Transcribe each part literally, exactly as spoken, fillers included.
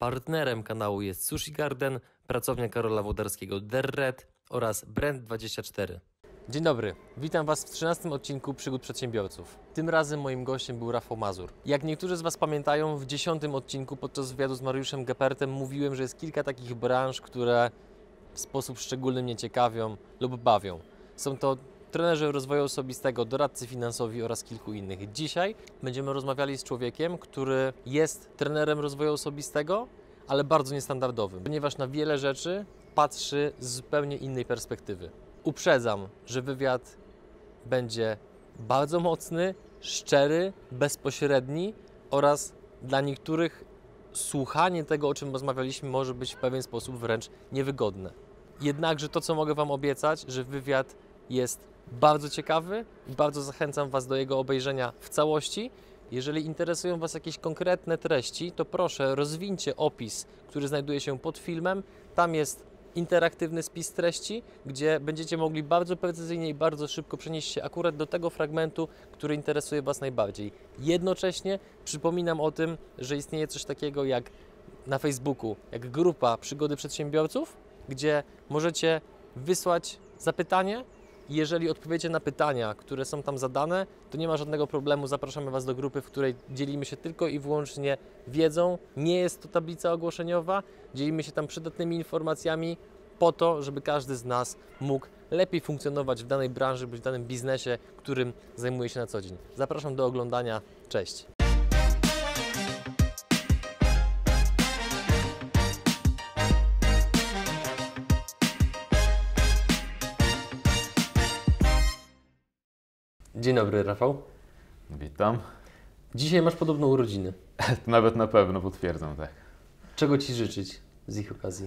Partnerem kanału jest Sushi Garden, pracownia Karola Włodarskiego The Red oraz Brand dwadzieścia cztery. Dzień dobry, witam Was w trzynastym odcinku Przygód Przedsiębiorców. Tym razem moim gościem był Rafał Mazur. Jak niektórzy z Was pamiętają, w dziesiątym odcinku podczas wywiadu z Mariuszem Gepertem mówiłem, że jest kilka takich branż, które w sposób szczególny mnie ciekawią lub bawią. Są to trenerzy rozwoju osobistego, doradcy finansowi oraz kilku innych. Dzisiaj będziemy rozmawiali z człowiekiem, który jest trenerem rozwoju osobistego, ale bardzo niestandardowym, ponieważ na wiele rzeczy patrzy z zupełnie innej perspektywy. Uprzedzam, że wywiad będzie bardzo mocny, szczery, bezpośredni oraz dla niektórych słuchanie tego, o czym rozmawialiśmy, może być w pewien sposób wręcz niewygodne. Jednakże to, co mogę Wam obiecać, że wywiad jest bardzo ciekawy i bardzo zachęcam Was do jego obejrzenia w całości. Jeżeli interesują Was jakieś konkretne treści, to proszę rozwinьcie opis, który znajduje się pod filmem. Tam jest interaktywny spis treści, gdzie będziecie mogli bardzo precyzyjnie i bardzo szybko przenieść się akurat do tego fragmentu, który interesuje Was najbardziej. Jednocześnie przypominam o tym, że istnieje coś takiego jak na Facebooku, jak grupa Przygody Przedsiębiorców, gdzie możecie wysłać zapytanie. Jeżeli odpowiecie na pytania, które są tam zadane, to nie ma żadnego problemu. Zapraszamy Was do grupy, w której dzielimy się tylko i wyłącznie wiedzą. Nie jest to tablica ogłoszeniowa. Dzielimy się tam przydatnymi informacjami po to, żeby każdy z nas mógł lepiej funkcjonować w danej branży bądź w danym biznesie, którym zajmuje się na co dzień. Zapraszam do oglądania. Cześć! Dzień dobry, Rafał. Witam. Dzisiaj masz podobno urodziny. Nawet na pewno potwierdzam, tak. Czego Ci życzyć z ich okazji?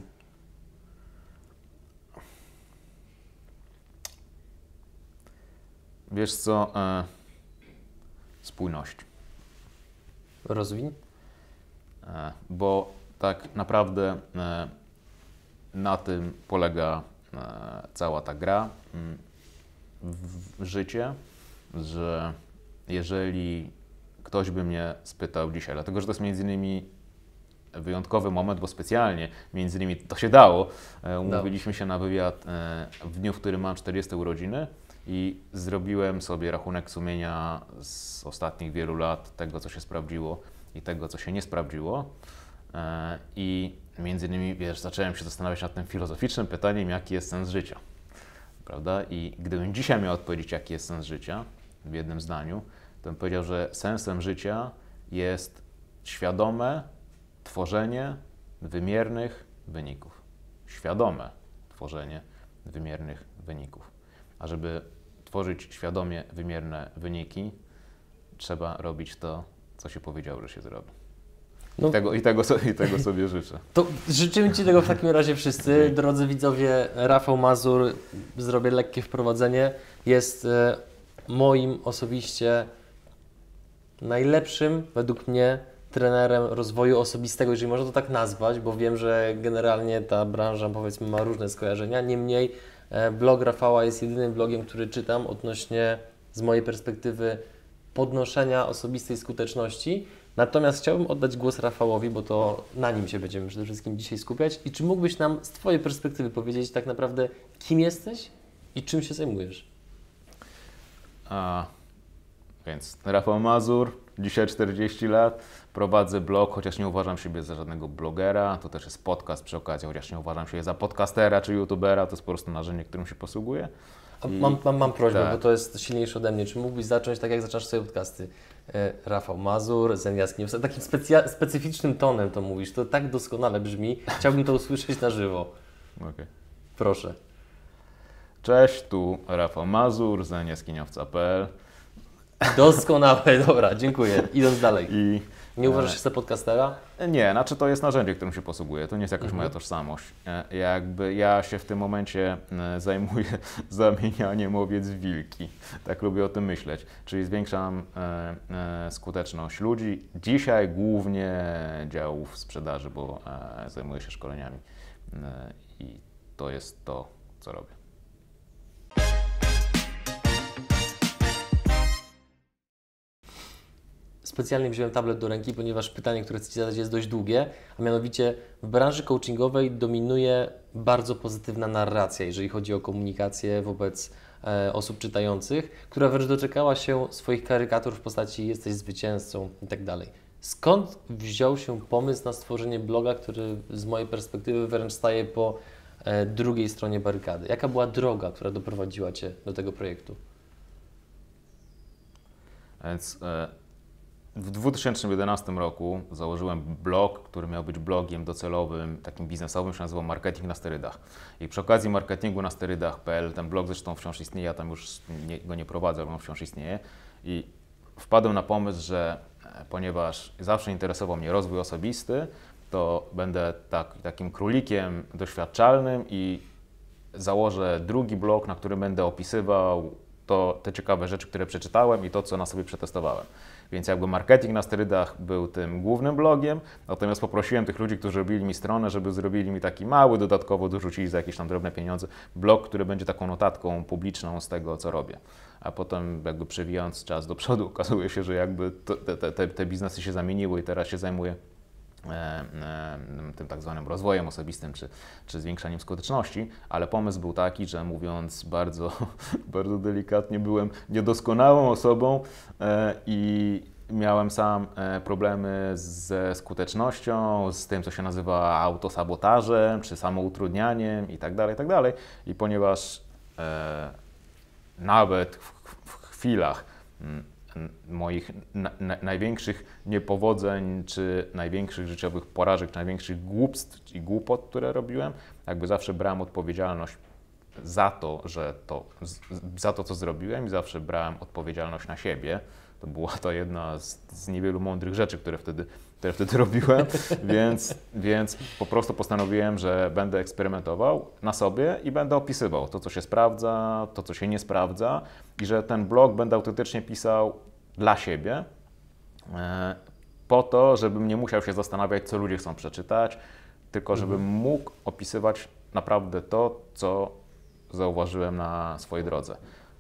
Wiesz co? E, spójność. Rozwiń. E, bo tak naprawdę e, na tym polega e, cała ta gra w, w życie, że jeżeli ktoś by mnie spytał dzisiaj, dlatego że to jest między innymi wyjątkowy moment, bo specjalnie między innymi to się dało, umówiliśmy się na wywiad w dniu, w którym mam czterdzieste urodziny i zrobiłem sobie rachunek sumienia z ostatnich wielu lat, tego co się sprawdziło i tego co się nie sprawdziło i między innymi, wiesz, zacząłem się zastanawiać nad tym filozoficznym pytaniem, jaki jest sens życia, prawda? I gdybym dzisiaj miał odpowiedzieć, jaki jest sens życia w jednym zdaniu, to bym powiedział, że sensem życia jest świadome tworzenie wymiernych wyników. Świadome tworzenie wymiernych wyników. A żeby tworzyć świadomie wymierne wyniki, trzeba robić to, co się powiedziało, że się zrobi. No. I, tego, i, tego, so, I tego sobie życzę. To życzymy Ci tego w takim razie wszyscy. Drodzy widzowie, Rafał Mazur, zrobię lekkie wprowadzenie, jest e, moim osobiście najlepszym, według mnie, trenerem rozwoju osobistego, jeżeli można to tak nazwać, bo wiem, że generalnie ta branża, powiedzmy, ma różne skojarzenia. Niemniej e, blog Rafała jest jedynym blogiem, który czytam odnośnie, z mojej perspektywy, podnoszenia osobistej skuteczności. Natomiast chciałbym oddać głos Rafałowi, bo to na nim się będziemy przede wszystkim dzisiaj skupiać. I czy mógłbyś nam z Twojej perspektywy powiedzieć tak naprawdę, kim jesteś i czym się zajmujesz? A, więc Rafał Mazur, dzisiaj czterdzieści lat, prowadzę blog, chociaż nie uważam siebie za żadnego blogera. To też jest podcast przy okazji, chociaż nie uważam się za podcastera czy youtubera. To jest po prostu narzędzie, którym się posługuję. I... Mam, mam, mam prośbę, tak, bo to jest silniejsze ode mnie. Czy mógłbyś zacząć tak, jak zaczynasz swoje podcasty? E, Rafał Mazur, Zen Jaskiniowski, takim specja- specyficznym tonem to mówisz. To tak doskonale brzmi. Chciałbym to usłyszeć na żywo. Okay. Proszę. Cześć, tu Rafał Mazur, zen jaskiniowca kropka p l. Doskonałe, dobra, dziękuję. Idąc dalej. I, nie uważasz się za podcastera? Nie, znaczy to jest narzędzie, którym się posługuję. To nie jest jakaś mhm. moja tożsamość. Jakby ja się w tym momencie zajmuję zamienianiem owiec w wilki. Tak lubię o tym myśleć. Czyli zwiększam e, e, skuteczność ludzi. Dzisiaj głównie działów sprzedaży, bo e, zajmuję się szkoleniami. E, I to jest to, co robię. specjalnie wziąłem tablet do ręki, ponieważ pytanie, które chcę Ci zadać, jest dość długie, a mianowicie w branży coachingowej dominuje bardzo pozytywna narracja, jeżeli chodzi o komunikację wobec e, osób czytających, która wręcz doczekała się swoich karykatur w postaci jesteś zwycięzcą i tak dalej. Skąd wziął się pomysł na stworzenie bloga, który z mojej perspektywy wręcz staje po e, drugiej stronie barykady? Jaka była droga, która doprowadziła Cię do tego projektu? Więc e, w dwa tysiące jedenastym roku założyłem blog, który miał być blogiem docelowym, takim biznesowym, się nazywał Marketing na sterydach. I przy okazji marketingu na sterydach kropka pe el, ten blog zresztą wciąż istnieje, ja tam już nie, go nie prowadzę, ale on wciąż istnieje. I wpadłem na pomysł, że ponieważ zawsze interesował mnie rozwój osobisty, to będę tak, takim królikiem doświadczalnym i założę drugi blog, na którym będę opisywał to, te ciekawe rzeczy, które przeczytałem i to, co na sobie przetestowałem. Więc jakby marketing na sterydach był tym głównym blogiem, natomiast poprosiłem tych ludzi, którzy robili mi stronę, żeby zrobili mi taki mały, dodatkowo dorzucili za jakieś tam drobne pieniądze, blog, który będzie taką notatką publiczną z tego, co robię. A potem jakby przewijając czas do przodu, okazuje się, że jakby to, te, te, te biznesy się zamieniły i teraz się zajmuję e, e, tym tak zwanym rozwojem osobistym, czy, czy zwiększaniem skuteczności, ale pomysł był taki, że mówiąc bardzo, bardzo delikatnie, byłem niedoskonałą osobą e, i miałem sam e, problemy ze skutecznością, z tym, co się nazywa autosabotażem, czy samoutrudnianiem i tak dalej, i tak dalej. I ponieważ e, nawet w, w chwilach m, moich na, na, największych niepowodzeń, czy największych życiowych porażek, czy największych głupstw i głupot, które robiłem, jakby zawsze brałem odpowiedzialność za to, że to, z, za to, co zrobiłem i zawsze brałem odpowiedzialność na siebie. To była to jedna z, z niewielu mądrych rzeczy, które wtedy, które wtedy robiłem, więc, więc po prostu postanowiłem, że będę eksperymentował na sobie i będę opisywał to, co się sprawdza, to, co się nie sprawdza i że ten blog będę autentycznie pisał dla siebie, e, po to, żebym nie musiał się zastanawiać, co ludzie chcą przeczytać, tylko żebym mhm. mógł opisywać naprawdę to, co zauważyłem na swojej drodze.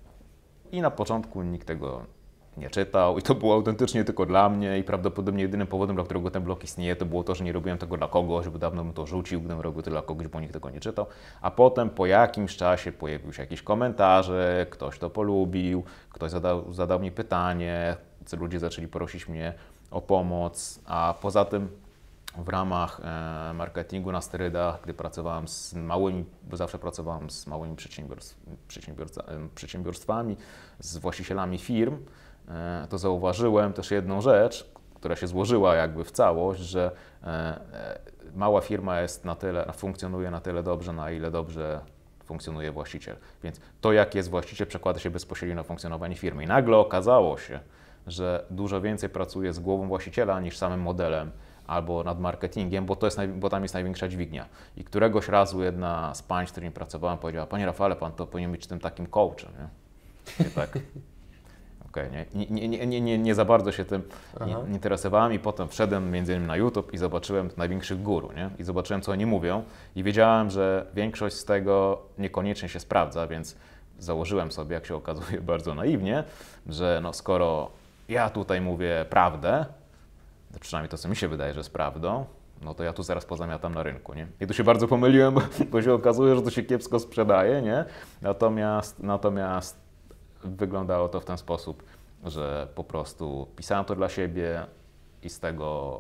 I na początku nikt tego nie czytał i to było autentycznie tylko dla mnie i prawdopodobnie jedynym powodem, dla którego ten blog istnieje, to było to, że nie robiłem tego dla kogoś, bo dawno bym to rzucił, gdybym robił to dla kogoś, bo nikt tego nie czytał. A potem po jakimś czasie pojawiły się jakieś komentarze, ktoś to polubił, ktoś zadał, zadał mi pytanie, ludzie zaczęli prosić mnie o pomoc, a poza tym w ramach e, marketingu na sterydach, gdy pracowałem z małymi, bo zawsze pracowałem z małymi przedsiębiorstw, przedsiębiorstwa, przedsiębiorstwami, z właścicielami firm, e, to zauważyłem też jedną rzecz, która się złożyła jakby w całość, że e, e, mała firma jest na tyle, funkcjonuje na tyle dobrze, na ile dobrze funkcjonuje właściciel. Więc to, jak jest właściciel, przekłada się bezpośrednio na funkcjonowanie firmy. I nagle okazało się, że dużo więcej pracuję z głową właściciela niż samym modelem albo nad marketingiem, bo, to jest, bo tam jest największa dźwignia. I któregoś razu jedna z pań, z którymi pracowałem, powiedziała: Panie Rafale, pan to powinien być tym takim coachem, nie? I tak, okej, okay, nie, nie, nie, nie, nie, nie za bardzo się tym nie, nie interesowałem i potem wszedłem między innymi na YouTube i zobaczyłem największych guru, nie? I zobaczyłem, co oni mówią i wiedziałem, że większość z tego niekoniecznie się sprawdza, więc założyłem sobie, jak się okazuje bardzo naiwnie, że no skoro ja tutaj mówię prawdę, przynajmniej to, co mi się wydaje, że jest prawdą, no to ja tu zaraz pozamiatam na rynku, nie? I tu się bardzo pomyliłem, bo się okazuje, że to się kiepsko sprzedaje, nie? Natomiast, natomiast wyglądało to w ten sposób, że po prostu pisałem to dla siebie i z tego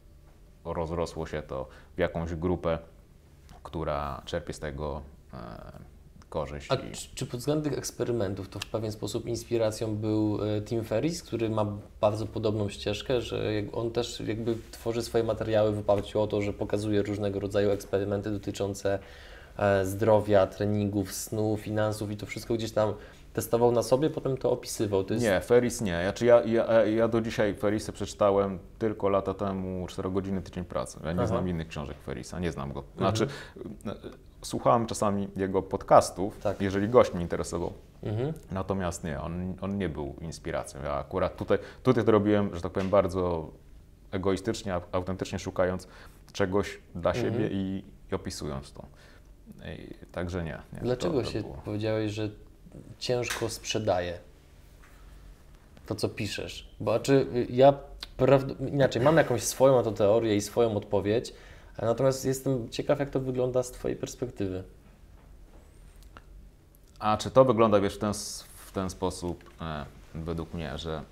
rozrosło się to w jakąś grupę, która czerpie z tego e, korzyść. A czy, czy pod względem tych eksperymentów to w pewien sposób inspiracją był Tim Ferriss, który ma bardzo podobną ścieżkę, że on też jakby tworzy swoje materiały w oparciu o to, że pokazuje różnego rodzaju eksperymenty dotyczące zdrowia, treningów, snu, finansów i to wszystko gdzieś tam testował na sobie, potem to opisywał. To jest... Nie, Ferriss nie. Znaczy ja, ja, ja do dzisiaj Ferrissa przeczytałem tylko lata temu cztery godziny tydzień pracy. Ja nie Aha. znam innych książek Ferrissa, nie znam go. Znaczy, mhm. słuchałem czasami jego podcastów, tak. jeżeli gość mnie interesował. Mhm. Natomiast nie, on, on nie był inspiracją. Ja akurat tutaj, tutaj to robiłem, że tak powiem, bardzo egoistycznie, autentycznie szukając czegoś dla mhm. siebie i, i opisując to. I, także nie. nie Dlaczego to, to się było. powiedziałeś, że ciężko sprzedaje? to, co piszesz? Bo czy ja prawd- inaczej, mam jakąś swoją na to teorię i swoją odpowiedź, natomiast jestem ciekaw, jak to wygląda z Twojej perspektywy. A czy to wygląda, wiesz, w ten, w ten sposób, e, według mnie, że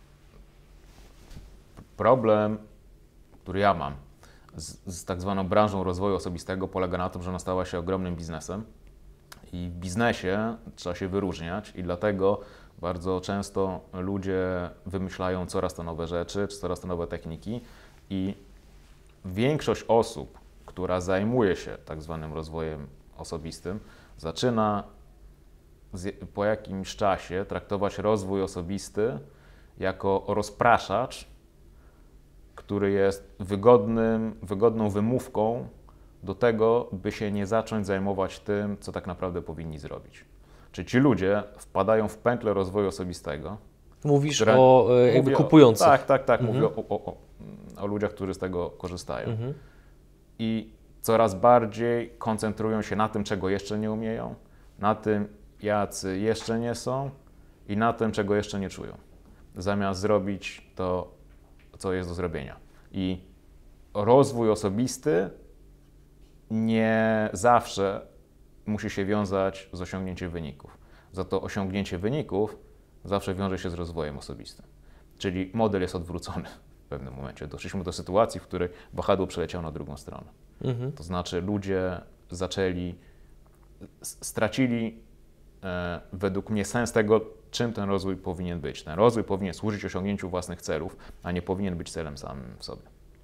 problem, który ja mam z, z tak zwaną branżą rozwoju osobistego, polega na tym, że ona stała się ogromnym biznesem i w biznesie trzeba się wyróżniać i dlatego bardzo często ludzie wymyślają coraz to nowe rzeczy, czy coraz to nowe techniki i większość osób, która zajmuje się tak zwanym rozwojem osobistym, zaczyna z, po jakimś czasie traktować rozwój osobisty jako rozpraszacz, który jest wygodnym, wygodną wymówką do tego, by się nie zacząć zajmować tym, co tak naprawdę powinni zrobić. Czy ci ludzie wpadają w pętlę rozwoju osobistego? Mówisz które, o e, jakby mówię, kupujących. Tak, tak, tak. Mhm. Mówię o, o, o, o ludziach, którzy z tego korzystają. Mhm. I coraz bardziej koncentrują się na tym, czego jeszcze nie umieją, na tym, jacy jeszcze nie są i na tym, czego jeszcze nie czują, zamiast zrobić to, co jest do zrobienia. I rozwój osobisty nie zawsze musi się wiązać z osiągnięciem wyników. Za to osiągnięcie wyników zawsze wiąże się z rozwojem osobistym. Czyli model jest odwrócony w pewnym momencie. Doszliśmy do sytuacji, w której wahadło przeleciało na drugą stronę. Mhm. To znaczy ludzie zaczęli, stracili e, według mnie sens tego, czym ten rozwój powinien być. Ten rozwój powinien służyć osiągnięciu własnych celów, a nie powinien być celem samym w sobie.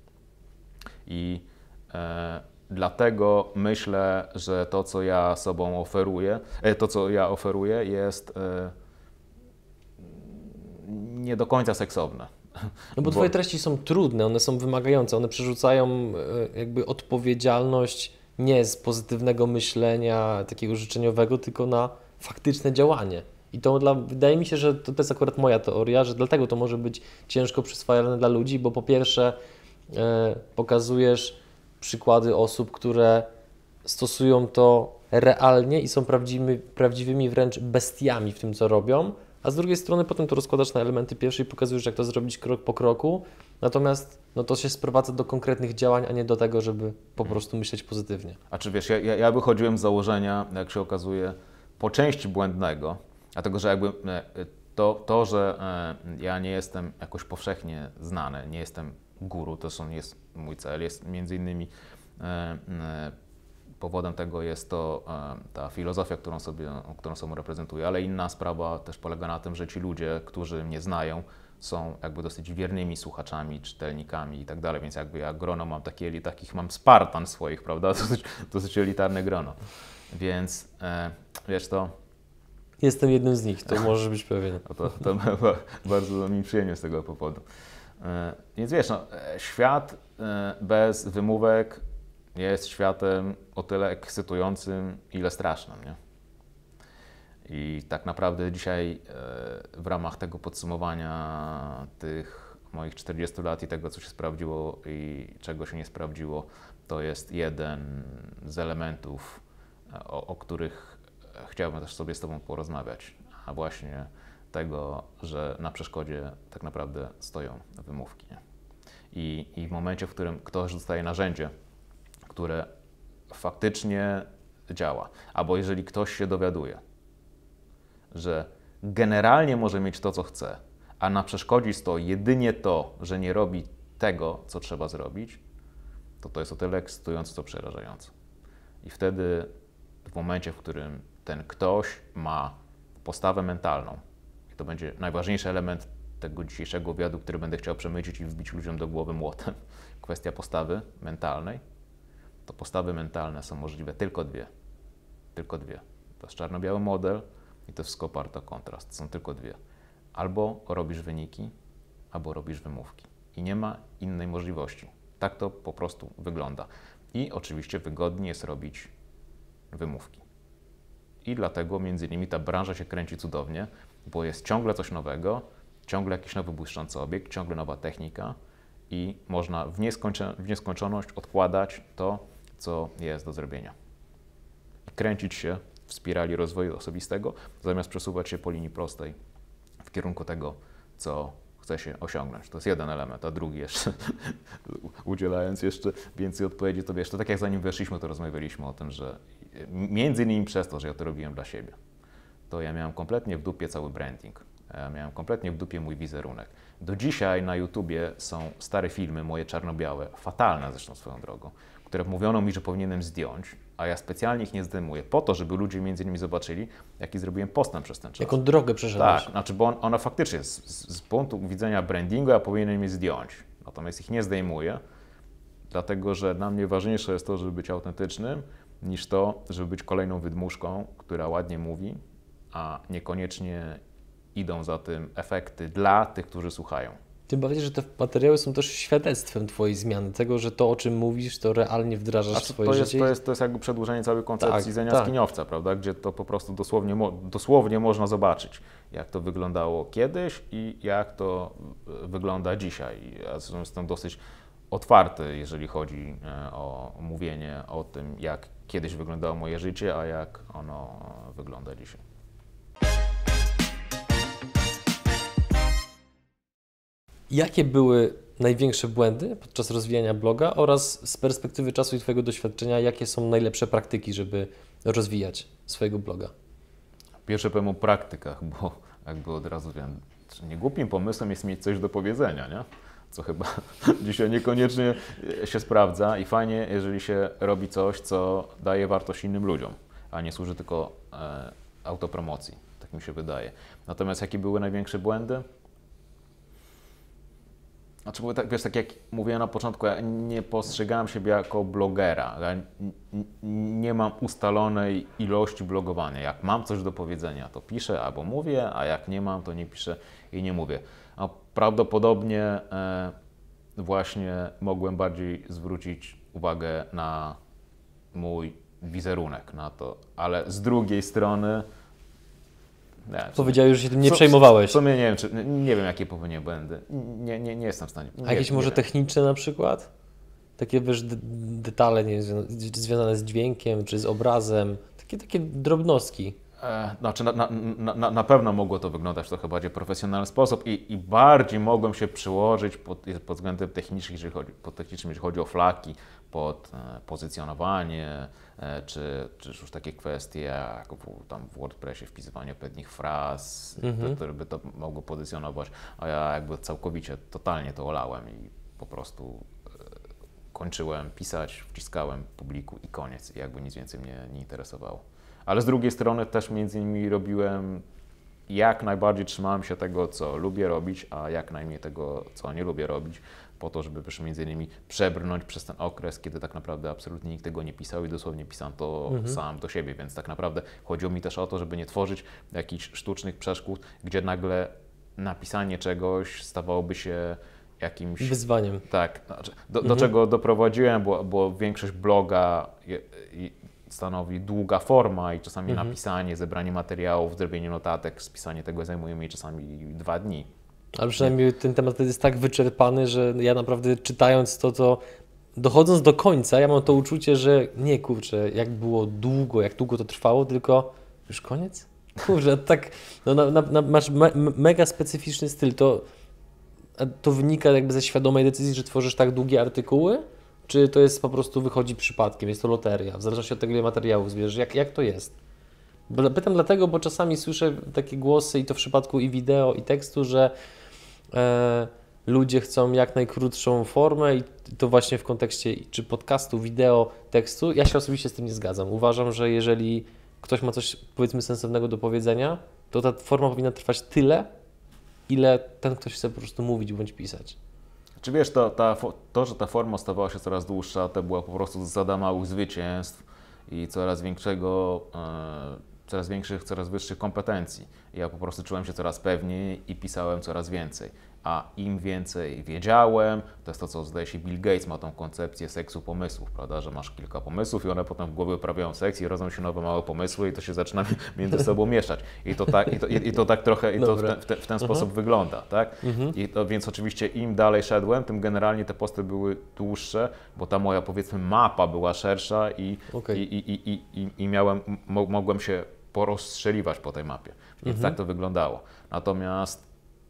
I e, dlatego myślę, że to, co ja sobą oferuję, e, to, co ja oferuję, jest e, nie do końca seksowne. No bo Twoje treści są trudne, one są wymagające, one przerzucają e, jakby odpowiedzialność nie z pozytywnego myślenia takiego życzeniowego, tylko na faktyczne działanie. I to dla, wydaje mi się, że to, to jest akurat moja teoria, że dlatego to może być ciężko przyswajalne dla ludzi, bo po pierwsze e, pokazujesz przykłady osób, które stosują to realnie i są prawdziwymi, prawdziwymi wręcz bestiami w tym, co robią, a z drugiej strony potem to rozkładasz na elementy pierwsze i pokazujesz, jak to zrobić krok po kroku, natomiast no, to się sprowadza do konkretnych działań, a nie do tego, żeby po prostu myśleć pozytywnie. A czy wiesz, ja, ja wychodziłem z założenia, jak się okazuje, po części błędnego, dlatego że jakby to, to że ja nie jestem jakoś powszechnie znany, nie jestem guru, to są, jest mój cel, jest między innymi powodem tego jest to ta filozofia, którą sobie, którą sobą reprezentuję, ale inna sprawa też polega na tym, że ci ludzie, którzy mnie znają, są jakby dosyć wiernymi słuchaczami, czytelnikami i tak dalej, więc jakby ja grono mam takie, takich mam Spartan swoich, prawda, dosyć, dosyć elitarne grono, więc e, wiesz to... Jestem jednym z nich, to możesz być pewien. To, to bardzo mi przyjemnie z tego powodu. E, więc wiesz, no, świat e, bez wymówek jest światem o tyle ekscytującym, ile strasznym, nie? I tak naprawdę dzisiaj w ramach tego podsumowania tych moich czterdziestu lat i tego, co się sprawdziło i czego się nie sprawdziło, to jest jeden z elementów, o, o których chciałbym też sobie z Tobą porozmawiać, a właśnie tego, że na przeszkodzie tak naprawdę stoją wymówki, nie? I, I w momencie, w którym ktoś dostaje narzędzie, które faktycznie działa, albo jeżeli ktoś się dowiaduje, że generalnie może mieć to, co chce, a na przeszkodzie stoi jedynie to, że nie robi tego, co trzeba zrobić, to to jest o tyle ekscytujące, co przerażające. I wtedy w momencie, w którym ten ktoś ma postawę mentalną, i to będzie najważniejszy element tego dzisiejszego wywiadu, który będę chciał przemycić i wbić ludziom do głowy młotem, kwestia postawy mentalnej, to postawy mentalne są możliwe tylko dwie. Tylko dwie. To jest czarno-biały model i to jest oparty o kontrast. Są tylko dwie. Albo robisz wyniki, albo robisz wymówki. I nie ma innej możliwości. Tak to po prostu wygląda. I oczywiście wygodnie jest robić wymówki. I dlatego między innymi ta branża się kręci cudownie, bo jest ciągle coś nowego, ciągle jakiś nowy błyszczący obiekt, ciągle nowa technika i można w, nieskończo- w nieskończoność odkładać to, co jest do zrobienia. I kręcić się w spirali rozwoju osobistego, zamiast przesuwać się po linii prostej w kierunku tego, co chce się osiągnąć. To jest jeden element, a drugi jeszcze, udzielając jeszcze więcej odpowiedzi, to wiesz, to tak jak zanim weszliśmy, to rozmawialiśmy o tym, że między innymi przez to, że ja to robiłem dla siebie, to ja miałem kompletnie w dupie cały branding. Ja miałem kompletnie w dupie mój wizerunek. Do dzisiaj na YouTubie są stare filmy, moje czarno-białe, fatalne zresztą swoją drogą, które mówiono mi, że powinienem zdjąć, a ja specjalnie ich nie zdejmuję, po to, żeby ludzie między innymi zobaczyli, jaki zrobiłem postęp przez ten czas. Jaką drogę przeszedłeś. Tak, znaczy, bo on, ona faktycznie z, z, z punktu widzenia brandingu ja powinienem je zdjąć, natomiast ich nie zdejmuję, dlatego że dla mnie ważniejsze jest to, żeby być autentycznym, niż to, żeby być kolejną wydmuszką, która ładnie mówi, a niekoniecznie idą za tym efekty dla tych, którzy słuchają. Tym bardziej, że te materiały są też świadectwem Twojej zmiany, tego, że to, o czym mówisz, to realnie wdrażasz w swoje to jest, życie. To jest, to jest jakby przedłużenie całej koncepcji tak, Zenia tak. Skiniowca, prawda? Gdzie to po prostu dosłownie, dosłownie można zobaczyć, jak to wyglądało kiedyś i jak to wygląda dzisiaj. Ja jestem dosyć otwarty, jeżeli chodzi o mówienie o tym, jak kiedyś wyglądało moje życie, a jak ono wygląda dzisiaj. Jakie były największe błędy podczas rozwijania bloga oraz z perspektywy czasu i Twojego doświadczenia, jakie są najlepsze praktyki, żeby rozwijać swojego bloga? Pierwsze powiem o praktykach, bo jakby od razu wiem, nie głupim pomysłem jest mieć coś do powiedzenia, nie? Co chyba dzisiaj niekoniecznie się sprawdza i fajnie, jeżeli się robi coś, co daje wartość innym ludziom, a nie służy tylko e, autopromocji, tak mi się wydaje. Natomiast jakie były największe błędy? Znaczy, bo tak, wiesz, tak jak mówiłem na początku, ja nie postrzegałem siebie jako blogera. Ja nie mam ustalonej ilości blogowania. Jak mam coś do powiedzenia, to piszę albo mówię, a jak nie mam, to nie piszę i nie mówię. A prawdopodobnie e, właśnie mogłem bardziej zwrócić uwagę na mój wizerunek, na to, ale z drugiej strony nie, Powiedziałeś, że się tym nie co, przejmowałeś. W sumie nie wiem, czy, nie wiem, jakie popełnię błędy. Nie, nie, nie jestem w stanie. Nie, A jakieś nie może wiem. techniczne na przykład? Takie wiesz, d- detale nie, wiem, związane z dźwiękiem czy z obrazem, takie, takie drobnostki. E, znaczy na, na, na, na pewno mogło to wyglądać w trochę bardziej profesjonalny sposób i, i bardziej mogłem się przyłożyć pod, pod względem technicznym, jeżeli chodzi, pod technicznym, jeżeli chodzi o flaki, pod e, pozycjonowanie, e, czy, czy już takie kwestie jak w, tam w WordPressie wpisywanie pewnych fraz, Mhm. które by to mogło pozycjonować, a ja jakby całkowicie, totalnie to olałem i po prostu e, kończyłem pisać, wciskałem publikuj i koniec. I jakby nic więcej mnie nie interesowało. Ale z drugiej strony też między innymi robiłem, jak najbardziej trzymałem się tego, co lubię robić, a jak najmniej tego, co nie lubię robić, po to, żeby też między innymi przebrnąć przez ten okres, kiedy tak naprawdę absolutnie nikt tego nie pisał i dosłownie pisałem to Mhm. sam do siebie, więc tak naprawdę chodziło mi też o to, żeby nie tworzyć jakichś sztucznych przeszkód, gdzie nagle napisanie czegoś stawałoby się jakimś Wyzwaniem. tak, znaczy, do, do Mhm. czego doprowadziłem, bo, bo większość bloga je, je, stanowi długa forma i czasami Mhm. napisanie, zebranie materiałów, zrobienie notatek, spisanie tego zajmuje mi czasami dwa dni. Ale przynajmniej ten temat jest tak wyczerpany, że ja naprawdę czytając to, to dochodząc do końca, ja mam to uczucie, że nie kurczę, jak było długo, jak długo to trwało, tylko już koniec? Kurczę, tak, no, na, na, na, masz me, mega specyficzny styl, to, to wynika jakby ze świadomej decyzji, że tworzysz tak długie artykuły, czy to jest po prostu wychodzi przypadkiem, jest to loteria, w zależności od tego, ile materiałów zbierzesz, jak, jak to jest? Bo pytam dlatego, bo czasami słyszę takie głosy i to w przypadku i wideo, i tekstu, że e, ludzie chcą jak najkrótszą formę i to właśnie w kontekście czy podcastu, wideo, tekstu. Ja się osobiście z tym nie zgadzam. Uważam, że jeżeli ktoś ma coś powiedzmy sensownego do powiedzenia, to ta forma powinna trwać tyle, ile ten ktoś chce po prostu mówić bądź pisać. Czy wiesz, to, ta, to, że ta forma stawała się coraz dłuższa, to była po prostu zasada małych zwycięstw i coraz większego, e, coraz większych, coraz wyższych kompetencji. Ja po prostu czułem się coraz pewniej i pisałem coraz więcej. A im więcej wiedziałem, to jest to, co zdaje się Bill Gates ma tą koncepcję seksu pomysłów, prawda, że masz kilka pomysłów i one potem w głowie uprawiają seks i rodzą się nowe małe pomysły i to się zaczyna między sobą mieszać. I to tak, i to, i, i to tak trochę i to w, ten, w, ten, w ten Mhm. sposób wygląda, tak? Mhm. I to, więc oczywiście im dalej szedłem, tym generalnie te posty były dłuższe, bo ta moja powiedzmy mapa była szersza i, Okej. i, i, i, i, i, i miałem, mo, mogłem się porozstrzeliwać po tej mapie. Więc Mhm. tak to wyglądało. Natomiast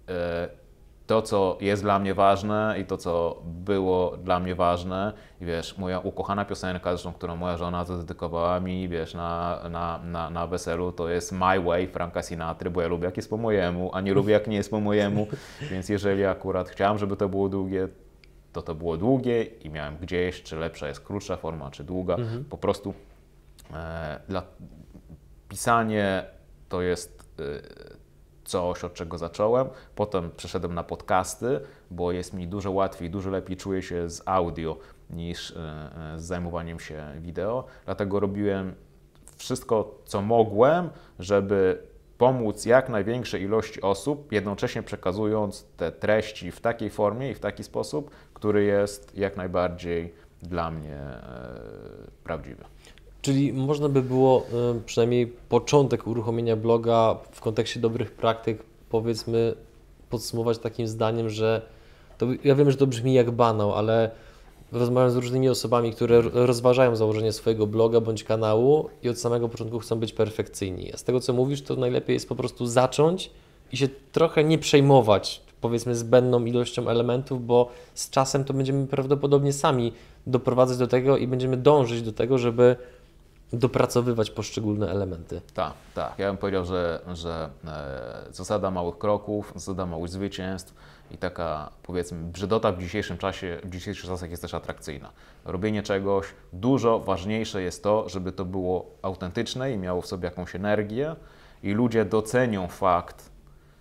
to, co jest dla mnie ważne i to, co było dla mnie ważne, i wiesz, moja ukochana piosenka, zresztą, którą moja żona zadedykowała mi, wiesz, na, na, na, na weselu, to jest My Way Franka Sinatry, bo ja lubię, jak jest po mojemu, a nie lubię, jak nie jest po mojemu, więc jeżeli akurat chciałem, żeby to było długie, to to było długie i miałem gdzieś, czy lepsza jest krótsza forma, czy długa, mhm. po prostu e, dla, pisanie to jest e, coś, od czego zacząłem. Potem przeszedłem na podcasty, bo jest mi dużo łatwiej, dużo lepiej czuję się z audio niż z zajmowaniem się wideo. Dlatego robiłem wszystko, co mogłem, żeby pomóc jak największej ilości osób, jednocześnie przekazując te treści w takiej formie i w taki sposób, który jest jak najbardziej dla mnie prawdziwy. Czyli można by było y, przynajmniej początek uruchomienia bloga w kontekście dobrych praktyk, powiedzmy, podsumować takim zdaniem, że to, ja wiem, że to brzmi jak banał, ale rozmawiam z różnymi osobami, które rozważają założenie swojego bloga bądź kanału i od samego początku chcą być perfekcyjni. A z tego, co mówisz, to najlepiej jest po prostu zacząć i się trochę nie przejmować, powiedzmy, zbędną ilością elementów, bo z czasem to będziemy prawdopodobnie sami doprowadzać do tego i będziemy dążyć do tego, żeby dopracowywać poszczególne elementy. Tak, tak. Ja bym powiedział, że, że e, zasada małych kroków, zasada małych zwycięstw i taka, powiedzmy, brzydota w dzisiejszym czasie, w dzisiejszych czasach jest też atrakcyjna. Robienie czegoś, dużo ważniejsze jest to, żeby to było autentyczne i miało w sobie jakąś energię i ludzie docenią fakt,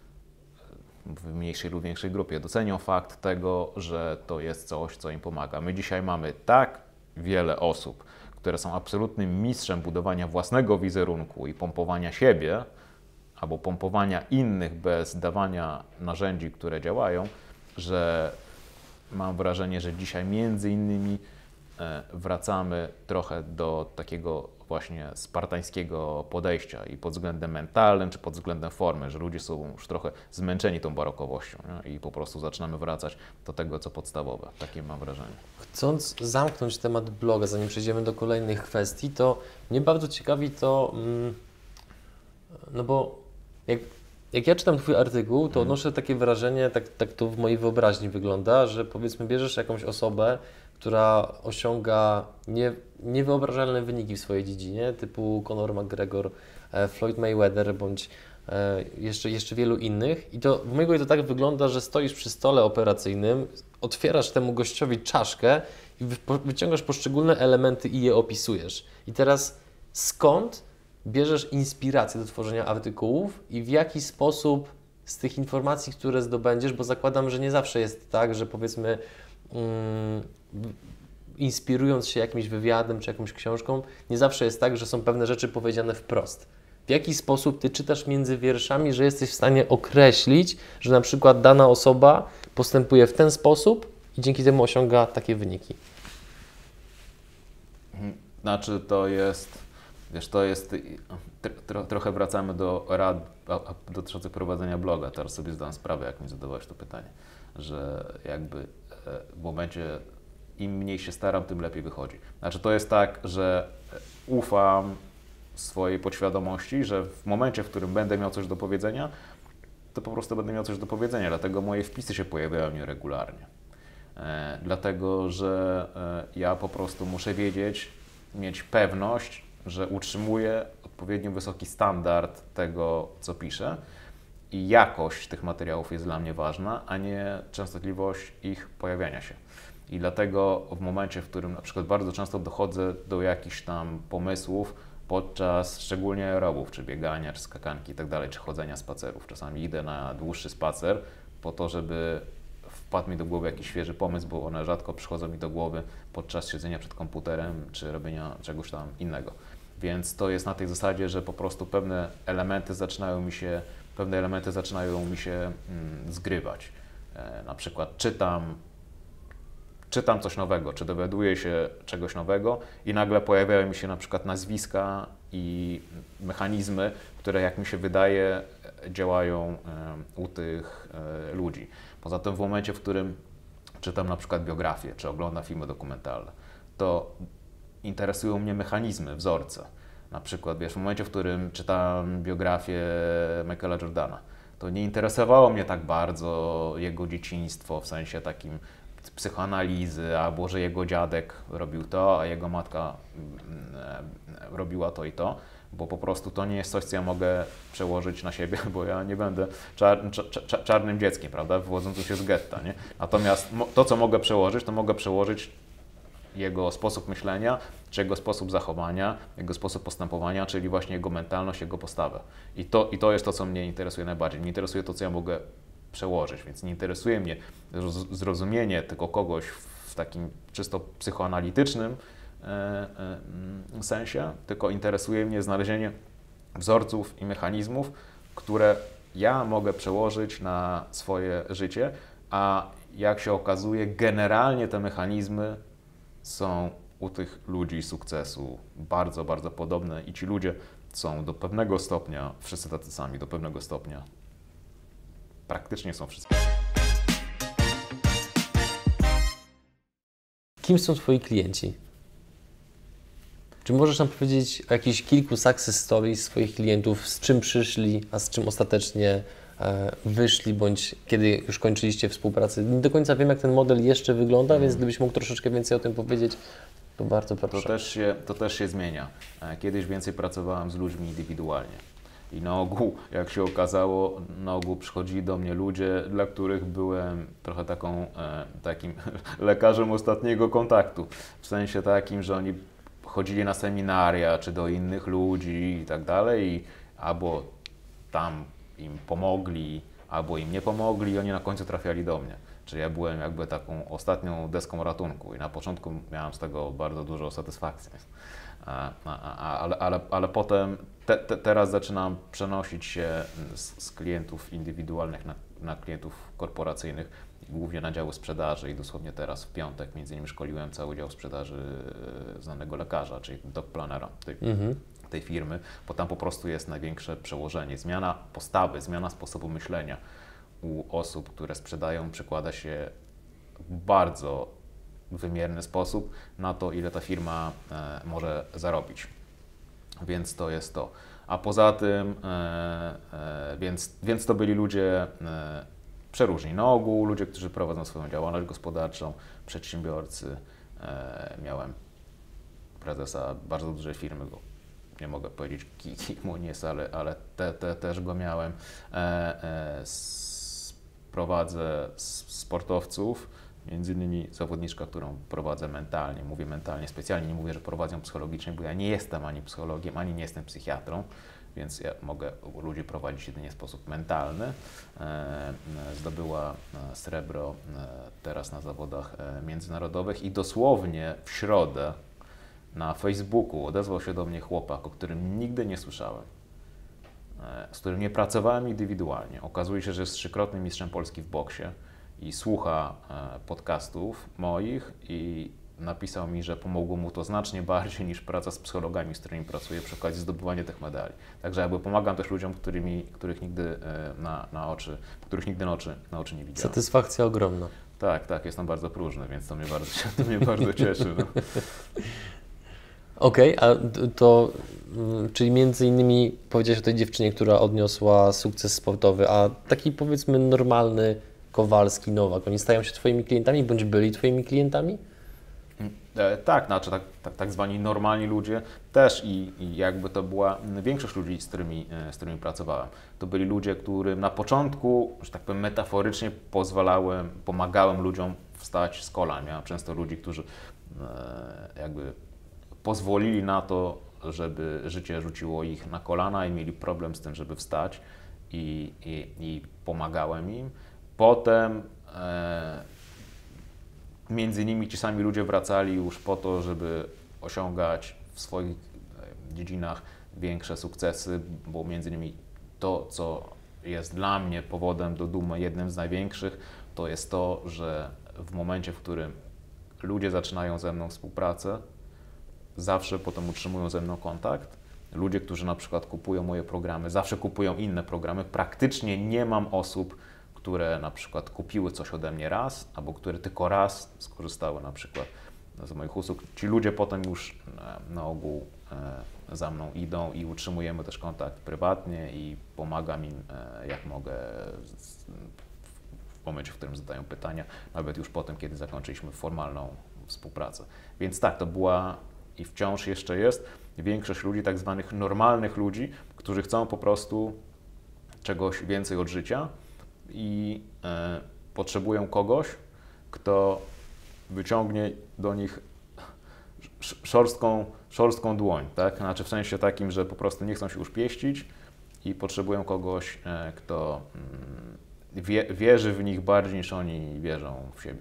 w mniejszej lub większej grupie, docenią fakt tego, że to jest coś, co im pomaga. My dzisiaj mamy tak wiele osób, które są absolutnym mistrzem budowania własnego wizerunku i pompowania siebie, albo pompowania innych bez dawania narzędzi, które działają, że mam wrażenie, że dzisiaj między innymi wracamy trochę do takiego właśnie spartańskiego podejścia i pod względem mentalnym, czy pod względem formy, że ludzie są już trochę zmęczeni tą barokowością, nie? I po prostu zaczynamy wracać do tego, co podstawowe. Takie mam wrażenie. Chcąc zamknąć temat bloga, zanim przejdziemy do kolejnych kwestii, to mnie bardzo ciekawi to, no bo jak, jak ja czytam Twój artykuł, to odnoszę takie wrażenie, tak, tak to w mojej wyobraźni wygląda, że powiedzmy bierzesz jakąś osobę, która osiąga nie, niewyobrażalne wyniki w swojej dziedzinie, typu Conor McGregor, Floyd Mayweather bądź jeszcze, jeszcze wielu innych. I to w mojej głowie to tak wygląda, że stoisz przy stole operacyjnym, otwierasz temu gościowi czaszkę i wyciągasz poszczególne elementy i je opisujesz. I teraz skąd bierzesz inspirację do tworzenia artykułów i w jaki sposób z tych informacji, które zdobędziesz, bo zakładam, że nie zawsze jest tak, że powiedzmy um, inspirując się jakimś wywiadem czy jakąś książką, nie zawsze jest tak, że są pewne rzeczy powiedziane wprost. W jaki sposób Ty czytasz między wierszami, że jesteś w stanie określić, że na przykład dana osoba postępuje w ten sposób i dzięki temu osiąga takie wyniki? Znaczy to jest, wiesz, to jest, tro, trochę wracamy do rad dotyczących prowadzenia bloga. Teraz sobie zdałem sprawę, jak mi zadawałeś to pytanie, że jakby w momencie, im mniej się staram, tym lepiej wychodzi. Znaczy to jest tak, że ufam swojej podświadomości, że w momencie, w którym będę miał coś do powiedzenia, to po prostu będę miał coś do powiedzenia, dlatego moje wpisy się pojawiają nieregularnie. E, dlatego, że e, ja po prostu muszę wiedzieć, mieć pewność, że utrzymuję odpowiednio wysoki standard tego, co piszę i jakość tych materiałów jest dla mnie ważna, a nie częstotliwość ich pojawiania się. I dlatego w momencie, w którym na przykład bardzo często dochodzę do jakichś tam pomysłów podczas szczególnie aerobów, czy biegania, czy skakanki i tak dalej, czy chodzenia, spacerów. Czasami idę na dłuższy spacer po to, żeby wpadł mi do głowy jakiś świeży pomysł, bo one rzadko przychodzą mi do głowy podczas siedzenia przed komputerem, czy robienia czegoś tam innego. Więc to jest na tej zasadzie, że po prostu pewne elementy zaczynają mi się, pewne elementy zaczynają mi się mm, zgrywać. E, na przykład czytam Czytam coś nowego, czy dowiaduję się czegoś nowego i nagle pojawiają mi się na przykład nazwiska i mechanizmy, które jak mi się wydaje działają u tych ludzi. Poza tym w momencie, w którym czytam na przykład biografię, czy oglądam filmy dokumentalne, to interesują mnie mechanizmy, wzorce. Na przykład wiesz, w momencie, w którym czytam biografię Michaela Jordana, to nie interesowało mnie tak bardzo jego dzieciństwo, w sensie takim psychoanalizy, albo że jego dziadek robił to, a jego matka robiła to i to, bo po prostu to nie jest coś, co ja mogę przełożyć na siebie, bo ja nie będę czar, czar, czarnym dzieckiem, prawda, wywodzącym się z getta, nie? Natomiast to, co mogę przełożyć, to mogę przełożyć jego sposób myślenia, czy jego sposób zachowania, jego sposób postępowania, czyli właśnie jego mentalność, jego postawę. I to, i to jest to, co mnie interesuje najbardziej. Mnie interesuje to, co ja mogę przełożyć, więc nie interesuje mnie zrozumienie tylko kogoś w takim czysto psychoanalitycznym sensie, tylko interesuje mnie znalezienie wzorców i mechanizmów, które ja mogę przełożyć na swoje życie, a jak się okazuje, generalnie te mechanizmy są u tych ludzi sukcesu bardzo, bardzo podobne i ci ludzie są do pewnego stopnia, wszyscy tacy sami, do pewnego stopnia, praktycznie są wszyscy. Kim są Twoi klienci? Czy możesz nam powiedzieć o jakichś kilku success stories swoich klientów, z czym przyszli, a z czym ostatecznie e, wyszli, bądź kiedy już kończyliście współpracę? Nie do końca wiem, jak ten model jeszcze wygląda, mm. więc gdybyś mógł troszeczkę więcej o tym powiedzieć, to bardzo proszę. To też się, to też się zmienia. Kiedyś więcej pracowałem z ludźmi indywidualnie. I na ogół, jak się okazało, na ogół przychodzili do mnie ludzie, dla których byłem trochę taką, e, takim lekarzem ostatniego kontaktu. W sensie takim, że oni chodzili na seminaria, czy do innych ludzi i tak dalej, i albo tam im pomogli, albo im nie pomogli i oni na końcu trafiali do mnie. Czyli ja byłem jakby taką ostatnią deską ratunku i na początku miałem z tego bardzo dużo satysfakcji. A, a, a, ale, ale, ale potem te, te, teraz zaczynam przenosić się z, z klientów indywidualnych na, na klientów korporacyjnych, głównie na działy sprzedaży i dosłownie teraz w piątek między innymi szkoliłem cały dział sprzedaży znanego lekarza, czyli dog-planera tej, mhm. tej firmy, bo tam po prostu jest największe przełożenie. Zmiana postawy, zmiana sposobu myślenia u osób, które sprzedają, przekłada się w bardzo wymierny sposób na to, ile ta firma e, może zarobić. Więc to jest to. A poza tym, e, e, więc, więc to byli ludzie e, przeróżni. Na ogół ludzie, którzy prowadzą swoją działalność gospodarczą, przedsiębiorcy. E, miałem prezesa bardzo dużej firmy, go nie mogę powiedzieć kim on jest, ale, ale te, te, też go miałem. E, e, Prowadzę sportowców, między innymi zawodniczka, którą prowadzę mentalnie. Mówię mentalnie, specjalnie nie mówię, że prowadzę ją psychologicznie, bo ja nie jestem ani psychologiem, ani nie jestem psychiatrą, więc ja mogę ludzi prowadzić jedynie w sposób mentalny. Zdobyła srebro teraz na zawodach międzynarodowych i dosłownie w środę na Facebooku odezwał się do mnie chłopak, o którym nigdy nie słyszałem, z którym nie pracowałem indywidualnie. Okazuje się, że jest trzykrotnym mistrzem Polski w boksie i słucha podcastów moich i napisał mi, że pomogło mu to znacznie bardziej niż praca z psychologami, z którymi pracuję przy okazji zdobywania tych medali. Także jakby pomagam też ludziom, którymi, których nigdy na, na oczy, których nigdy na oczy, na oczy nie widziałem. Satysfakcja ogromna. Tak, tak, jestem bardzo próżny, więc to mnie bardzo, to mnie bardzo cieszy. No. Okej, okay, a to, czyli między innymi powiedziałeś o tej dziewczynie, która odniosła sukces sportowy, a taki powiedzmy normalny Kowalski, Nowak, oni stają się Twoimi klientami, bądź byli Twoimi klientami? E, tak, znaczy tak, tak, tak zwani normalni ludzie też i, i jakby to była większość ludzi, z którymi, z którymi pracowałem. To byli ludzie, którym na początku, że tak powiem metaforycznie pozwalałem, pomagałem ludziom wstać z kolan. Miałem często ludzi, którzy e, jakby pozwolili na to, żeby życie rzuciło ich na kolana i mieli problem z tym, żeby wstać i, i, i pomagałem im. Potem e, między innymi ci sami ludzie wracali już po to, żeby osiągać w swoich dziedzinach większe sukcesy, bo między innymi to, co jest dla mnie powodem do dumy, jednym z największych, to jest to, że w momencie, w którym ludzie zaczynają ze mną współpracę, zawsze potem utrzymują ze mną kontakt. Ludzie, którzy na przykład kupują moje programy, zawsze kupują inne programy. Praktycznie nie mam osób, które na przykład kupiły coś ode mnie raz, albo które tylko raz skorzystały na przykład z moich usług. Ci ludzie potem już na ogół za mną idą i utrzymujemy też kontakt prywatnie i pomagam im jak mogę w momencie, w którym zadają pytania, nawet już potem, kiedy zakończyliśmy formalną współpracę. Więc tak, to była i wciąż jeszcze jest większość ludzi, tak zwanych normalnych ludzi, którzy chcą po prostu czegoś więcej od życia i e, potrzebują kogoś, kto wyciągnie do nich szorstką, szorstką dłoń, tak? Znaczy w sensie takim, że po prostu nie chcą się już pieścić i potrzebują kogoś, e, kto mm, wie, wierzy w nich bardziej niż oni wierzą w siebie.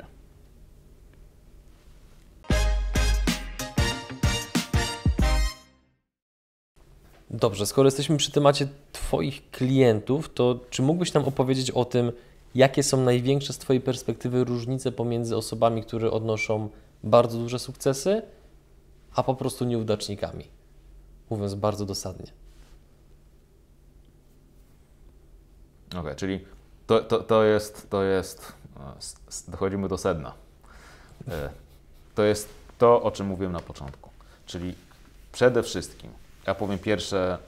Dobrze, skoro jesteśmy przy temacie Twoich klientów, to czy mógłbyś nam opowiedzieć o tym, jakie są największe z Twojej perspektywy różnice pomiędzy osobami, które odnoszą bardzo duże sukcesy, a po prostu nieudacznikami? Mówiąc bardzo dosadnie. Okej, okay, czyli to, to, to jest, to jest, dochodzimy do sedna. To jest to, o czym mówiłem na początku, czyli przede wszystkim, ja powiem pierwsze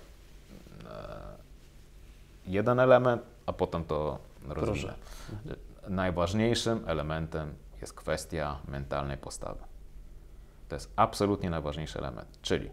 jeden element, a potem to rozumiem. Najważniejszym elementem jest kwestia mentalnej postawy. To jest absolutnie najważniejszy element, czyli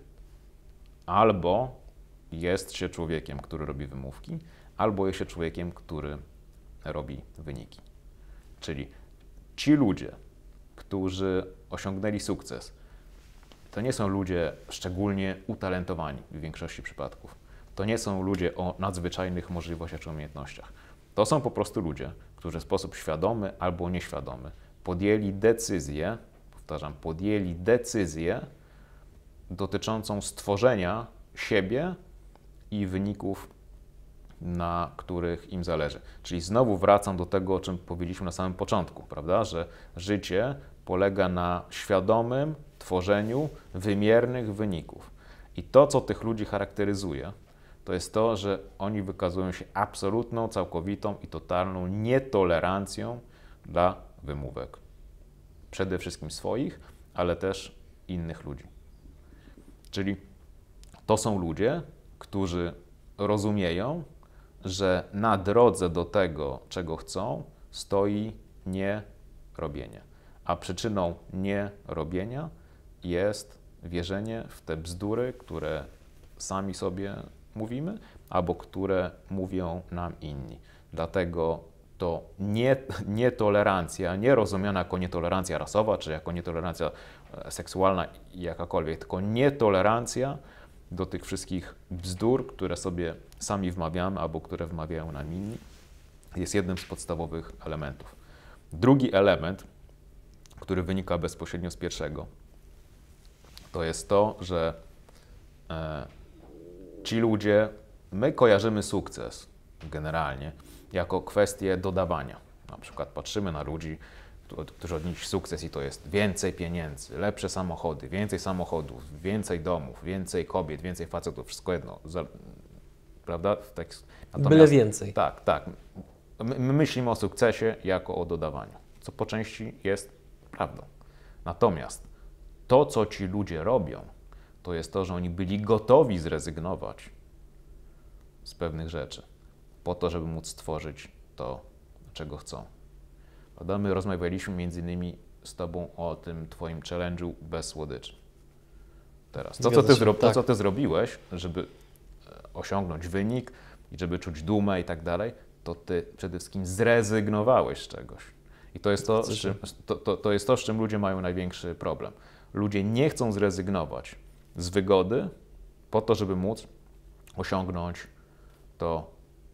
albo jest się człowiekiem, który robi wymówki, albo jest się człowiekiem, który robi wyniki. Czyli ci ludzie, którzy osiągnęli sukces, to nie są ludzie szczególnie utalentowani w większości przypadków. To nie są ludzie o nadzwyczajnych możliwościach czy umiejętnościach. To są po prostu ludzie, którzy w sposób świadomy albo nieświadomy podjęli decyzję, powtarzam, podjęli decyzję dotyczącą stworzenia siebie i wyników, na których im zależy. Czyli znowu wracam do tego, o czym powiedzieliśmy na samym początku, prawda? Że życie polega na świadomym tworzeniu wymiernych wyników. I to, co tych ludzi charakteryzuje, to jest to, że oni wykazują się absolutną, całkowitą i totalną nietolerancją dla wymówek. Przede wszystkim swoich, ale też innych ludzi. Czyli to są ludzie, którzy rozumieją, że na drodze do tego, czego chcą, stoi nie robienie. A przyczyną nie robienia jest wierzenie w te bzdury, które sami sobie mówimy, albo które mówią nam inni. Dlatego to nie, nietolerancja, nie rozumiana jako nietolerancja rasowa, czy jako nietolerancja seksualna, jakakolwiek, tylko nietolerancja do tych wszystkich bzdur, które sobie sami wmawiamy, albo które wmawiają nam inni, jest jednym z podstawowych elementów. Drugi element, który wynika bezpośrednio z pierwszego, to jest to, że e, ci ludzie, my kojarzymy sukces generalnie jako kwestię dodawania. Na przykład patrzymy na ludzi, którzy odnieśli sukces i to jest więcej pieniędzy, lepsze samochody, więcej samochodów, więcej domów, więcej kobiet, więcej facetów, wszystko jedno, prawda? Tak, byle więcej. Tak, tak. My, my myślimy o sukcesie jako o dodawaniu, co po części jest prawdą. Natomiast to, co ci ludzie robią, to jest to, że oni byli gotowi zrezygnować z pewnych rzeczy po to, żeby móc stworzyć to, czego chcą. Prawda? My rozmawialiśmy między innymi z Tobą o tym Twoim challenge'u bez słodyczy. Teraz, to co, ty zro- to, co Ty zrobiłeś, żeby osiągnąć wynik i żeby czuć dumę i tak dalej, to Ty przede wszystkim zrezygnowałeś z czegoś. I to jest to, z czym, to, to, to jest to, z czym ludzie mają największy problem. Ludzie nie chcą zrezygnować z wygody po to, żeby móc osiągnąć to,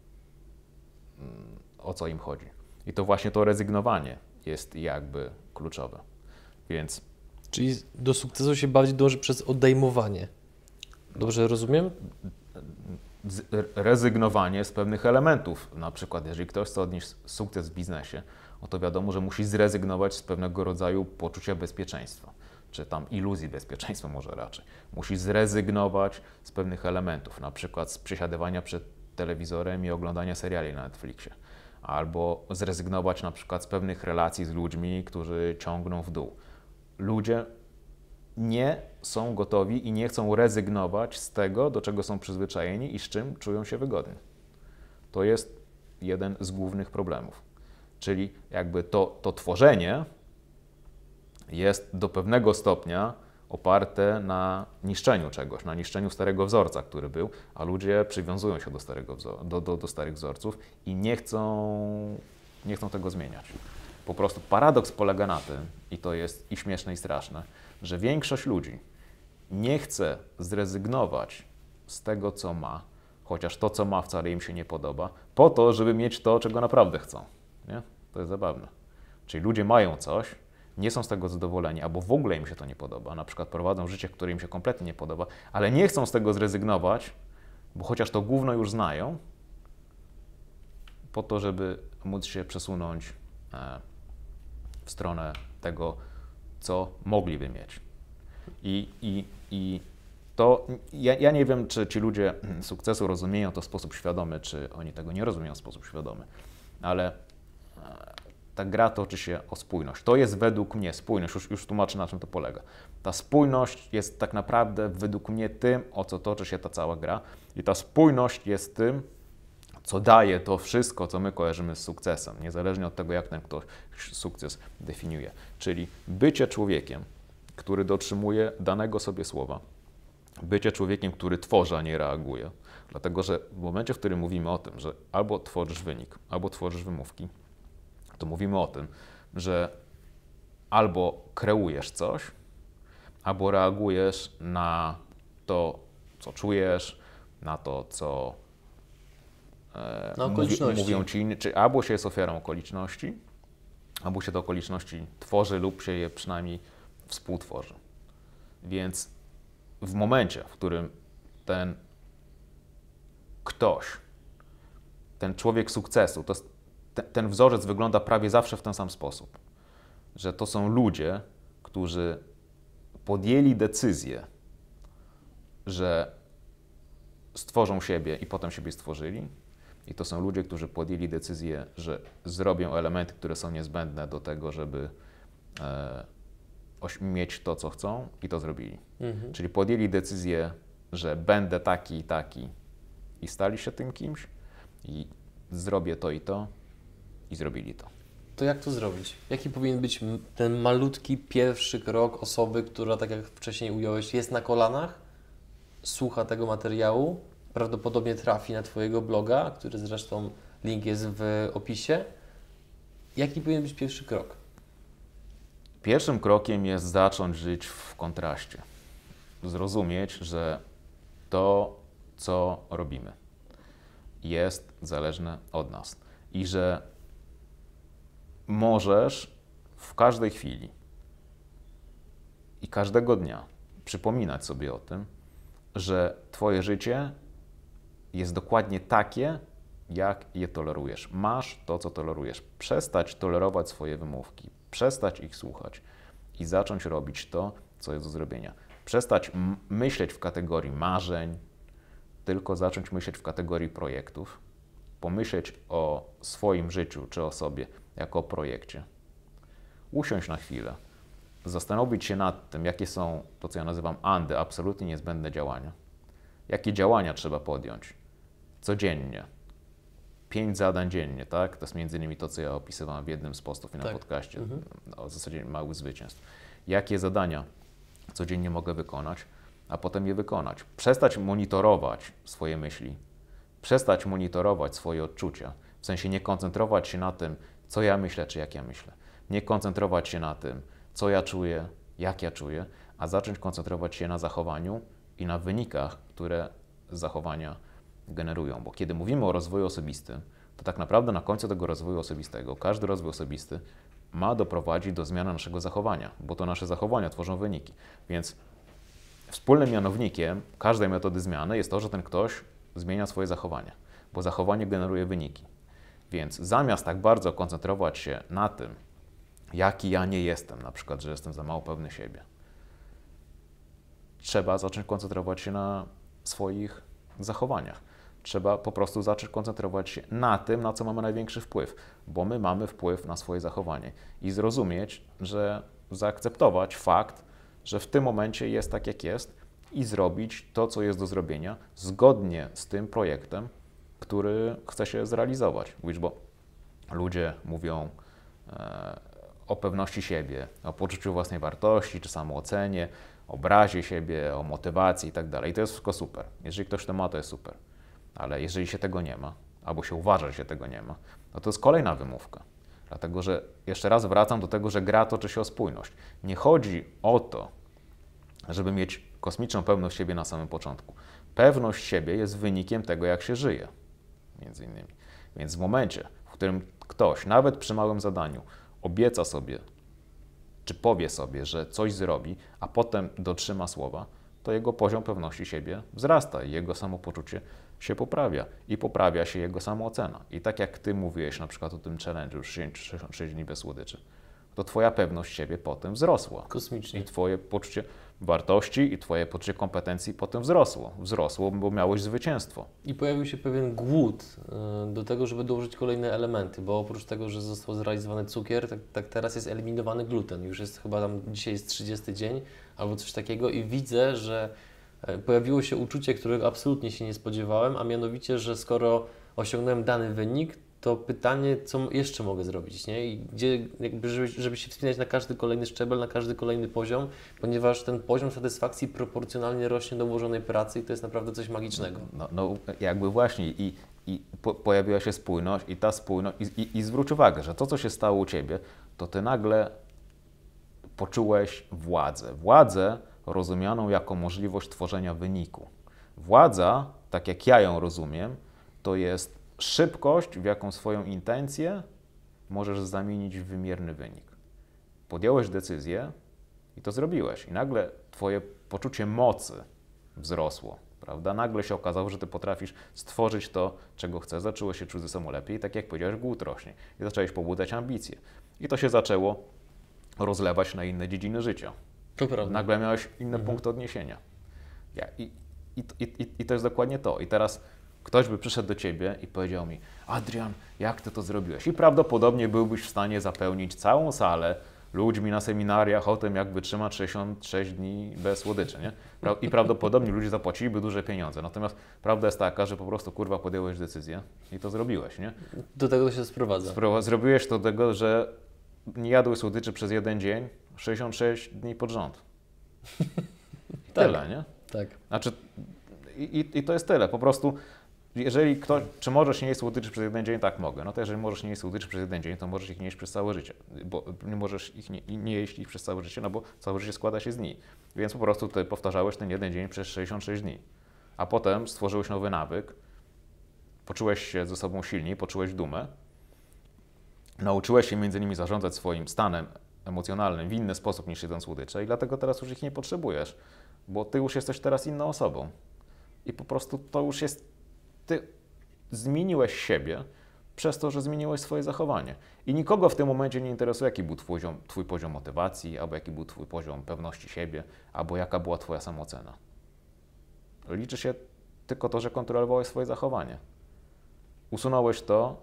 o co im chodzi. I to właśnie to rezygnowanie jest jakby kluczowe. Więc... Czyli do sukcesu się bardziej dąży przez odejmowanie. Dobrze rozumiem? Rezygnowanie z pewnych elementów. Na przykład, jeżeli ktoś chce odnieść sukces w biznesie, no to wiadomo, że musi zrezygnować z pewnego rodzaju poczucia bezpieczeństwa, czy tam iluzji bezpieczeństwa może raczej. Musi zrezygnować z pewnych elementów, na przykład z przesiadywania przed telewizorem i oglądania seriali na Netflixie. Albo zrezygnować na przykład z pewnych relacji z ludźmi, którzy ciągną w dół. Ludzie nie są gotowi i nie chcą rezygnować z tego, do czego są przyzwyczajeni i z czym czują się wygodnie. To jest jeden z głównych problemów. Czyli jakby to, to tworzenie jest do pewnego stopnia oparte na niszczeniu czegoś, na niszczeniu starego wzorca, który był, a ludzie przywiązują się do, starego wzor- do, do, do starych wzorców i nie chcą, nie chcą tego zmieniać. Po prostu paradoks polega na tym, i to jest i śmieszne, i straszne, że większość ludzi nie chce zrezygnować z tego, co ma, chociaż to, co ma, wcale im się nie podoba, po to, żeby mieć to, czego naprawdę chcą. Nie? To jest zabawne. Czyli ludzie mają coś, nie są z tego zadowoleni, albo w ogóle im się to nie podoba, na przykład prowadzą życie, które im się kompletnie nie podoba, ale nie chcą z tego zrezygnować, bo chociaż to gówno już znają, po to, żeby móc się przesunąć w stronę tego, co mogliby mieć. I, i, i to, ja, ja nie wiem, czy ci ludzie sukcesu rozumieją to w sposób świadomy, czy oni tego nie rozumieją w sposób świadomy, ale ta gra toczy się o spójność. To jest według mnie spójność, już, już tłumaczę, na czym to polega. Ta spójność jest tak naprawdę według mnie tym, o co toczy się ta cała gra, i ta spójność jest tym, co daje to wszystko, co my kojarzymy z sukcesem, niezależnie od tego, jak ten ktoś sukces definiuje. Czyli bycie człowiekiem, który dotrzymuje danego sobie słowa, bycie człowiekiem, który tworzy, a nie reaguje. Dlatego, że w momencie, w którym mówimy o tym, że albo tworzysz wynik, albo tworzysz wymówki, to mówimy o tym, że albo kreujesz coś, albo reagujesz na to, co czujesz, na to, co e, Na mówi, okoliczności. mówią ci inni, czy albo się jest ofiarą okoliczności, albo się te okoliczności tworzy lub się je przynajmniej współtworzy. Więc w momencie, w którym ten ktoś, ten człowiek sukcesu, to jest, ten, ten wzorzec wygląda prawie zawsze w ten sam sposób, że to są ludzie, którzy podjęli decyzję, że stworzą siebie i potem siebie stworzyli. I to są ludzie, którzy podjęli decyzję, że zrobią elementy, które są niezbędne do tego, żeby e, mieć to, co chcą, i to zrobili. Mhm. Czyli podjęli decyzję, że będę taki i taki, i stali się tym kimś, i zrobię to i to, i zrobili to. To jak to zrobić? Jaki powinien być ten malutki pierwszy krok osoby, która, tak jak wcześniej ująłeś, jest na kolanach, słucha tego materiału, prawdopodobnie trafi na Twojego bloga, który zresztą link jest w opisie. Jaki powinien być pierwszy krok? Pierwszym krokiem jest zacząć żyć w kontraście. Zrozumieć, że to, co robimy, jest zależne od nas i że możesz w każdej chwili i każdego dnia przypominać sobie o tym, że Twoje życie jest dokładnie takie, jak je tolerujesz. Masz to, co tolerujesz. Przestać tolerować swoje wymówki, przestać ich słuchać i zacząć robić to, co jest do zrobienia. Przestać myśleć w kategorii marzeń, tylko zacząć myśleć w kategorii projektów, pomyśleć o swoim życiu czy o sobie jako o projekcie. Usiąść na chwilę, zastanowić się nad tym, jakie są to, co ja nazywam andy, absolutnie niezbędne działania. Jakie działania trzeba podjąć codziennie. Pięć zadań dziennie, tak? To jest między innymi to, co ja opisywałem w jednym z postów i na tak. podcaście, mhm. o zasadzie małych zwycięstw. Jakie zadania codziennie mogę wykonać, a potem je wykonać. Przestać monitorować swoje myśli, przestać monitorować swoje odczucia, w sensie nie koncentrować się na tym, co ja myślę, czy jak ja myślę. Nie koncentrować się na tym, co ja czuję, jak ja czuję, a zacząć koncentrować się na zachowaniu i na wynikach, które zachowania generują. Bo kiedy mówimy o rozwoju osobistym, to tak naprawdę na końcu tego rozwoju osobistego, każdy rozwój osobisty ma doprowadzić do zmiany naszego zachowania, bo to nasze zachowania tworzą wyniki. Więc wspólnym mianownikiem każdej metody zmiany jest to, że ten ktoś zmienia swoje zachowanie, bo zachowanie generuje wyniki. Więc zamiast tak bardzo koncentrować się na tym, jaki ja nie jestem, na przykład, że jestem za mało pewny siebie, trzeba zacząć koncentrować się na swoich zachowaniach. Trzeba po prostu zacząć koncentrować się na tym, na co mamy największy wpływ, bo my mamy wpływ na swoje zachowanie i zrozumieć, że zaakceptować fakt, że w tym momencie jest tak, jak jest i zrobić to, co jest do zrobienia, zgodnie z tym projektem, który chce się zrealizować. Mówisz, bo ludzie mówią e, o pewności siebie, o poczuciu własnej wartości, czy samoocenie, obrazie siebie, o motywacji i tak dalej. I to jest wszystko super. Jeżeli ktoś to ma, to jest super. Ale jeżeli się tego nie ma, albo się uważa, że się tego nie ma, no to jest kolejna wymówka. Dlatego, że jeszcze raz wracam do tego, że gra toczy się o spójność. Nie chodzi o to, żeby mieć kosmiczną pewność siebie na samym początku. Pewność siebie jest wynikiem tego, jak się żyje, między innymi. Więc w momencie, w którym ktoś, nawet przy małym zadaniu, obieca sobie, czy powie sobie, że coś zrobi, a potem dotrzyma słowa, to jego poziom pewności siebie wzrasta i jego samopoczucie się poprawia i poprawia się jego samoocena. I tak jak ty mówiłeś na przykład o tym challenge'u sześćdziesiąt dni bez słodyczy, to twoja pewność siebie potem wzrosła. Kosmicznie. I twoje poczucie wartości i twoje poczucie kompetencji potem wzrosło. Wzrosło, bo miałeś zwycięstwo. I pojawił się pewien głód y, do tego, żeby dołożyć kolejne elementy, bo oprócz tego, że został zrealizowany cukier, tak, tak teraz jest eliminowany gluten. Już jest chyba tam, dzisiaj jest trzydziesty dzień albo coś takiego i widzę, że y, pojawiło się uczucie, którego absolutnie się nie spodziewałem, a mianowicie, że skoro osiągnąłem dany wynik, to pytanie, co jeszcze mogę zrobić, nie? I gdzie, jakby, żeby, żeby się wspinać na każdy kolejny szczebel, na każdy kolejny poziom, ponieważ ten poziom satysfakcji proporcjonalnie rośnie do włożonej pracy i to jest naprawdę coś magicznego. No, no jakby właśnie i, i po, pojawiła się spójność i ta spójność i, i, i zwróć uwagę, że to, co się stało u Ciebie, to Ty nagle poczułeś władzę. Władzę rozumianą jako możliwość tworzenia wyniku. Władza, tak jak ja ją rozumiem, to jest szybkość, w jaką swoją intencję możesz zamienić w wymierny wynik. Podjąłeś decyzję i to zrobiłeś. I nagle Twoje poczucie mocy wzrosło, prawda? Nagle się okazało, że Ty potrafisz stworzyć to, czego chcesz. Zacząłeś się czuć ze sobą lepiej i tak jak powiedziałeś, głód rośnie. I zacząłeś pobudzać ambicje. I to się zaczęło rozlewać na inne dziedziny życia. To prawda. Nagle miałeś inne Mhm. punkty odniesienia. Ja, i, i, i, I to jest dokładnie to. I teraz ktoś by przyszedł do Ciebie i powiedział mi: Adrian, jak Ty to zrobiłeś? I prawdopodobnie byłbyś w stanie zapełnić całą salę ludźmi na seminariach o tym, jak wytrzymać sześćdziesiąt sześć dni bez słodyczy, nie? I prawdopodobnie ludzie zapłaciliby duże pieniądze. Natomiast prawda jest taka, że po prostu, kurwa, podjąłeś decyzję i to zrobiłeś, nie? Do tego to się sprowadza. Spro- Zrobiłeś to do tego, że nie jadłeś słodyczy przez jeden dzień, sześćdziesiąt sześć dni pod rząd. I Tak. tyle, nie? Tak. Znaczy, i, i to jest tyle. Po prostu, jeżeli ktoś, czy możesz nie jeść słodyczy przez jeden dzień? Tak, mogę. No to jeżeli możesz nie jeść słodyczy przez jeden dzień, to możesz ich nie jeść przez całe życie, bo nie możesz ich nie, nie jeść ich przez całe życie, no bo całe życie składa się z dni. Więc po prostu ty powtarzałeś ten jeden dzień przez sześćdziesiąt sześć dni. A potem stworzyłeś nowy nawyk, poczułeś się ze sobą silniej, poczułeś dumę, nauczyłeś się między innymi zarządzać swoim stanem emocjonalnym w inny sposób niż jedząc słodycze i dlatego teraz już ich nie potrzebujesz, bo ty już jesteś teraz inną osobą. I po prostu to już jest, ty zmieniłeś siebie przez to, że zmieniłeś swoje zachowanie. I nikogo w tym momencie nie interesuje, jaki był twój poziom, twój poziom motywacji, albo jaki był twój poziom pewności siebie, albo jaka była twoja samoocena. Liczy się tylko to, że kontrolowałeś swoje zachowanie. Usunąłeś to,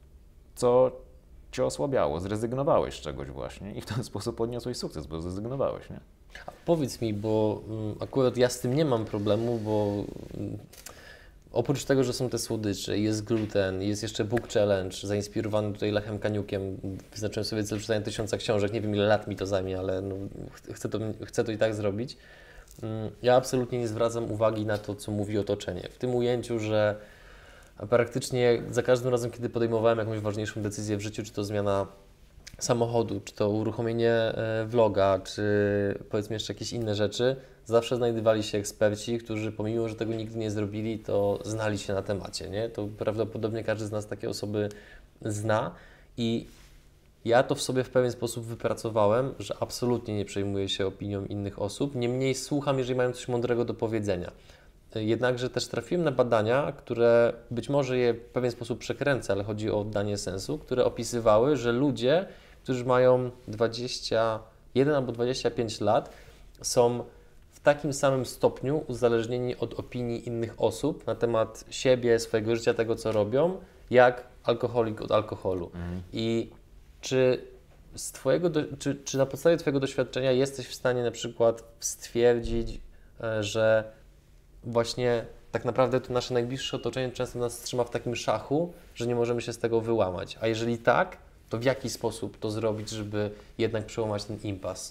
co cię osłabiało, zrezygnowałeś z czegoś właśnie i w ten sposób odniosłeś sukces, bo zrezygnowałeś, nie? A powiedz mi, bo mm, akurat ja z tym nie mam problemu, bo mm, oprócz tego, że są te słodycze, jest gluten, jest jeszcze Book Challenge, zainspirowany tutaj Lechem Kaniukiem. Wyznaczyłem sobie cel przeczytania tysiąca książek, nie wiem ile lat mi to zajmie, ale no, ch- chcę, to, chcę to i tak zrobić. Mm, Ja absolutnie nie zwracam uwagi na to, co mówi otoczenie. W tym ujęciu, że praktycznie za każdym razem, kiedy podejmowałem jakąś ważniejszą decyzję w życiu, czy to zmiana samochodu, czy to uruchomienie e, vloga, czy powiedzmy jeszcze jakieś inne rzeczy, zawsze znajdowali się eksperci, którzy pomimo, że tego nigdy nie zrobili, to znali się na temacie, nie? To prawdopodobnie każdy z nas takie osoby zna i ja to w sobie w pewien sposób wypracowałem, że absolutnie nie przejmuję się opinią innych osób, niemniej słucham, jeżeli mają coś mądrego do powiedzenia. Jednakże też trafiłem na badania, które być może je w pewien sposób przekręcę, ale chodzi o oddanie sensu, które opisywały, że ludzie, którzy mają dwadzieścia jeden albo dwadzieścia pięć lat, są w takim samym stopniu uzależnieni od opinii innych osób na temat siebie, swojego życia, tego co robią, jak alkoholik od alkoholu. Mhm. I czy z twojego, do, czy, czy na podstawie Twojego doświadczenia jesteś w stanie na przykład stwierdzić, że właśnie tak naprawdę to nasze najbliższe otoczenie często nas trzyma w takim szachu, że nie możemy się z tego wyłamać? A jeżeli tak, to w jaki sposób to zrobić, żeby jednak przełamać ten impas?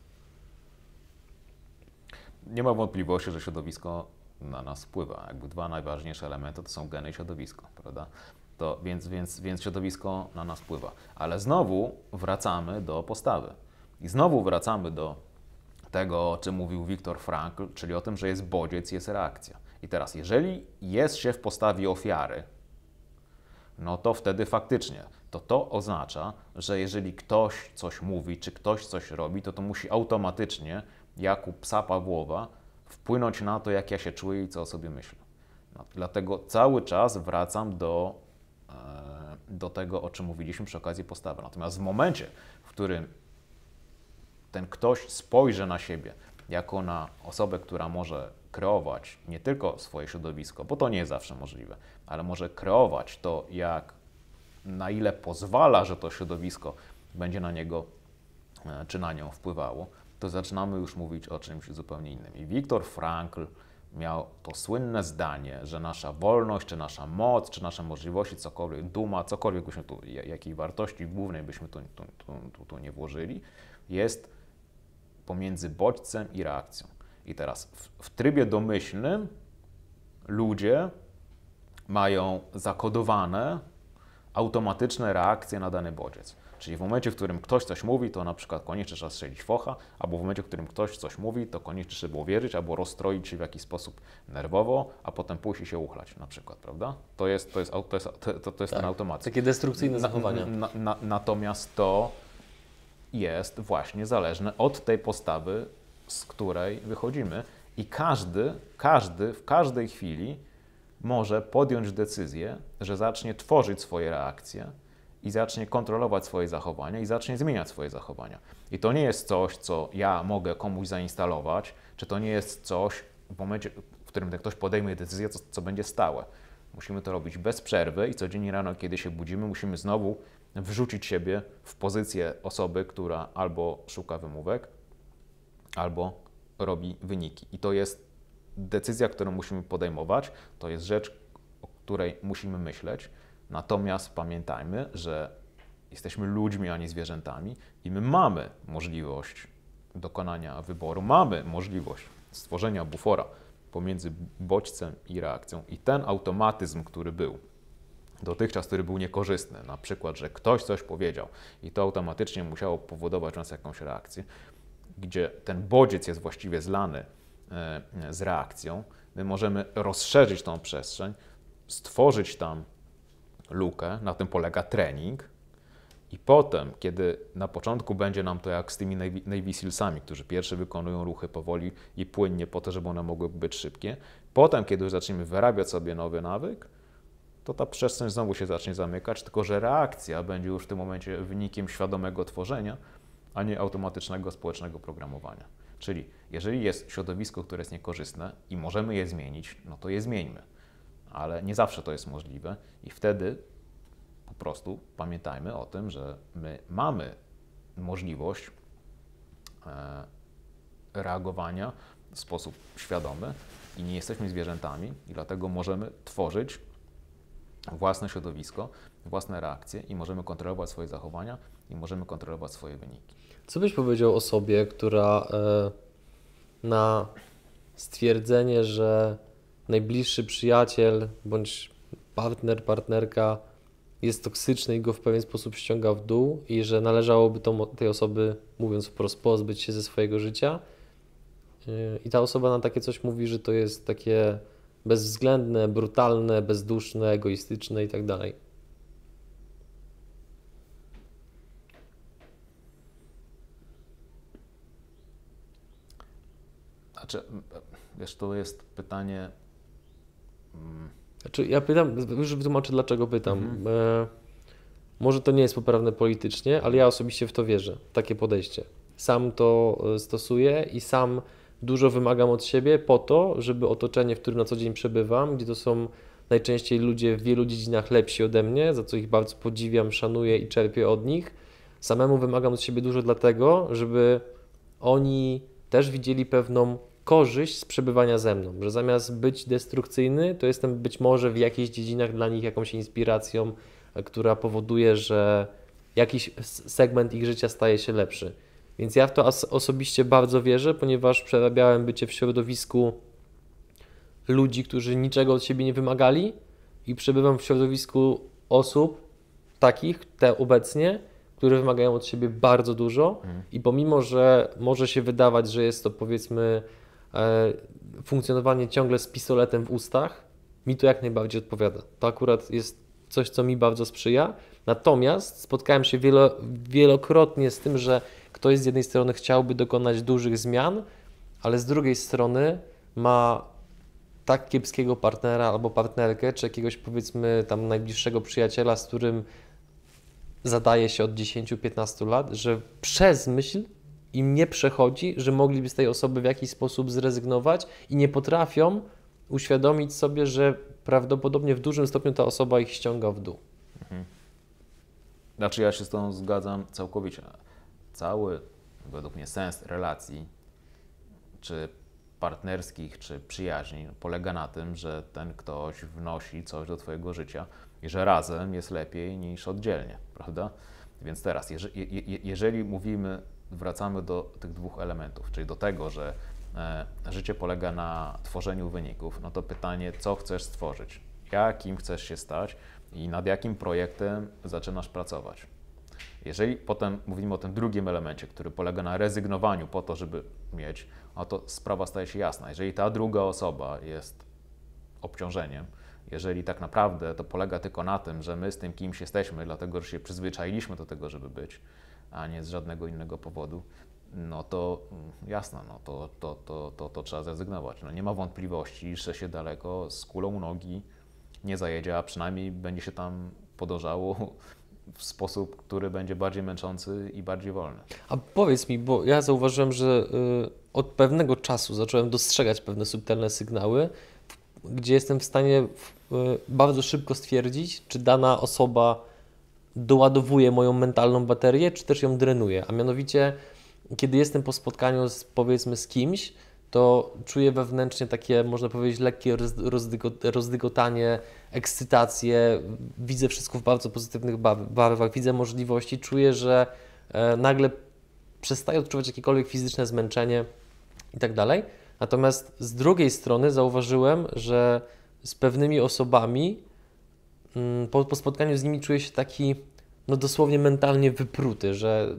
Nie ma wątpliwości, że środowisko na nas wpływa. Jakby dwa najważniejsze elementy to są geny i środowisko, prawda? To więc, więc, więc środowisko na nas wpływa. Ale znowu wracamy do postawy. I znowu wracamy do tego, o czym mówił Viktor Frankl, czyli o tym, że jest bodziec, jest reakcja. I teraz, jeżeli jest się w postawie ofiary, no to wtedy faktycznie to to oznacza, że jeżeli ktoś coś mówi, czy ktoś coś robi, to to musi automatycznie, jak u psa Pawłowa, wpłynąć na to, jak ja się czuję i co o sobie myślę. No, dlatego cały czas wracam do, e, do tego, o czym mówiliśmy przy okazji postawy. Natomiast w momencie, w którym ten ktoś spojrzy na siebie jako na osobę, która może kreować nie tylko swoje środowisko, bo to nie jest zawsze możliwe, ale może kreować to, jak, na ile pozwala, że to środowisko będzie na niego czy na nią wpływało, to zaczynamy już mówić o czymś zupełnie innym. I Viktor Frankl miał to słynne zdanie, że nasza wolność, czy nasza moc, czy nasze możliwości, cokolwiek, duma, cokolwiek byśmy tu, jakiej wartości głównej byśmy tu, tu, tu, tu, tu nie włożyli, jest pomiędzy bodźcem i reakcją. I teraz w, w trybie domyślnym ludzie mają zakodowane automatyczne reakcje na dany bodziec. Czyli w momencie, w którym ktoś coś mówi, to na przykład koniecznie trzeba strzelić focha, albo w momencie, w którym ktoś coś mówi, to koniecznie trzeba było wierzyć, albo rozstroić się w jakiś sposób nerwowo, a potem pójść i się uchlać na przykład, prawda? To jest, to jest, to jest, to, to jest tak, ten automatyzm. Takie destrukcyjne zachowania. Na, na, na, natomiast to jest właśnie zależne od tej postawy, z której wychodzimy i każdy, każdy w każdej chwili może podjąć decyzję, że zacznie tworzyć swoje reakcje i zacznie kontrolować swoje zachowania i zacznie zmieniać swoje zachowania. I to nie jest coś, co ja mogę komuś zainstalować, czy to nie jest coś, w momencie, w którym ten ktoś podejmie decyzję, co, co będzie stałe. Musimy to robić bez przerwy i codziennie rano, kiedy się budzimy, musimy znowu wrzucić siebie w pozycję osoby, która albo szuka wymówek, albo robi wyniki. I to jest decyzja, którą musimy podejmować, to jest rzecz, o której musimy myśleć. Natomiast pamiętajmy, że jesteśmy ludźmi, a nie zwierzętami i my mamy możliwość dokonania wyboru, mamy możliwość stworzenia bufora pomiędzy bodźcem i reakcją. I ten automatyzm, który był dotychczas, który był niekorzystny, na przykład, że ktoś coś powiedział i to automatycznie musiało powodować u nas jakąś reakcję, gdzie ten bodziec jest właściwie zlany z reakcją, my możemy rozszerzyć tą przestrzeń, stworzyć tam lukę, na tym polega trening i potem, kiedy na początku będzie nam to jak z tymi Navy, Navy Sealsami, którzy pierwsze wykonują ruchy powoli i płynnie po to, żeby one mogły być szybkie, potem, kiedy już zaczniemy wyrabiać sobie nowy nawyk, to ta przestrzeń znowu się zacznie zamykać, tylko że reakcja będzie już w tym momencie wynikiem świadomego tworzenia, a nie automatycznego społecznego programowania. Czyli jeżeli jest środowisko, które jest niekorzystne i możemy je zmienić, no to je zmieńmy. Ale nie zawsze to jest możliwe i wtedy po prostu pamiętajmy o tym, że my mamy możliwość e, reagowania w sposób świadomy i nie jesteśmy zwierzętami i dlatego możemy tworzyć własne środowisko, własne reakcje i możemy kontrolować swoje zachowania i możemy kontrolować swoje wyniki. Co byś powiedział osobie, która e, na stwierdzenie, że najbliższy przyjaciel bądź partner, partnerka jest toksyczny i go w pewien sposób ściąga w dół i że należałoby to, tej osoby, mówiąc wprost, pozbyć się ze swojego życia e, i ta osoba na takie coś mówi, że to jest takie bezwzględne, brutalne, bezduszne, egoistyczne i tak dalej. Znaczy, wiesz, to jest pytanie... Znaczy, ja pytam, już wytłumaczę, dlaczego pytam. Mhm. E, może to nie jest poprawne politycznie, ale ja osobiście w to wierzę, takie podejście. Sam to stosuję i sam dużo wymagam od siebie po to, żeby otoczenie, w którym na co dzień przebywam, gdzie to są najczęściej ludzie w wielu dziedzinach lepsi ode mnie, za co ich bardzo podziwiam, szanuję i czerpię od nich, samemu wymagam od siebie dużo dlatego, żeby oni też widzieli pewną korzyść z przebywania ze mną, że zamiast być destrukcyjny, to jestem być może w jakichś dziedzinach dla nich jakąś inspiracją, która powoduje, że jakiś segment ich życia staje się lepszy. Więc ja w to osobiście bardzo wierzę, ponieważ przerabiałem bycie w środowisku ludzi, którzy niczego od siebie nie wymagali i przebywam w środowisku osób takich, te obecnie, które wymagają od siebie bardzo dużo mhm. i pomimo, że może się wydawać, że jest to powiedzmy e, funkcjonowanie ciągle z pistoletem w ustach, mi to jak najbardziej odpowiada. To akurat jest coś, co mi bardzo sprzyja. Natomiast spotkałem się wielo, wielokrotnie z tym, że ktoś z jednej strony chciałby dokonać dużych zmian, ale z drugiej strony ma tak kiepskiego partnera albo partnerkę, czy jakiegoś powiedzmy tam najbliższego przyjaciela, z którym zadaje się od dziesięciu do piętnastu lat, że przez myśl im nie przechodzi, że mogliby z tej osoby w jakiś sposób zrezygnować i nie potrafią uświadomić sobie, że prawdopodobnie w dużym stopniu ta osoba ich ściąga w dół. Mhm. Znaczy ja się z tą zgadzam całkowicie. Cały, według mnie, sens relacji, czy partnerskich, czy przyjaźni polega na tym, że ten ktoś wnosi coś do twojego życia i że razem jest lepiej niż oddzielnie, prawda? Więc teraz, jeżeli, jeżeli mówimy, wracamy do tych dwóch elementów, czyli do tego, że e, życie polega na tworzeniu wyników, no to pytanie, co chcesz stworzyć, jakim chcesz się stać i nad jakim projektem zaczynasz pracować. Jeżeli potem mówimy o tym drugim elemencie, który polega na rezygnowaniu po to, żeby mieć, a to sprawa staje się jasna. Jeżeli ta druga osoba jest obciążeniem, jeżeli tak naprawdę to polega tylko na tym, że my z tym kimś jesteśmy, dlatego że się przyzwyczailiśmy do tego, żeby być, a nie z żadnego innego powodu, no to jasne, no to, to, to, to, to trzeba zrezygnować. No nie ma wątpliwości, że się daleko z kulą u nogi nie zajedzie, a przynajmniej będzie się tam podążało w sposób, który będzie bardziej męczący i bardziej wolny. A powiedz mi, bo ja zauważyłem, że y, od pewnego czasu zacząłem dostrzegać pewne subtelne sygnały, gdzie jestem w stanie y, bardzo szybko stwierdzić, czy dana osoba doładowuje moją mentalną baterię, czy też ją drenuje. A mianowicie, kiedy jestem po spotkaniu z, powiedzmy z kimś, to czuję wewnętrznie takie, można powiedzieć, lekkie rozdygotanie, ekscytację, widzę wszystko w bardzo pozytywnych barwach, widzę możliwości, czuję, że e, nagle przestaję odczuwać jakiekolwiek fizyczne zmęczenie i tak dalej. Natomiast z drugiej strony zauważyłem, że z pewnymi osobami mm, po, po spotkaniu z nimi czuję się taki no dosłownie mentalnie wypruty, że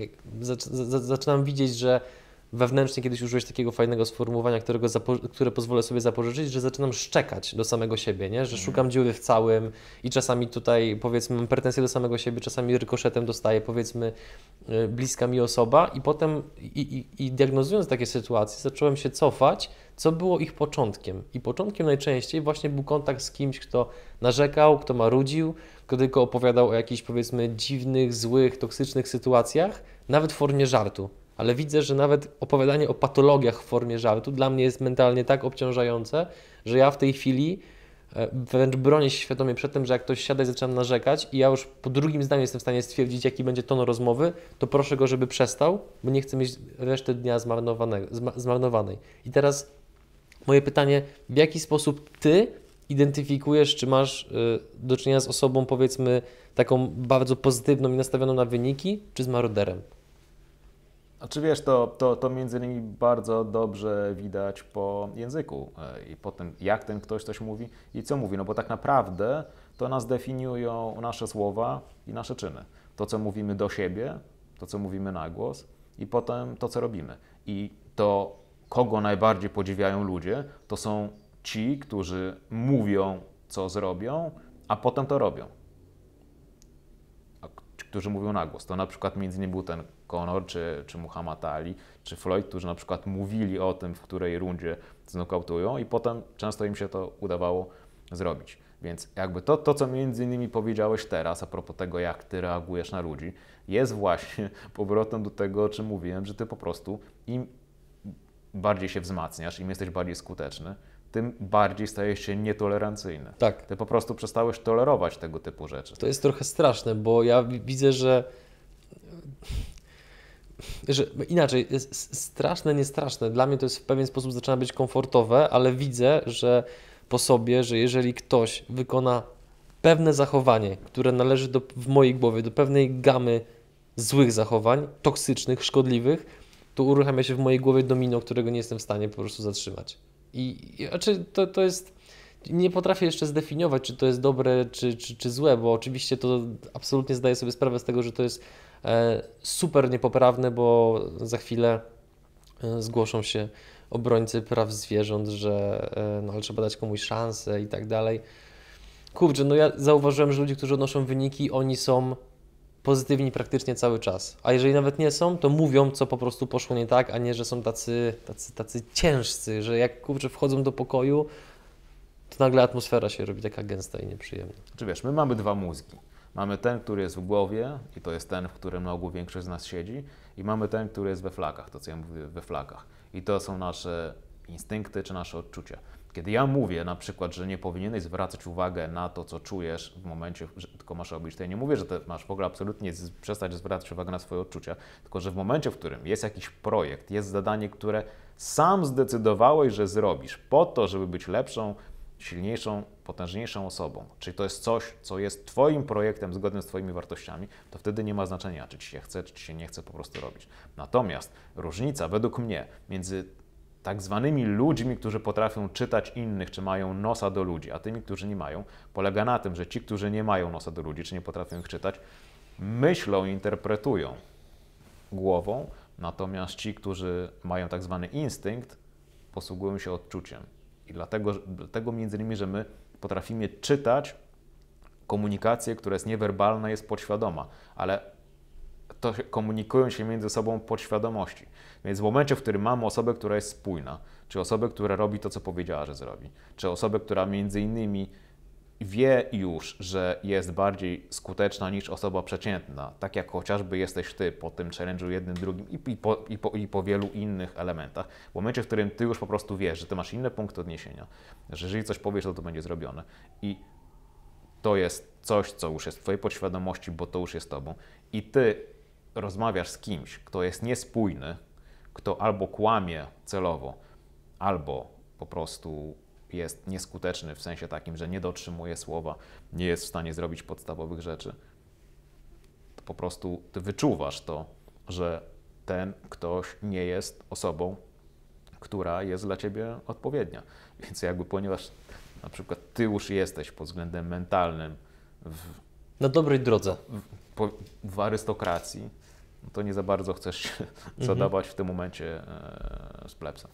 zaczynam widzieć, że wewnętrznie kiedyś użyłeś takiego fajnego sformułowania, którego które pozwolę sobie zapożyczyć, że zaczynam szczekać do samego siebie, nie? Że szukam dziury w całym i czasami tutaj powiedzmy mam pretensje do samego siebie, czasami rykoszetem dostaję powiedzmy bliska mi osoba i potem i, i, i diagnozując takie sytuacje zacząłem się cofać, co było ich początkiem. I początkiem najczęściej właśnie był kontakt z kimś, kto narzekał, kto marudził, kto tylko opowiadał o jakichś powiedzmy dziwnych, złych, toksycznych sytuacjach, nawet w formie żartu. Ale widzę, że nawet opowiadanie o patologiach w formie żartu dla mnie jest mentalnie tak obciążające, że ja w tej chwili wręcz bronię się świadomie przed tym, że jak ktoś siada i zaczyna narzekać i ja już po drugim zdaniu jestem w stanie stwierdzić, jaki będzie ton rozmowy, to proszę go, żeby przestał, bo nie chcę mieć reszty dnia zmarnowanej. I teraz moje pytanie, w jaki sposób Ty identyfikujesz, czy masz do czynienia z osobą powiedzmy taką bardzo pozytywną i nastawioną na wyniki, czy z maruderem? Znaczy wiesz, to, to, to między innymi bardzo dobrze widać po języku i po tym, jak ten ktoś coś mówi i co mówi, no bo tak naprawdę to nas definiują nasze słowa i nasze czyny. To, co mówimy do siebie, to, co mówimy na głos i potem to, co robimy. I to, kogo najbardziej podziwiają ludzie, to są ci, którzy mówią, co zrobią, a potem to robią. Którzy mówią na głos. To na przykład między innymi był ten Conor, czy, czy Muhammad Ali, czy Floyd, którzy na przykład mówili o tym, w której rundzie znokautują i potem często im się to udawało zrobić. Więc jakby to, to, co między innymi powiedziałeś teraz a propos tego, jak ty reagujesz na ludzi, jest właśnie powrotem do tego, o czym mówiłem, że ty po prostu im bardziej się wzmacniasz, im jesteś bardziej skuteczny, tym bardziej stajesz się nietolerancyjny. Tak. Ty po prostu przestałeś tolerować tego typu rzeczy. To jest trochę straszne, bo ja widzę, że że inaczej, jest straszne, niestraszne. Dla mnie to jest w pewien sposób zaczyna być komfortowe, ale widzę, że po sobie, że jeżeli ktoś wykona pewne zachowanie, które należy do, w mojej głowie do pewnej gamy złych zachowań, toksycznych, szkodliwych, to uruchamia się w mojej głowie domino, którego nie jestem w stanie po prostu zatrzymać. I, i znaczy to, to jest... Nie potrafię jeszcze zdefiniować, czy to jest dobre, czy, czy, czy złe, bo oczywiście to absolutnie zdaję sobie sprawę z tego, że to jest e, super niepoprawne, bo za chwilę e, zgłoszą się obrońcy praw zwierząt, że e, no, ale trzeba dać komuś szansę i tak dalej. Kurczę, no ja zauważyłem, że ludzie, którzy odnoszą wyniki, oni są pozytywni praktycznie cały czas. A jeżeli nawet nie są, to mówią, co po prostu poszło nie tak, a nie, że są tacy, tacy, tacy ciężcy, że jak kurczę wchodzą do pokoju, to nagle atmosfera się robi taka gęsta i nieprzyjemna. Czy wiesz, my mamy dwa mózgi. Mamy ten, który jest w głowie i to jest ten, w którym na ogół większość z nas siedzi, i mamy ten, który jest we flakach, to co ja mówię, we flakach. I to są nasze instynkty czy nasze odczucia. Kiedy ja mówię na przykład, że nie powinieneś zwracać uwagę na to, co czujesz w momencie, że tylko masz robić, to ja nie mówię, że ty masz w ogóle absolutnie z- przestać zwracać uwagę na swoje odczucia, tylko że w momencie, w którym jest jakiś projekt, jest zadanie, które sam zdecydowałeś, że zrobisz po to, żeby być lepszą, silniejszą, potężniejszą osobą, czyli to jest coś, co jest Twoim projektem zgodnym z Twoimi wartościami, to wtedy nie ma znaczenia, czy Ci się chce, czy Ci się nie chce po prostu robić. Natomiast różnica według mnie między tak zwanymi ludźmi, którzy potrafią czytać innych, czy mają nosa do ludzi, a tymi, którzy nie mają, polega na tym, że ci, którzy nie mają nosa do ludzi, czy nie potrafią ich czytać, myślą i interpretują głową, natomiast ci, którzy mają tak zwany instynkt, posługują się odczuciem. I dlatego, dlatego między innymi, że my potrafimy czytać komunikację, która jest niewerbalna, jest podświadoma, ale to się, komunikują się między sobą podświadomości. Więc w momencie, w którym mamy osobę, która jest spójna, czy osobę, która robi to, co powiedziała, że zrobi, czy osobę, która między innymi wie już, że jest bardziej skuteczna niż osoba przeciętna, tak jak chociażby jesteś Ty po tym challenge'u jednym, drugim i, i, po, i, po, i po wielu innych elementach. W momencie, w którym Ty już po prostu wiesz, że Ty masz inny punkt odniesienia, że jeżeli coś powiesz, to to będzie zrobione i to jest coś, co już jest w Twojej podświadomości, bo to już jest Tobą i Ty rozmawiasz z kimś, kto jest niespójny, kto albo kłamie celowo, albo po prostu jest nieskuteczny w sensie takim, że nie dotrzymuje słowa, nie jest w stanie zrobić podstawowych rzeczy, to po prostu ty wyczuwasz to, że ten ktoś nie jest osobą, która jest dla ciebie odpowiednia. Więc jakby ponieważ na przykład ty już jesteś pod względem mentalnym w, Na dobrej drodze. w, po- w arystokracji, no to nie za bardzo chcesz się Mhm. zadawać w tym momencie e, z plebsem.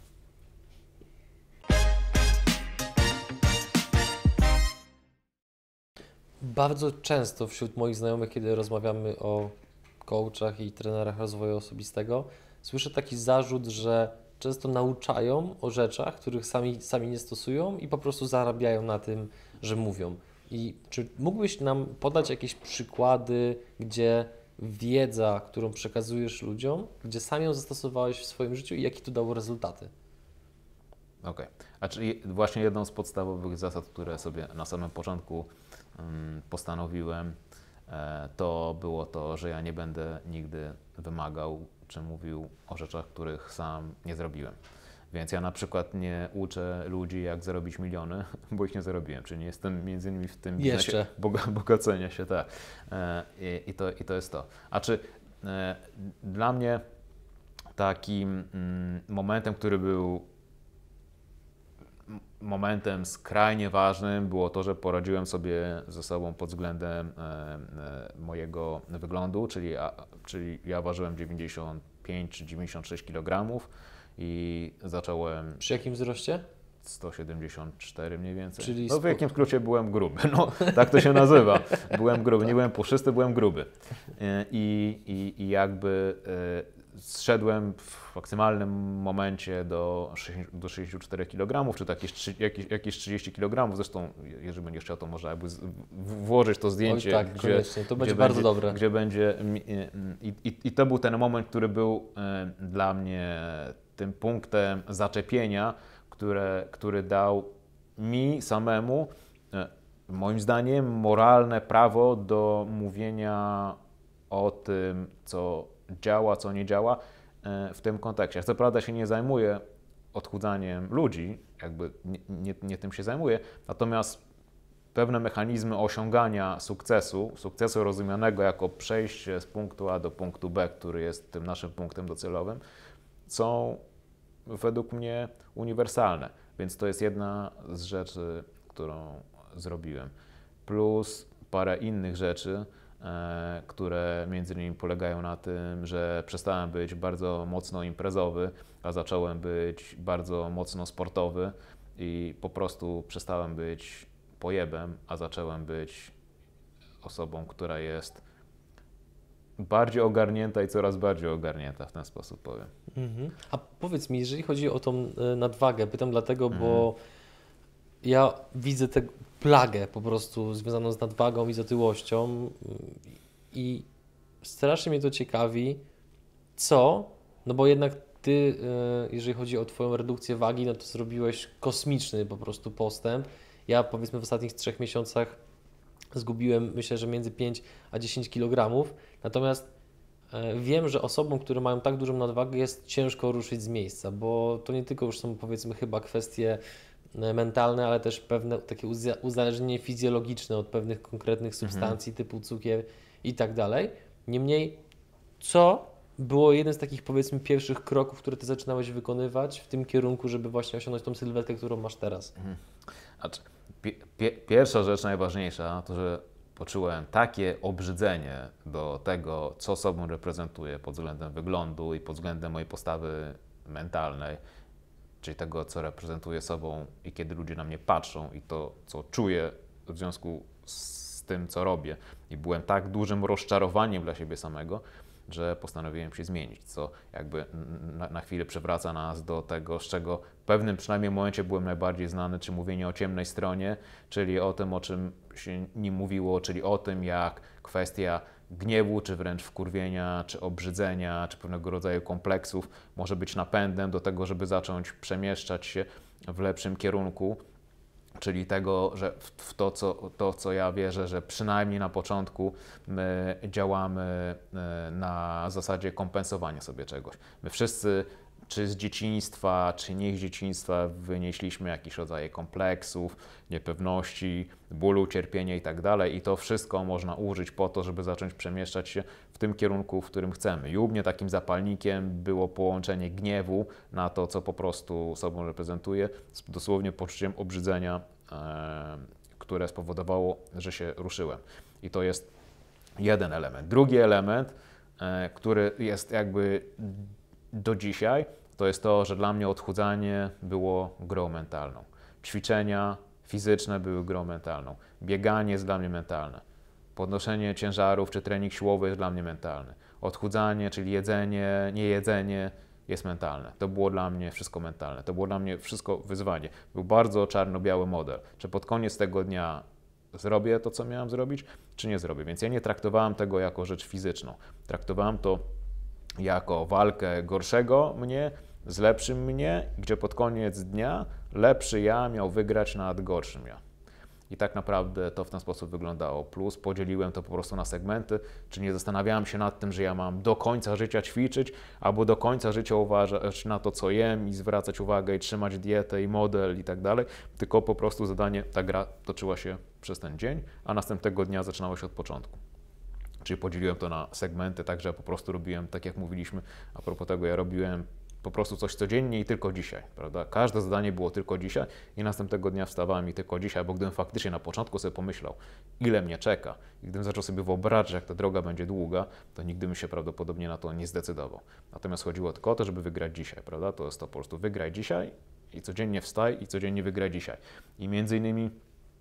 Bardzo często wśród moich znajomych, kiedy rozmawiamy o coachach i trenerach rozwoju osobistego, słyszę taki zarzut, że często nauczają o rzeczach, których sami, sami nie stosują i po prostu zarabiają na tym, że mówią. I czy mógłbyś nam podać jakieś przykłady, gdzie wiedza, którą przekazujesz ludziom, gdzie sam ją zastosowałeś w swoim życiu i jakie to dało rezultaty? Okej. A czyli właśnie jedną z podstawowych zasad, które sobie na samym początku um, postanowiłem, e, to było to, że ja nie będę nigdy wymagał czy mówił o rzeczach, których sam nie zrobiłem. Więc ja na przykład nie uczę ludzi, jak zarobić miliony, bo ich nie zarobiłem, czyli nie jestem między innymi w tym Jeszcze. boga, bogacenia się, tak. E, i, i, to, I to jest to. A czy e, dla mnie takim mm, momentem, który był momentem skrajnie ważnym, było to, że poradziłem sobie ze sobą pod względem e, e, mojego wyglądu, czyli, a, czyli ja ważyłem dziewięćdziesiąt pięć czy dziewięćdziesiąt sześć kilogramów i zacząłem Przy jakim wzroście? sto siedemdziesiąt cztery mniej więcej. Czyli no w spo- jakim skrócie byłem gruby, no tak to się nazywa. Byłem gruby, nie byłem puszysty, byłem gruby. E, I, i, i jakby e, zszedłem w maksymalnym momencie do, do sześćdziesięciu czterech kilogramów, czy tak jakieś, jakieś, jakieś trzydzieści kilogramów. Zresztą, jeżeli będziesz chciał, to może jakby z, w- włożyć to zdjęcie, Oj, tak, gdzie, koniecznie. To będzie gdzie bardzo dobre. Gdzie będzie, i, i, I to był ten moment, który był e, dla mnie tym punktem zaczepienia, które, który dał mi samemu, e, moim zdaniem, moralne prawo do mówienia o tym, co działa, co nie działa w tym kontekście. Co prawda się nie zajmuję odchudzaniem ludzi, jakby nie, nie, nie tym się zajmuję, natomiast pewne mechanizmy osiągania sukcesu, sukcesu rozumianego jako przejście z punktu A do punktu B, który jest tym naszym punktem docelowym, są według mnie uniwersalne. Więc to jest jedna z rzeczy, którą zrobiłem. Plus parę innych rzeczy, e, które między innymi polegają na tym, że przestałem być bardzo mocno imprezowy, a zacząłem być bardzo mocno sportowy i po prostu przestałem być pojebem, a zacząłem być osobą, która jest bardziej ogarnięta i coraz bardziej ogarnięta, w ten sposób powiem. Mhm. A powiedz mi, jeżeli chodzi o tą y, nadwagę, pytam dlatego, Mhm. bo ja widzę tę plagę po prostu związaną z nadwagą i z otyłością y, i strasznie mnie to ciekawi, co, no bo jednak ty, y, jeżeli chodzi o twoją redukcję wagi, no to zrobiłeś kosmiczny po prostu postęp. Ja powiedzmy w ostatnich trzech miesiącach zgubiłem, myślę, że między pięć a dziesięć kilogramów, natomiast e, wiem, że osobom, które mają tak dużą nadwagę, jest ciężko ruszyć z miejsca, bo to nie tylko już są powiedzmy chyba kwestie e, mentalne, ale też pewne takie uza- uzależnienie fizjologiczne od pewnych konkretnych substancji typu cukier i tak dalej. Niemniej, co było jeden z takich powiedzmy pierwszych kroków, które ty zaczynałeś wykonywać w tym kierunku, żeby właśnie osiągnąć tą sylwetkę, którą masz teraz? Znaczy, pi- pi- pierwsza rzecz najważniejsza to, że poczułem takie obrzydzenie do tego, co sobą reprezentuję pod względem wyglądu i pod względem mojej postawy mentalnej, czyli tego, co reprezentuję sobą i kiedy ludzie na mnie patrzą i to, co czuję w związku z tym, co robię. I byłem tak dużym rozczarowaniem dla siebie samego, że postanowiłem się zmienić, co jakby na, na chwilę przywraca nas do tego, z czego w pewnym przynajmniej momencie byłem najbardziej znany, czy mówienie o ciemnej stronie, czyli o tym, o czym się nie mówiło, czyli o tym, jak kwestia gniewu, czy wręcz wkurwienia, czy obrzydzenia, czy pewnego rodzaju kompleksów może być napędem do tego, żeby zacząć przemieszczać się w lepszym kierunku. Czyli tego, że w to co, to, co ja wierzę, że przynajmniej na początku my działamy na zasadzie kompensowania sobie czegoś. My wszyscy, czy z dzieciństwa, czy nie z dzieciństwa, wynieśliśmy jakieś rodzaje kompleksów, niepewności, bólu, cierpienia i tak dalej. I to wszystko można użyć po to, żeby zacząć przemieszczać się w tym kierunku, w którym chcemy. I u mnie takim zapalnikiem było połączenie gniewu na to, co po prostu sobą reprezentuję, z dosłownie poczuciem obrzydzenia, e, które spowodowało, że się ruszyłem. I to jest jeden element. Drugi element, e, który jest jakby do dzisiaj, to jest to, że dla mnie odchudzanie było grą mentalną. Ćwiczenia fizyczne były grą mentalną. Bieganie jest dla mnie mentalne. Podnoszenie ciężarów czy trening siłowy jest dla mnie mentalny. Odchudzanie, czyli jedzenie, niejedzenie jest mentalne. To było dla mnie wszystko mentalne. To było dla mnie wszystko wyzwanie. Był bardzo czarno-biały model. Czy pod koniec tego dnia zrobię to, co miałem zrobić, czy nie zrobię. Więc ja nie traktowałem tego jako rzecz fizyczną. Traktowałem to jako walkę gorszego mnie z lepszym mnie, gdzie pod koniec dnia lepszy ja miał wygrać nad gorszym ja. I tak naprawdę to w ten sposób wyglądało. Plus podzieliłem to po prostu na segmenty, czyli nie zastanawiałem się nad tym, że ja mam do końca życia ćwiczyć, albo do końca życia uważać na to, co jem i zwracać uwagę i trzymać dietę i model i tak dalej, tylko po prostu zadanie, ta gra toczyła się przez ten dzień, a następnego dnia zaczynało się od początku. Czyli podzieliłem to na segmenty, tak że po prostu robiłem, tak jak mówiliśmy, a propos tego, ja robiłem po prostu coś codziennie i tylko dzisiaj, prawda? Każde zadanie było tylko dzisiaj i następnego dnia wstawałem i tylko dzisiaj, bo gdybym faktycznie na początku sobie pomyślał, ile mnie czeka i gdybym zaczął sobie wyobrażać, jak ta droga będzie długa, to nigdy bym się prawdopodobnie na to nie zdecydował. Natomiast chodziło tylko o to, żeby wygrać dzisiaj, prawda? To jest to po prostu wygraj dzisiaj i codziennie wstaj i codziennie wygraj dzisiaj. I między innymi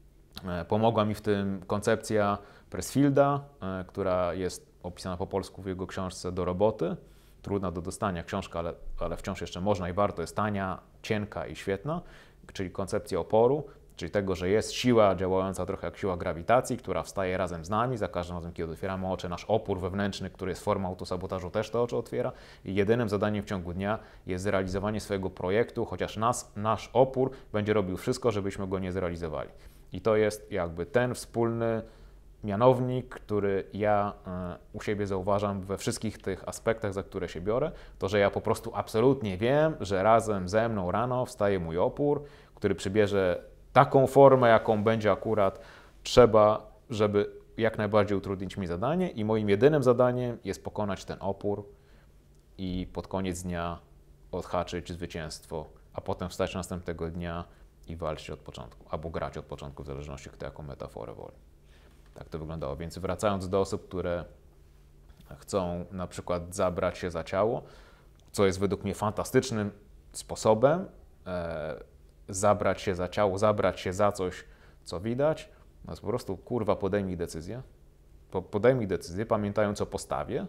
pomogła mi w tym koncepcja Pressfielda, która jest opisana po polsku w jego książce Do roboty. Trudna do dostania książka, ale, ale wciąż jeszcze można i warto. Jest tania, cienka i świetna, czyli koncepcja oporu, czyli tego, że jest siła działająca trochę jak siła grawitacji, która wstaje razem z nami. Za każdym razem, kiedy otwieramy oczy, nasz opór wewnętrzny, który jest formą autosabotażu, też te oczy otwiera. I jedynym zadaniem w ciągu dnia jest zrealizowanie swojego projektu, chociaż nas, nasz opór będzie robił wszystko, żebyśmy go nie zrealizowali. I to jest jakby ten wspólny mianownik, który ja y, u siebie zauważam we wszystkich tych aspektach, za które się biorę, to że ja po prostu absolutnie wiem, że razem ze mną rano wstaje mój opór, który przybierze taką formę, jaką będzie akurat trzeba, żeby jak najbardziej utrudnić mi zadanie i moim jedynym zadaniem jest pokonać ten opór i pod koniec dnia odhaczyć zwycięstwo, a potem wstać następnego dnia i walczyć od początku, albo grać od początku, w zależności kto jaką metaforę woli. Tak to wyglądało. Więc wracając do osób, które chcą na przykład zabrać się za ciało, co jest według mnie fantastycznym sposobem, e, zabrać się za ciało, zabrać się za coś, co widać, no jest po prostu, kurwa, podejmij decyzję. Podejmij decyzję, pamiętając o postawie,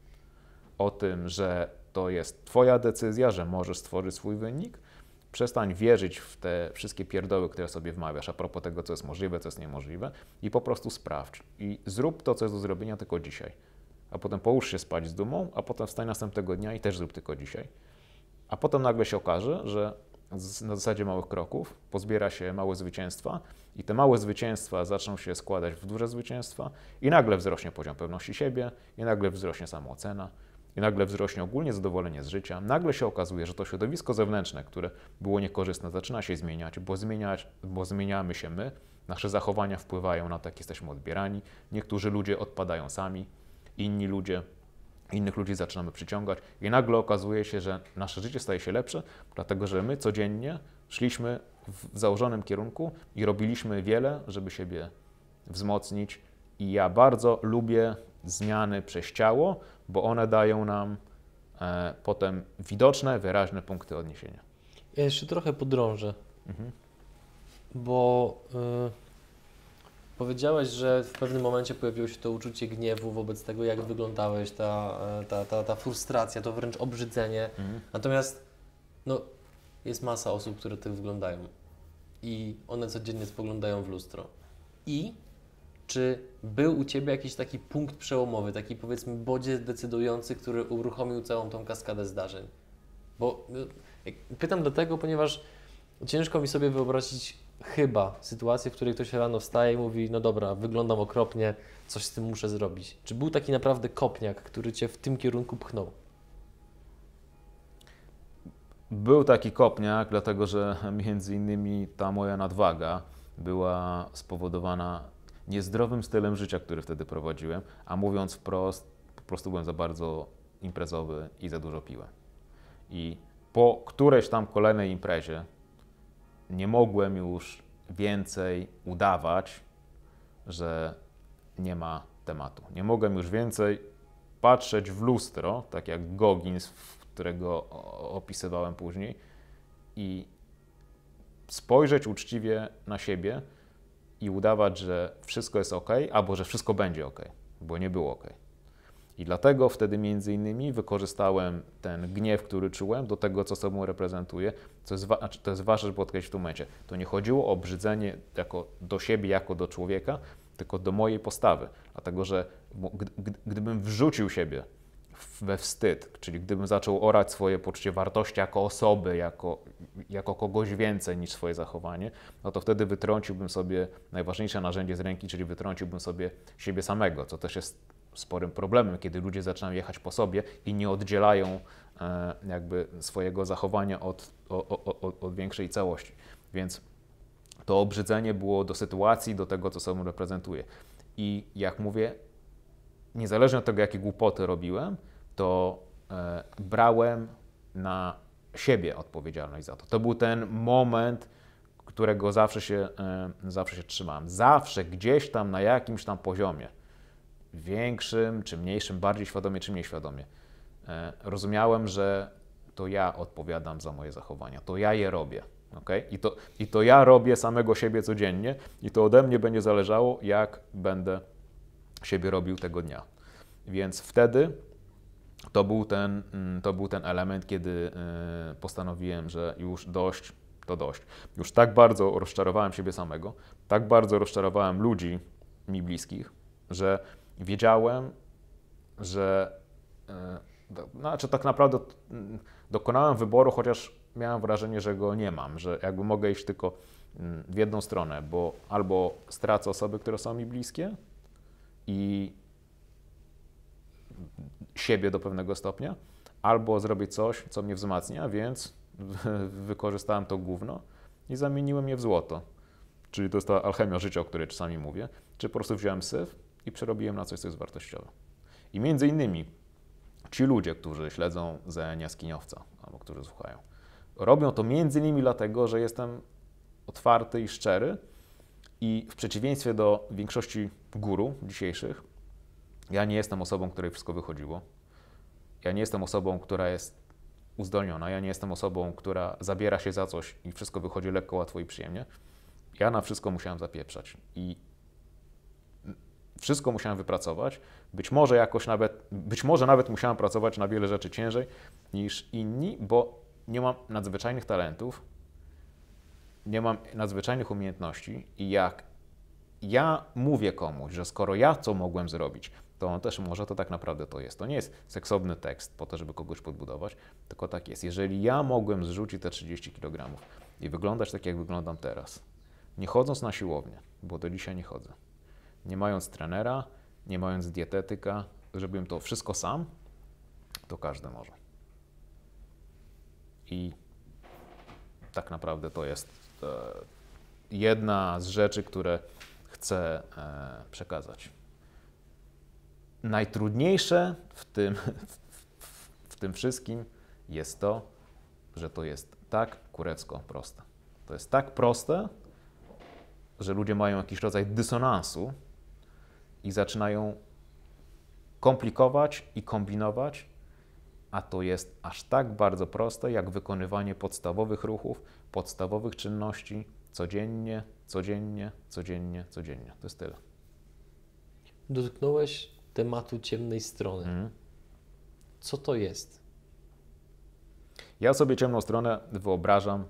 o tym, że to jest twoja decyzja, że możesz stworzyć swój wynik. Przestań wierzyć w te wszystkie pierdoły, które sobie wmawiasz a propos tego, co jest możliwe, co jest niemożliwe i po prostu sprawdź. I zrób to, co jest do zrobienia tylko dzisiaj. A potem połóż się spać z dumą, a potem wstań następnego dnia i też zrób tylko dzisiaj. A potem nagle się okaże, że na zasadzie małych kroków pozbiera się małe zwycięstwa i te małe zwycięstwa zaczną się składać w duże zwycięstwa i nagle wzrośnie poziom pewności siebie, i nagle wzrośnie samoocena, i nagle wzrośnie ogólnie zadowolenie z życia. Nagle się okazuje, że to środowisko zewnętrzne, które było niekorzystne, zaczyna się zmieniać, bo, zmieniać, bo zmieniamy się my, nasze zachowania wpływają na to, jak jesteśmy odbierani. Niektórzy ludzie odpadają sami, inni ludzie, innych ludzi zaczynamy przyciągać i nagle okazuje się, że nasze życie staje się lepsze, dlatego że my codziennie szliśmy w założonym kierunku i robiliśmy wiele, żeby siebie wzmocnić. I ja bardzo lubię zmiany przez ciało, bo one dają nam e, potem widoczne, wyraźne punkty odniesienia. Ja jeszcze trochę podrążę, Mhm. bo y, powiedziałeś, że w pewnym momencie pojawiło się to uczucie gniewu wobec tego, jak wyglądałeś, ta, ta, ta, ta frustracja, to wręcz obrzydzenie. Mhm. Natomiast no, jest masa osób, które tak wyglądają i one codziennie spoglądają w lustro. I czy był u Ciebie jakiś taki punkt przełomowy, taki powiedzmy bodziec decydujący, który uruchomił całą tą kaskadę zdarzeń? Bo y, pytam dlatego, ponieważ ciężko mi sobie wyobrazić chyba sytuację, w której ktoś rano wstaje i mówi, no dobra, wyglądam okropnie, coś z tym muszę zrobić. Czy był taki naprawdę kopniak, który Cię w tym kierunku pchnął? Był taki kopniak, dlatego że między innymi ta moja nadwaga była spowodowana niezdrowym stylem życia, który wtedy prowadziłem, a mówiąc wprost, po prostu byłem za bardzo imprezowy i za dużo piłem. I po którejś tam kolejnej imprezie nie mogłem już więcej udawać, że nie ma tematu. Nie mogłem już więcej patrzeć w lustro, tak jak Goggins, którego opisywałem później, i spojrzeć uczciwie na siebie i udawać, że wszystko jest ok, albo że wszystko będzie ok, bo nie było ok. I dlatego wtedy między innymi wykorzystałem ten gniew, który czułem, do tego, co sobą reprezentuję. Co jest, znaczy, to jest ważne, żeby podkreślić w tym momencie. To nie chodziło o obrzydzenie jako do siebie, jako do człowieka, tylko do mojej postawy. Dlatego, że gdybym wrzucił siebie we wstyd, czyli gdybym zaczął orać swoje poczucie wartości jako osoby, jako, jako kogoś więcej niż swoje zachowanie, no to wtedy wytrąciłbym sobie najważniejsze narzędzie z ręki, czyli wytrąciłbym sobie siebie samego, co też jest sporym problemem, kiedy ludzie zaczynają jechać po sobie i nie oddzielają e, jakby swojego zachowania od, od, od, od większej całości. Więc to obrzydzenie było do sytuacji, do tego, co sobą reprezentuje. I jak mówię, niezależnie od tego, jakie głupoty robiłem, to e, brałem na siebie odpowiedzialność za to. To był ten moment, którego zawsze się, e, zawsze się trzymałem. Zawsze gdzieś tam na jakimś tam poziomie, większym czy mniejszym, bardziej świadomie czy mniej świadomie, e, rozumiałem, że to ja odpowiadam za moje zachowania, to ja je robię. Okay? I, to, I to ja robię samego siebie codziennie i to ode mnie będzie zależało, jak będę siebie robił tego dnia. Więc wtedy to był ten, to był ten element, kiedy postanowiłem, że już dość, to dość. Już tak bardzo rozczarowałem siebie samego, tak bardzo rozczarowałem ludzi mi bliskich, że wiedziałem, że znaczy tak naprawdę dokonałem wyboru, chociaż miałem wrażenie, że go nie mam, że jakby mogę iść tylko w jedną stronę, bo albo stracę osoby, które są mi bliskie, i siebie do pewnego stopnia, albo zrobię coś, co mnie wzmacnia, więc wykorzystałem to gówno i zamieniłem je w złoto. Czyli to jest ta alchemia życia, o której czasami mówię. Czy po prostu wziąłem syf i przerobiłem na coś, co jest wartościowe. I między innymi ci ludzie, którzy śledzą Zea Jaskiniowca, albo którzy słuchają, robią to między innymi dlatego, że jestem otwarty i szczery i w przeciwieństwie do większości guru dzisiejszych, ja nie jestem osobą, której wszystko wychodziło. Ja nie jestem osobą, która jest uzdolniona. Ja nie jestem osobą, która zabiera się za coś i wszystko wychodzi lekko, łatwo i przyjemnie. Ja na wszystko musiałem zapieprzać i wszystko musiałem wypracować. Być może jakoś nawet, być może nawet musiałem pracować na wiele rzeczy ciężej niż inni, bo nie mam nadzwyczajnych talentów, nie mam nadzwyczajnych umiejętności i jak ja mówię komuś, że skoro ja co mogłem zrobić, to on też może, to tak naprawdę to jest. To nie jest seksowny tekst po to, żeby kogoś podbudować, tylko tak jest. Jeżeli ja mogłem zrzucić te trzydzieści kilogramów i wyglądać tak, jak wyglądam teraz, nie chodząc na siłownię, bo do dzisiaj nie chodzę, nie mając trenera, nie mając dietetyka, zrobiłem to wszystko sam, to każdy może. I tak naprawdę to jest e, jedna z rzeczy, które chcę e, przekazać. Najtrudniejsze w tym, w, w, w tym wszystkim jest to, że to jest tak kurewsko proste. To jest tak proste, że ludzie mają jakiś rodzaj dysonansu i zaczynają komplikować i kombinować, a to jest aż tak bardzo proste, jak wykonywanie podstawowych ruchów, podstawowych czynności codziennie, codziennie, codziennie, codziennie. To jest tyle. Dotknąłeś tematu ciemnej strony. Mhm. Co to jest? Ja sobie ciemną stronę wyobrażam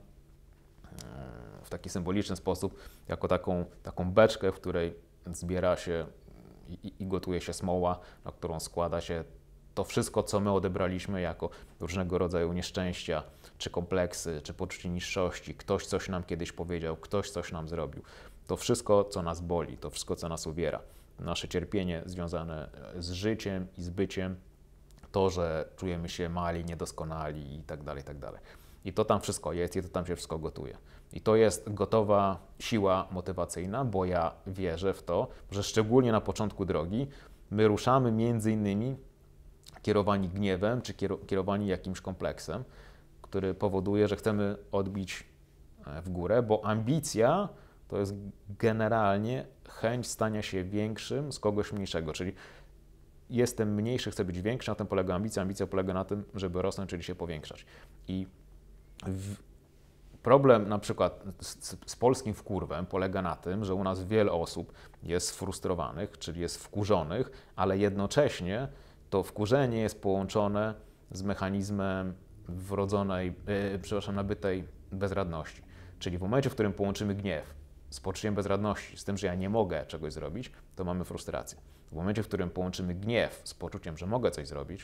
w taki symboliczny sposób, jako taką, taką beczkę, w której zbiera się i, i gotuje się smoła, na którą składa się to wszystko, co my odebraliśmy jako różnego rodzaju nieszczęścia, czy kompleksy, czy poczucie niższości. Ktoś coś nam kiedyś powiedział, ktoś coś nam zrobił. To wszystko, co nas boli, to wszystko, co nas uwiera. Nasze cierpienie związane z życiem i z byciem, to, że czujemy się mali, niedoskonali i tak dalej, i tak dalej. I to tam wszystko jest i to tam się wszystko gotuje. I to jest gotowa siła motywacyjna, bo ja wierzę w to, że szczególnie na początku drogi my ruszamy między innymi kierowani gniewem, czy kierowani jakimś kompleksem, który powoduje, że chcemy odbić w górę, bo ambicja to jest generalnie chęć stania się większym z kogoś mniejszego, czyli jestem mniejszy, chcę być większy, na tym polega ambicja. Ambicja polega na tym, żeby rosnąć, czyli się powiększać. I w... problem na przykład z, z polskim wkurwem polega na tym, że u nas wiele osób jest sfrustrowanych, czyli jest wkurzonych, ale jednocześnie to wkurzenie jest połączone z mechanizmem wrodzonej, yy, przepraszam, nabytej bezradności. Czyli w momencie, w którym połączymy gniew z poczuciem bezradności, z tym, że ja nie mogę czegoś zrobić, to mamy frustrację. W momencie, w którym połączymy gniew z poczuciem, że mogę coś zrobić,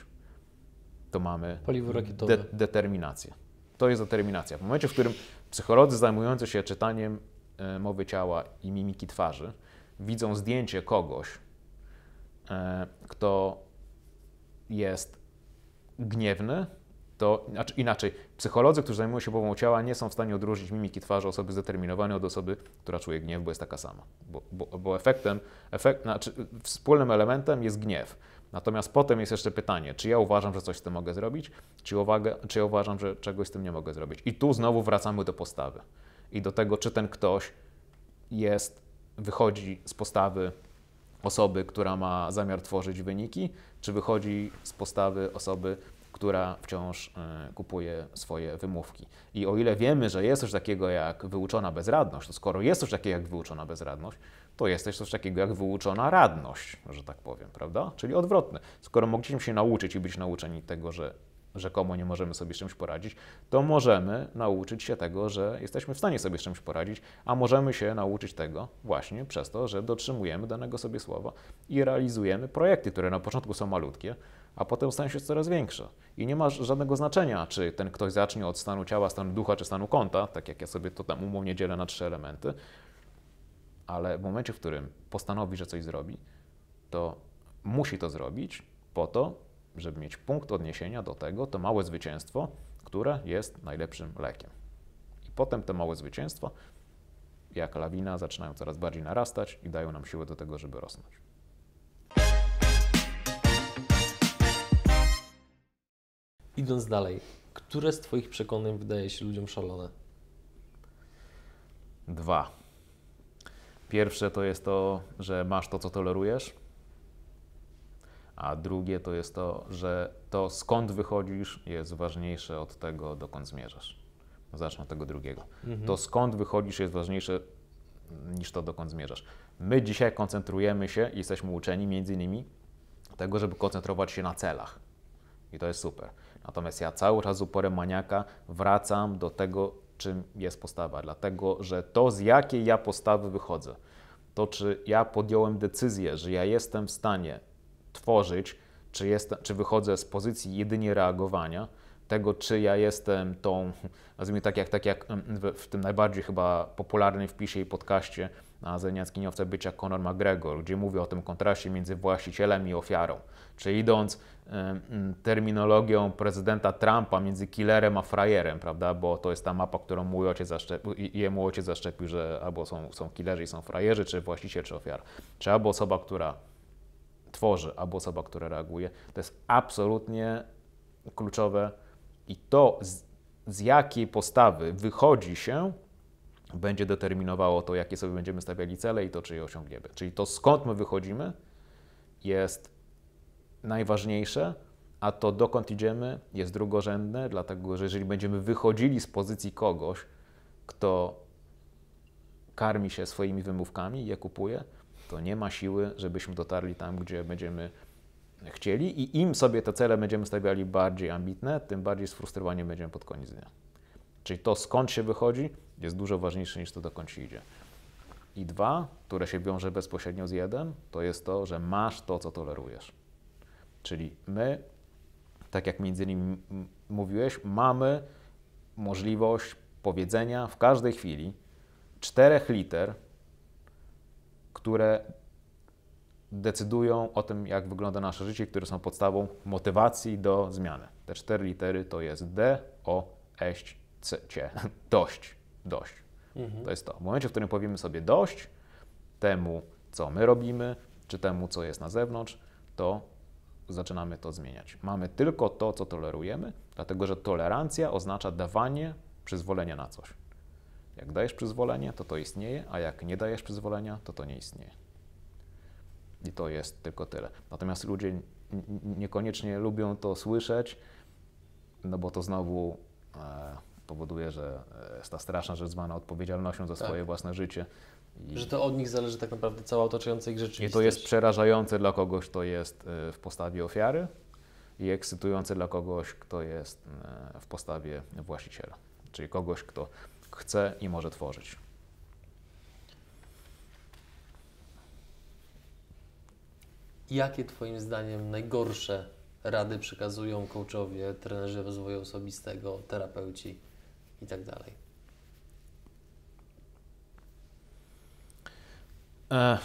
to mamy Paliwo rakietowe. De- determinację. To jest determinacja. W momencie, w którym psycholodzy zajmujący się czytaniem y, mowy ciała i mimiki twarzy widzą zdjęcie kogoś, y, kto jest gniewny, to znaczy inaczej, psycholodzy, którzy zajmują się mową ciała, nie są w stanie odróżnić mimiki twarzy osoby zdeterminowanej od osoby, która czuje gniew, bo jest taka sama. Bo, bo, bo efektem, efekt, znaczy wspólnym elementem jest gniew. Natomiast potem jest jeszcze pytanie, czy ja uważam, że coś z tym mogę zrobić, czy, uwagę, czy ja uważam, że czegoś z tym nie mogę zrobić. I tu znowu wracamy do postawy i do tego, czy ten ktoś jest, wychodzi z postawy osoby, która ma zamiar tworzyć wyniki, czy wychodzi z postawy osoby, która wciąż y, kupuje swoje wymówki. I o ile wiemy, że jest coś takiego jak wyuczona bezradność, to skoro jest coś takiego jak wyuczona bezradność, to jest też coś takiego jak wyuczona radność, że tak powiem, prawda? Czyli odwrotne. Skoro mogliśmy się nauczyć i być nauczeni tego, że rzekomo nie możemy sobie z czymś poradzić, to możemy nauczyć się tego, że jesteśmy w stanie sobie z czymś poradzić, a możemy się nauczyć tego właśnie przez to, że dotrzymujemy danego sobie słowa i realizujemy projekty, które na początku są malutkie, a potem stają się coraz większe. I nie ma żadnego znaczenia, czy ten ktoś zacznie od stanu ciała, stanu ducha, czy stanu kąta, tak jak ja sobie to tam umownie dzielę na trzy elementy, ale w momencie, w którym postanowi, że coś zrobi, to musi to zrobić po to, żeby mieć punkt odniesienia do tego, to małe zwycięstwo, które jest najlepszym lekiem. I potem te małe zwycięstwa, jak lawina, zaczynają coraz bardziej narastać i dają nam siłę do tego, żeby rosnąć. Idąc dalej, które z Twoich przekonań wydaje się ludziom szalone? Dwa. Pierwsze to jest to, że masz to, co tolerujesz, a drugie to jest to, że to, skąd wychodzisz, jest ważniejsze od tego, dokąd zmierzasz. Zacznę od tego drugiego. Mhm. To, skąd wychodzisz, jest ważniejsze niż to, dokąd zmierzasz. My dzisiaj koncentrujemy się i jesteśmy uczeni między innymi tego, żeby koncentrować się na celach. I to jest super. Natomiast ja cały czas z uporem maniaka wracam do tego, czym jest postawa. Dlatego, że to, z jakiej ja postawy wychodzę, to czy ja podjąłem decyzję, że ja jestem w stanie tworzyć, czy, jestem, czy wychodzę z pozycji jedynie reagowania, tego, czy ja jestem tą, nazwijmy tak jak, tak jak w, w tym najbardziej chyba popularnym wpisie i podcaście na Zeniacki nie chce bycia Conor McGregor, gdzie mówi o tym kontraście między właścicielem i ofiarą. Czy idąc y, y, terminologią prezydenta Trumpa między killerem a frajerem, prawda, bo to jest ta mapa, którą mój ojciec zaszczepił, i jemu ojciec zaszczepił, że albo są, są killerzy i są frajerzy, czy właściciel, czy ofiara. Czy albo osoba, która tworzy, albo osoba, która reaguje. To jest absolutnie kluczowe i to, z, z jakiej postawy wychodzi się, będzie determinowało to, jakie sobie będziemy stawiali cele i to, czy je osiągniemy. Czyli to, skąd my wychodzimy, jest najważniejsze, a to, dokąd idziemy, jest drugorzędne, dlatego że jeżeli będziemy wychodzili z pozycji kogoś, kto karmi się swoimi wymówkami i je kupuje, to nie ma siły, żebyśmy dotarli tam, gdzie będziemy chcieli, i im sobie te cele będziemy stawiali bardziej ambitne, tym bardziej sfrustrowani będziemy pod koniec dnia. Czyli to, skąd się wychodzi, jest dużo ważniejsze niż to, dokąd się idzie. I dwa, które się wiąże bezpośrednio z jeden, to jest to, że masz to, co tolerujesz. Czyli my, tak jak między innymi mówiłeś, mamy możliwość powiedzenia w każdej chwili czterech liter, które decydują o tym, jak wygląda nasze życie, które są podstawą motywacji do zmiany. Te cztery litery to jest D, O, eść, C, C. Dość. Dość. Mhm. To jest to. W momencie, w którym powiemy sobie dość temu, co my robimy, czy temu, co jest na zewnątrz, to zaczynamy to zmieniać. Mamy tylko to, co tolerujemy, dlatego że tolerancja oznacza dawanie przyzwolenia na coś. Jak dajesz przyzwolenie, to to istnieje, a jak nie dajesz przyzwolenia, to to nie istnieje. I to jest tylko tyle. Natomiast ludzie niekoniecznie lubią to słyszeć, no bo to znowu e, powoduje, że jest ta straszna rzecz zwana odpowiedzialnością za swoje tak. własne życie. I, że to od nich zależy tak naprawdę cała otaczająca ich rzeczywistość. I to jest przerażające dla kogoś, kto jest w postawie ofiary, i ekscytujące dla kogoś, kto jest w postawie właściciela. Czyli kogoś, kto chce i może tworzyć. Jakie Twoim zdaniem najgorsze rady przekazują coachowie, trenerzy rozwoju osobistego, terapeuci i tak dalej? E,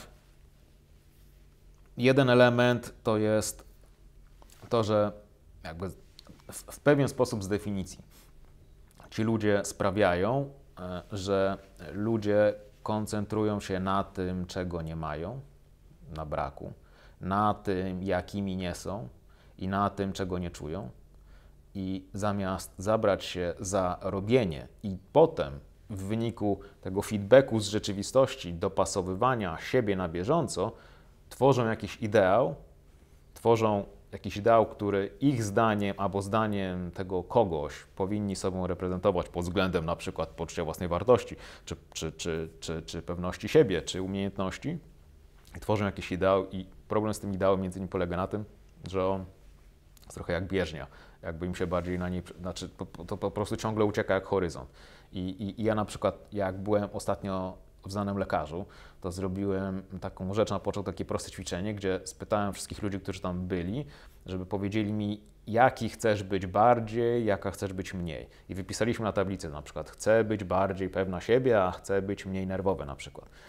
jeden element to jest to, że jakby w, w pewien sposób z definicji ci ludzie sprawiają, e, że ludzie koncentrują się na tym, czego nie mają, na braku, na tym, jakimi nie są i na tym, czego nie czują. I zamiast zabrać się za robienie i potem w wyniku tego feedbacku z rzeczywistości, dopasowywania siebie na bieżąco, tworzą jakiś ideał, tworzą jakiś ideał, który ich zdaniem albo zdaniem tego kogoś powinni sobą reprezentować pod względem na przykład poczucia własnej wartości, czy, czy, czy, czy, czy pewności siebie, czy umiejętności. I tworzą jakiś ideał i problem z tym ideałem między innymi polega na tym, że on jest trochę jak bieżnia, jakby im się bardziej na niej, znaczy to po prostu ciągle ucieka jak horyzont. I, i, i ja na przykład, jak byłem ostatnio w znanym lekarzu, to zrobiłem taką rzecz na początku, takie proste ćwiczenie, gdzie spytałem wszystkich ludzi, którzy tam byli, żeby powiedzieli mi, jaki chcesz być bardziej, jaka chcesz być mniej. I wypisaliśmy na tablicy na przykład, chcę być bardziej pewna siebie, a chcę być mniej nerwowy na przykład.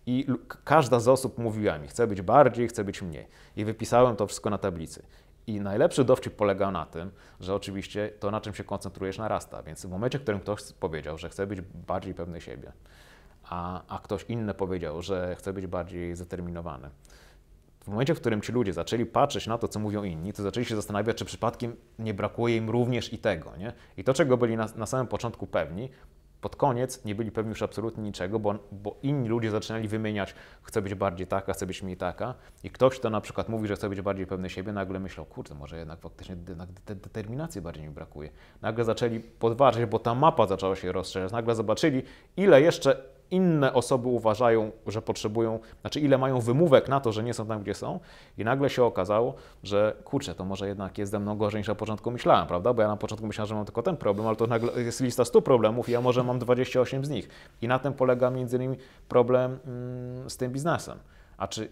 I każda z osób mówiła mi, chcę być bardziej, chcę być mniej. I wypisałem to wszystko na tablicy. I najlepszy dowcip polegał na tym, że oczywiście to, na czym się koncentrujesz, narasta. Więc w momencie, w którym ktoś powiedział, że chce być bardziej pewny siebie, a, a ktoś inny powiedział, że chce być bardziej zdeterminowany, w momencie, w którym ci ludzie zaczęli patrzeć na to, co mówią inni, to zaczęli się zastanawiać, czy przypadkiem nie brakuje im również i tego, nie? I to, czego byli na, na samym początku pewni, pod koniec nie byli pewni już absolutnie niczego, bo, bo inni ludzie zaczynali wymieniać, chcę być bardziej taka, chcę być mniej taka, i ktoś, kto na przykład mówi, że chce być bardziej pewny siebie, nagle myślał, kurde, może jednak faktycznie jednak de- determinacji bardziej mi brakuje. Nagle zaczęli podważać, bo ta mapa zaczęła się rozszerzać, nagle zobaczyli, ile jeszcze inne osoby uważają, że potrzebują, znaczy ile mają wymówek na to, że nie są tam, gdzie są, i nagle się okazało, że kurczę, to może jednak jest ze mną gorzej, niż na początku myślałem, prawda? Bo ja na początku myślałem, że mam tylko ten problem, ale to nagle jest lista stu problemów i ja może mam dwadzieścia osiem z nich. I na tym polega między innymi problem mm, z tym biznesem. A czy,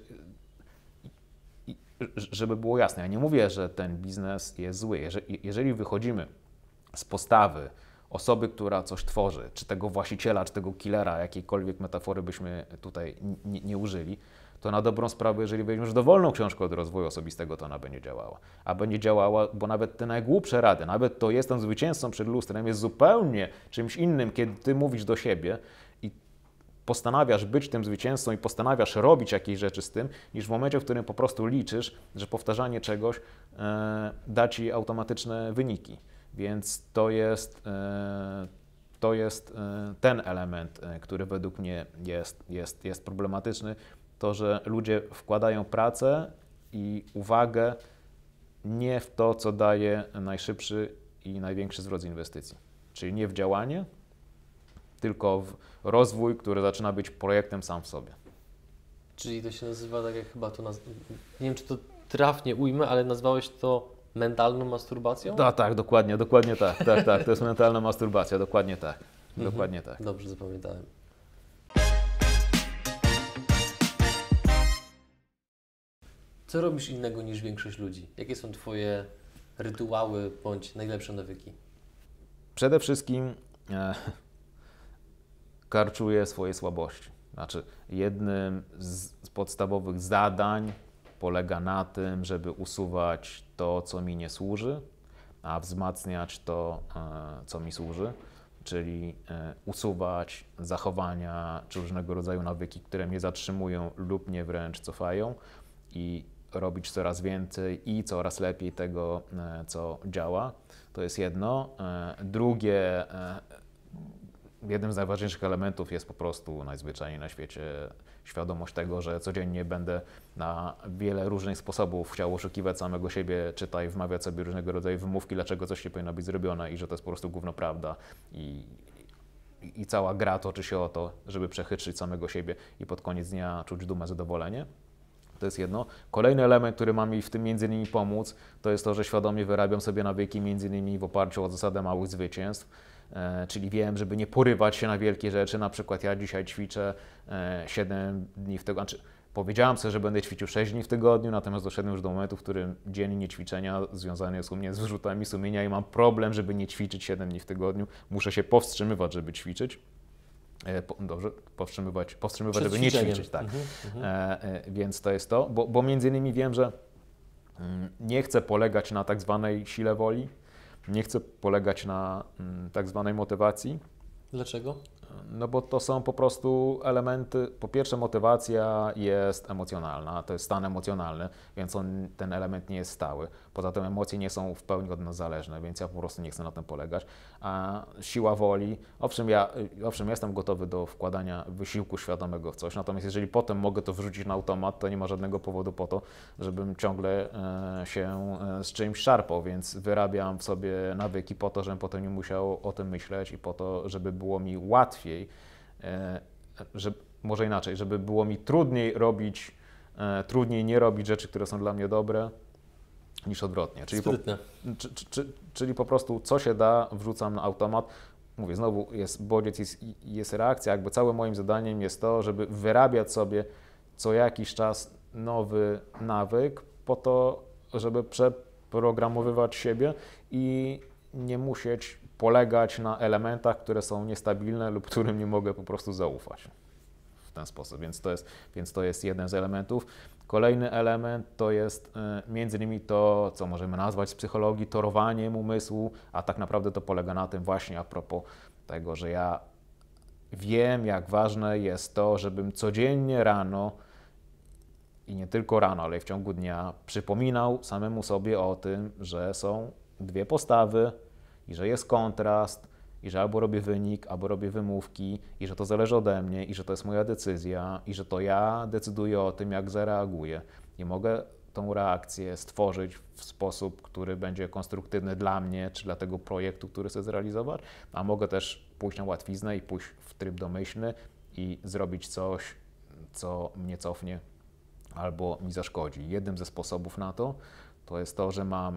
i, żeby było jasne, ja nie mówię, że ten biznes jest zły. Jeżeli, jeżeli wychodzimy z postawy osoby, która coś tworzy, czy tego właściciela, czy tego killera, jakiejkolwiek metafory byśmy tutaj nie, nie użyli, to na dobrą sprawę, jeżeli weźmiesz dowolną książkę od rozwoju osobistego, to ona będzie działała. A będzie działała, bo nawet te najgłupsze rady, nawet to jestem zwycięzcą przed lustrem, jest zupełnie czymś innym, kiedy ty mówisz do siebie i postanawiasz być tym zwycięzcą i postanawiasz robić jakieś rzeczy z tym, niż w momencie, w którym po prostu liczysz, że powtarzanie czegoś e, da ci automatyczne wyniki. Więc to jest, to jest ten element, który według mnie jest, jest, jest problematyczny. To, że ludzie wkładają pracę i uwagę nie w to, co daje najszybszy i największy zwrot z inwestycji. Czyli nie w działanie, tylko w rozwój, który zaczyna być projektem sam w sobie. Czyli to się nazywa, tak jak chyba to naz... nie wiem, czy to trafnie ujmę, ale nazwałeś to mentalną masturbacją? Tak, tak, dokładnie, dokładnie tak, tak, tak, to jest mentalna masturbacja, dokładnie tak, Mhm. dokładnie tak. Dobrze zapamiętałem. Co robisz innego niż większość ludzi? Jakie są Twoje rytuały bądź najlepsze nawyki? Przede wszystkim e, karczuję swoje słabości. Znaczy, jednym z, z podstawowych zadań polega na tym, żeby usuwać to, co mi nie służy, a wzmacniać to, co mi służy, czyli usuwać zachowania czy różnego rodzaju nawyki, które mnie zatrzymują lub mnie wręcz cofają, i robić coraz więcej i coraz lepiej tego, co działa. To jest jedno. Drugie, jednym z najważniejszych elementów jest po prostu najzwyczajniej na świecie świadomość tego, że codziennie będę na wiele różnych sposobów chciał oszukiwać samego siebie, czytaj, wmawiać sobie różnego rodzaju wymówki, dlaczego coś nie powinno być zrobione i że to jest po prostu gówno prawda. I, i, i cała gra toczy się o to, żeby przechytrzyć samego siebie i pod koniec dnia czuć dumę, zadowolenie. To jest jedno. Kolejny element, który ma mi w tym między innymi pomóc, to jest to, że świadomie wyrabiam sobie nawyki między innymi w oparciu o zasadę małych zwycięstw. E, czyli wiem, żeby nie porywać się na wielkie rzeczy. Na przykład ja dzisiaj ćwiczę e, siedem dni w tygodniu. Znaczy, powiedziałem sobie, że będę ćwiczył sześć dni w tygodniu, natomiast doszedłem już do momentu, w którym dzień niećwiczenia związany jest u mnie z wyrzutami sumienia i mam problem, żeby nie ćwiczyć siedem dni w tygodniu. Muszę się powstrzymywać, żeby ćwiczyć. E, po, dobrze, powstrzymywać, powstrzymywać żeby nie ćwiczyć. Tak. Mhm, mhm. E, e, więc to jest to, bo, bo między innymi wiem, że mm, nie chcę polegać na tak zwanej sile woli. Nie chcę polegać na mm, tak zwanej motywacji. Dlaczego? No bo to są po prostu elementy, po pierwsze motywacja jest emocjonalna, to jest stan emocjonalny, więc on, ten element nie jest stały. Poza tym emocje nie są w pełni od nas zależne, więc ja po prostu nie chcę na tym polegać. A siła woli, owszem, ja owszem, jestem gotowy do wkładania wysiłku świadomego w coś, natomiast jeżeli potem mogę to wrzucić na automat, to nie ma żadnego powodu po to, żebym ciągle e, się e, z czymś szarpał, więc wyrabiam w sobie nawyki po to, żebym potem nie musiał o tym myśleć i po to, żeby było mi łatwiej, że, może inaczej, żeby było mi trudniej robić, e, trudniej nie robić rzeczy, które są dla mnie dobre, niż odwrotnie. Czyli po, czy, czy, czy, czyli po prostu co się da, wrzucam na automat. Mówię, znowu jest bodziec, jest, jest reakcja, jakby całym moim zadaniem jest to, żeby wyrabiać sobie co jakiś czas nowy nawyk po to, żeby przeprogramowywać siebie i nie musieć polegać na elementach, które są niestabilne lub którym nie mogę po prostu zaufać. ten sposób, więc to jest, więc to jest jeden z elementów. Kolejny element to jest między innymi to, co możemy nazwać z psychologii torowaniem umysłu, a tak naprawdę to polega na tym właśnie a propos tego, że ja wiem, jak ważne jest to, żebym codziennie rano i nie tylko rano, ale i w ciągu dnia przypominał samemu sobie o tym, że są dwie postawy i że jest kontrast i że albo robię wynik, albo robię wymówki i że to zależy ode mnie i że to jest moja decyzja i że to ja decyduję o tym, jak zareaguję i mogę tą reakcję stworzyć w sposób, który będzie konstruktywny dla mnie czy dla tego projektu, który chcę zrealizować, a mogę też pójść na łatwiznę i pójść w tryb domyślny i zrobić coś, co mnie cofnie albo mi zaszkodzi. Jednym ze sposobów na to to jest to, że mam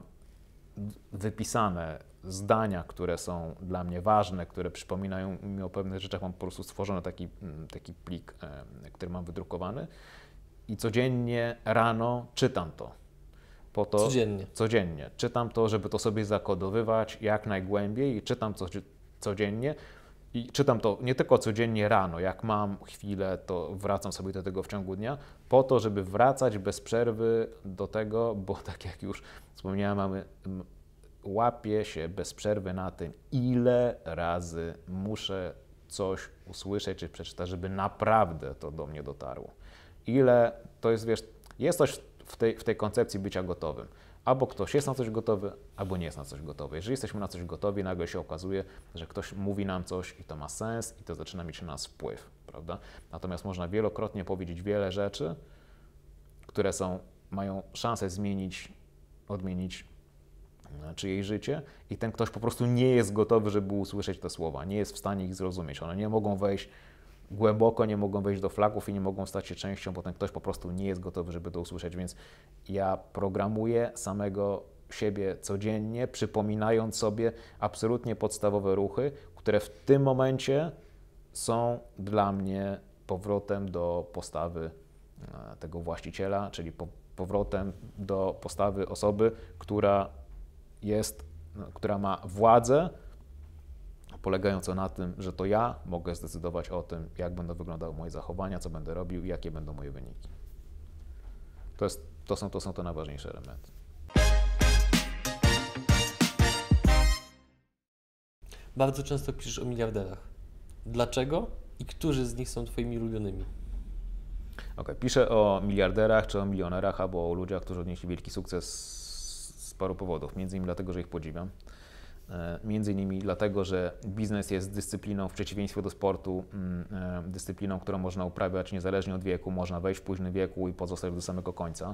wypisane zdania, które są dla mnie ważne, które przypominają mi o pewnych rzeczach. Mam po prostu stworzony taki, taki plik, który mam wydrukowany i codziennie rano czytam to. Po to Codziennie. Codziennie. Czytam to, żeby to sobie zakodowywać jak najgłębiej i czytam to codziennie. I czytam to nie tylko codziennie rano, jak mam chwilę, to wracam sobie do tego w ciągu dnia, po to, żeby wracać bez przerwy do tego, bo tak jak już wspomniałem, mamy, łapię się bez przerwy na tym, ile razy muszę coś usłyszeć czy przeczytać, żeby naprawdę to do mnie dotarło. Ile to jest, wiesz, jest coś w tej, w tej koncepcji bycia gotowym. Albo ktoś jest na coś gotowy, albo nie jest na coś gotowy. Jeżeli jesteśmy na coś gotowi, nagle się okazuje, że ktoś mówi nam coś i to ma sens i to zaczyna mieć na nas wpływ, prawda? Natomiast można wielokrotnie powiedzieć wiele rzeczy, które są, mają szansę zmienić, odmienić czyjeś życie i ten ktoś po prostu nie jest gotowy, żeby usłyszeć te słowa, nie jest w stanie ich zrozumieć. One nie mogą wejść głęboko, nie mogą wejść do flaków i nie mogą stać się częścią, bo ten ktoś po prostu nie jest gotowy, żeby to usłyszeć, więc ja programuję samego siebie codziennie, przypominając sobie absolutnie podstawowe ruchy, które w tym momencie są dla mnie powrotem do postawy tego właściciela, czyli po, powrotem do postawy osoby, która jest, która ma władzę, polegającą na tym, że to ja mogę zdecydować o tym, jak będą wyglądały moje zachowania, co będę robił i jakie będą moje wyniki. To, jest, to, są, to są te najważniejsze elementy. Bardzo często piszesz o miliarderach. Dlaczego i którzy z nich są Twoimi ulubionymi? Okay. Piszę o miliarderach, czy o milionerach, albo o ludziach, którzy odnieśli wielki sukces z paru powodów. Między innymi dlatego, że ich podziwiam. Między innymi dlatego, że biznes jest dyscypliną, w przeciwieństwie do sportu, dyscypliną, którą można uprawiać niezależnie od wieku, można wejść w późny wieku i pozostać do samego końca.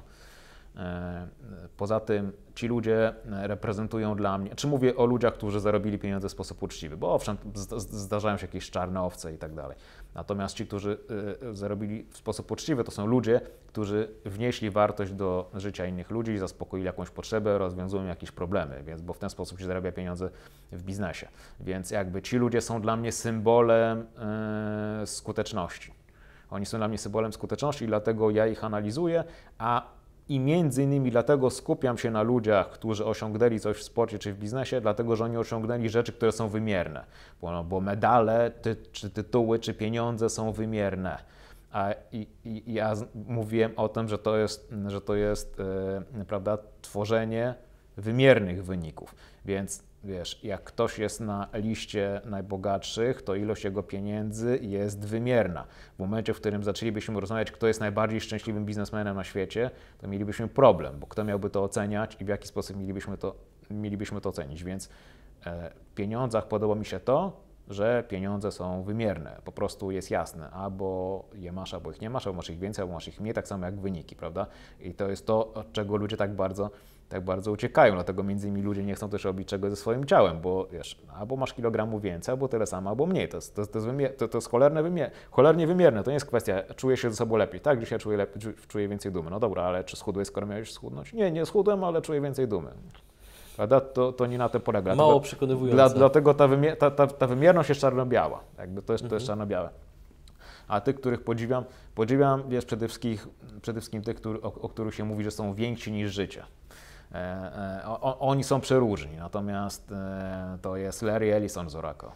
Poza tym ci ludzie reprezentują dla mnie, czy mówię o ludziach, którzy zarobili pieniądze w sposób uczciwy, bo owszem, zdarzają się jakieś czarne owce i tak dalej. Natomiast ci, którzy zarobili w sposób uczciwy, to są ludzie, którzy wnieśli wartość do życia innych ludzi, zaspokoili jakąś potrzebę, rozwiązują jakieś problemy, więc bo w ten sposób się zarabia pieniądze w biznesie. Więc jakby ci ludzie są dla mnie symbolem yy, skuteczności. Oni są dla mnie symbolem skuteczności i dlatego ja ich analizuję, a I między innymi dlatego skupiam się na ludziach, którzy osiągnęli coś w sporcie czy w biznesie, dlatego że oni osiągnęli rzeczy, które są wymierne. Bo, bo medale, ty, czy tytuły, czy pieniądze są wymierne. A i, i ja mówiłem o tym, że to jest, że to jest yy, prawda, tworzenie wymiernych wyników. Więc wiesz, jak ktoś jest na liście najbogatszych, to ilość jego pieniędzy jest wymierna. W momencie, w którym zaczęlibyśmy rozmawiać, kto jest najbardziej szczęśliwym biznesmenem na świecie, to mielibyśmy problem, bo kto miałby to oceniać i w jaki sposób mielibyśmy to, mielibyśmy to ocenić. Więc e, w pieniądzach podoba mi się to, że pieniądze są wymierne. Po prostu jest jasne, albo je masz, albo ich nie masz, albo masz ich więcej, albo masz ich mniej, tak samo jak wyniki, prawda? I to jest to, od czego ludzie tak bardzo tak bardzo uciekają, dlatego między innymi ludzie nie chcą też robić czegoś ze swoim ciałem, bo wiesz, albo masz kilogramów więcej, albo tyle samo, albo mniej. To jest, to, to jest, wymier- to, to jest cholerne wymier- cholernie wymierne, to nie jest kwestia, czuję się ze sobą lepiej. Tak, dzisiaj czuję, lepiej, czuję więcej dumy. No dobra, ale czy schudłeś, skoro miałeś schudnąć? Nie, nie schudłem, ale czuję więcej dumy. Prawda? To, to nie na tym polega. Mało przekonywujące. Dla, dlatego ta, wymier- ta, ta, ta wymierność jest czarno-biała. Jakby to jest, mhm. to jest czarno-białe. A tych, których podziwiam, podziwiam wiesz, przede wszystkim, przede wszystkim tych, który, o, o których się mówi, że są więksi niż życie. E, e, o, oni są przeróżni, natomiast e, to jest Larry Ellison z Oracle,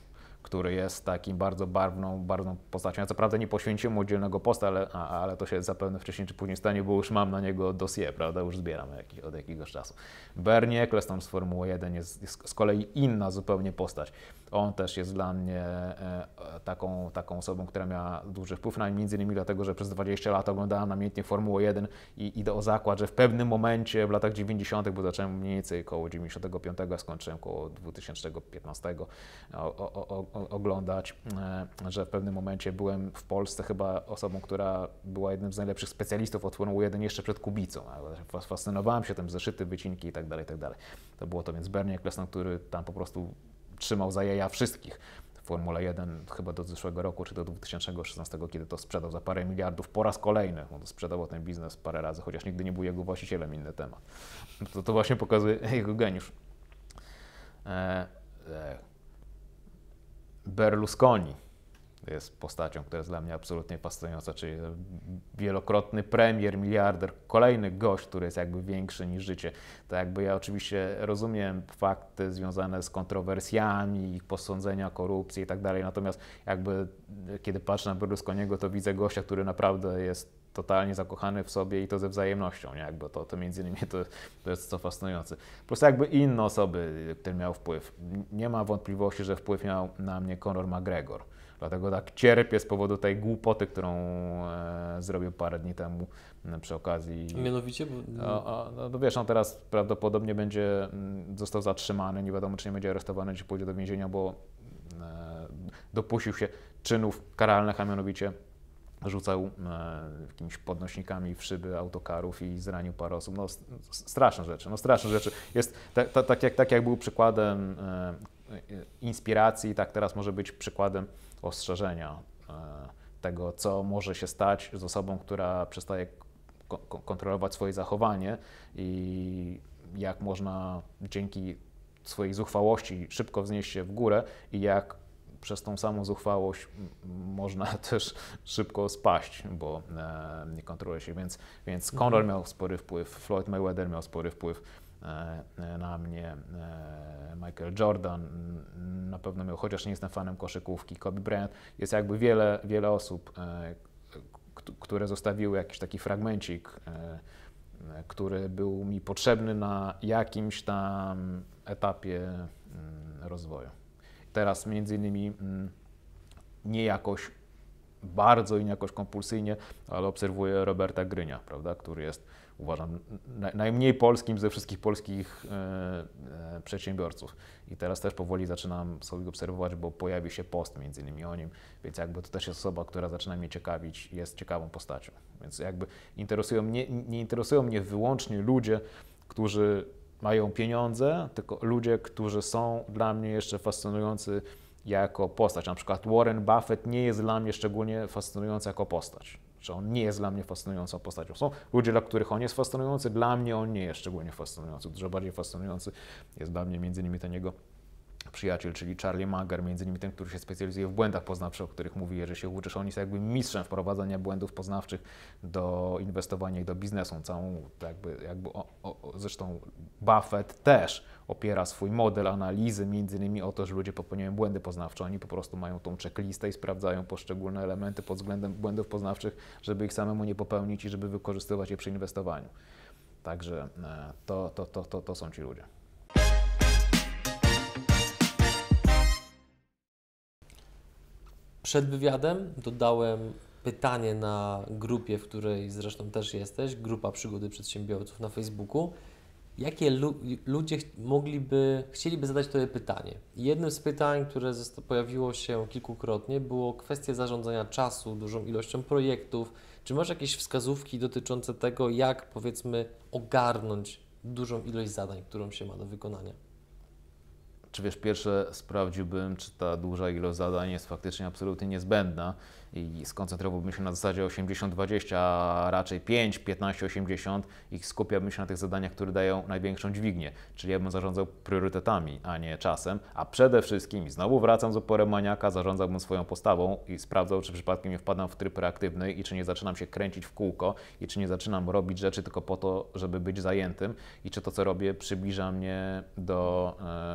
który jest takim bardzo barwną, barwną postacią. Ja co prawda nie poświęciłem mu oddzielnego posta, ale, a, ale to się zapewne wcześniej czy później stanie, bo już mam na niego dossier, prawda, już zbieram jak, od jakiegoś czasu. Bernie Ecclestone z Formuły jeden jest, jest z kolei inna zupełnie postać. On też jest dla mnie e, taką, taką osobą, która miała duży wpływ na mnie, między innymi dlatego, że przez dwadzieścia lat oglądałem namiętnie Formułę jeden i idę o zakład, że w pewnym momencie w latach dziewięćdziesiątych, bo zacząłem mniej więcej koło dziewięćdziesiątego piątego, a skończyłem koło dwa tysiące piętnastego o, o, o, oglądać, e, że w pewnym momencie byłem w Polsce chyba osobą, która była jednym z najlepszych specjalistów od Formuły jeden jeszcze przed Kubicą. Fascynowałem się tym, zeszyty, wycinki i tak dalej, i tak dalej. To było to, więc Bernie Ecclestone, który tam po prostu trzymał za jaja wszystkich w Formule jeden chyba do zeszłego roku, czy do dwa tysiące szesnastego, kiedy to sprzedał za parę miliardów po raz kolejny. On sprzedawał ten biznes parę razy, chociaż nigdy nie był jego właścicielem, inny temat. To, to właśnie pokazuje jego geniusz. E, e, Berlusconi jest postacią, która jest dla mnie absolutnie fascynująca, czyli wielokrotny premier, miliarder, kolejny gość, który jest jakby większy niż życie. To jakby ja oczywiście rozumiem fakty związane z kontrowersjami, ich posądzenia, korupcji i tak dalej, natomiast jakby kiedy patrzę na Berlusconiego, to widzę gościa, który naprawdę jest totalnie zakochany w sobie i to ze wzajemnością, nie? Jakby to, to między innymi to, to jest co fascynujące. Plus jakby inne osoby, które miał wpływ. Nie ma wątpliwości, że wpływ miał na mnie Conor McGregor. Dlatego tak cierpię z powodu tej głupoty, którą e, zrobił parę dni temu e, przy okazji. Mianowicie? Bo... O, o, no, no wiesz, on teraz prawdopodobnie będzie, m, został zatrzymany, nie wiadomo czy nie będzie aresztowany, czy pójdzie do więzienia, bo e, dopuścił się czynów karalnych, a mianowicie rzucał e, jakimiś podnośnikami w szyby autokarów i zranił parę osób. No straszne rzeczy, no straszne rzeczy. Jest tak, tak, tak, jak, tak jak był przykładem e, inspiracji, tak teraz może być przykładem ostrzeżenia e, tego, co może się stać z osobą, która przestaje ko- kontrolować swoje zachowanie i jak można dzięki swojej zuchwałości szybko wznieść się w górę i jak przez tą samą zuchwałość można też szybko spaść, bo e, nie kontroluje się, więc, więc Conor mhm. miał spory wpływ, Floyd Mayweather miał spory wpływ e, na mnie, e, Michael Jordan na pewno miał, chociaż nie jestem fanem koszykówki, Kobe Bryant, jest jakby wiele, wiele osób, e, k- które zostawiły jakiś taki fragmencik, e, który był mi potrzebny na jakimś tam etapie mm, rozwoju. Teraz między innymi mm, nie jakoś bardzo i nie jakoś kompulsyjnie, ale obserwuję Roberta Grynia, prawda, który jest, uważam, na, najmniej polskim ze wszystkich polskich e, e, przedsiębiorców. I teraz też powoli zaczynam sobie obserwować, bo pojawi się post między innymi o nim, więc jakby to też jest osoba, która zaczyna mnie ciekawić, jest ciekawą postacią. Więc jakby interesują mnie, nie interesują mnie wyłącznie ludzie, którzy mają pieniądze, tylko ludzie, którzy są dla mnie jeszcze fascynujący jako postać. Na przykład Warren Buffett nie jest dla mnie szczególnie fascynujący jako postać. Że on nie jest dla mnie fascynującą postacią. Są ludzie, dla których on jest fascynujący, dla mnie on nie jest szczególnie fascynujący. Dużo bardziej fascynujący jest dla mnie między innymi ten jego przyjaciel, czyli Charlie Munger, między innymi ten, który się specjalizuje w błędach poznawczych, o których mówi, że się uczysz. On jest jakby mistrzem wprowadzania błędów poznawczych do inwestowania i do biznesu. Całą jakby, jakby o, o, zresztą Buffett też opiera swój model analizy między innymi o to, że ludzie popełniają błędy poznawcze. Oni po prostu mają tą checklistę i sprawdzają poszczególne elementy pod względem błędów poznawczych, żeby ich samemu nie popełnić i żeby wykorzystywać je przy inwestowaniu. Także to, to, to, to, to są ci ludzie. Przed wywiadem dodałem pytanie na grupie, w której zresztą też jesteś, grupa Przygody Przedsiębiorców na Facebooku. Jakie lu- ludzie mogliby, chcieliby zadać Tobie pytanie? Jednym z pytań, które pojawiło się kilkukrotnie, było kwestia zarządzania czasu, dużą ilością projektów. Czy masz jakieś wskazówki dotyczące tego, jak powiedzmy ogarnąć dużą ilość zadań, którą się ma do wykonania? Czy wiesz, pierwsze sprawdziłbym, czy ta duża ilość zadań jest faktycznie absolutnie niezbędna i skoncentrowałbym się na zasadzie osiemdziesiąt dwadzieścia, a raczej pięć, piętnaście, osiemdziesiąt i skupiałbym się na tych zadaniach, które dają największą dźwignię. Czyli ja bym zarządzał priorytetami, a nie czasem, a przede wszystkim, i znowu wracam z oporem maniaka, zarządzałbym swoją postawą i sprawdzał, czy przypadkiem nie wpadam w tryb reaktywny i czy nie zaczynam się kręcić w kółko i czy nie zaczynam robić rzeczy tylko po to, żeby być zajętym i czy to, co robię, przybliża mnie do... Yy,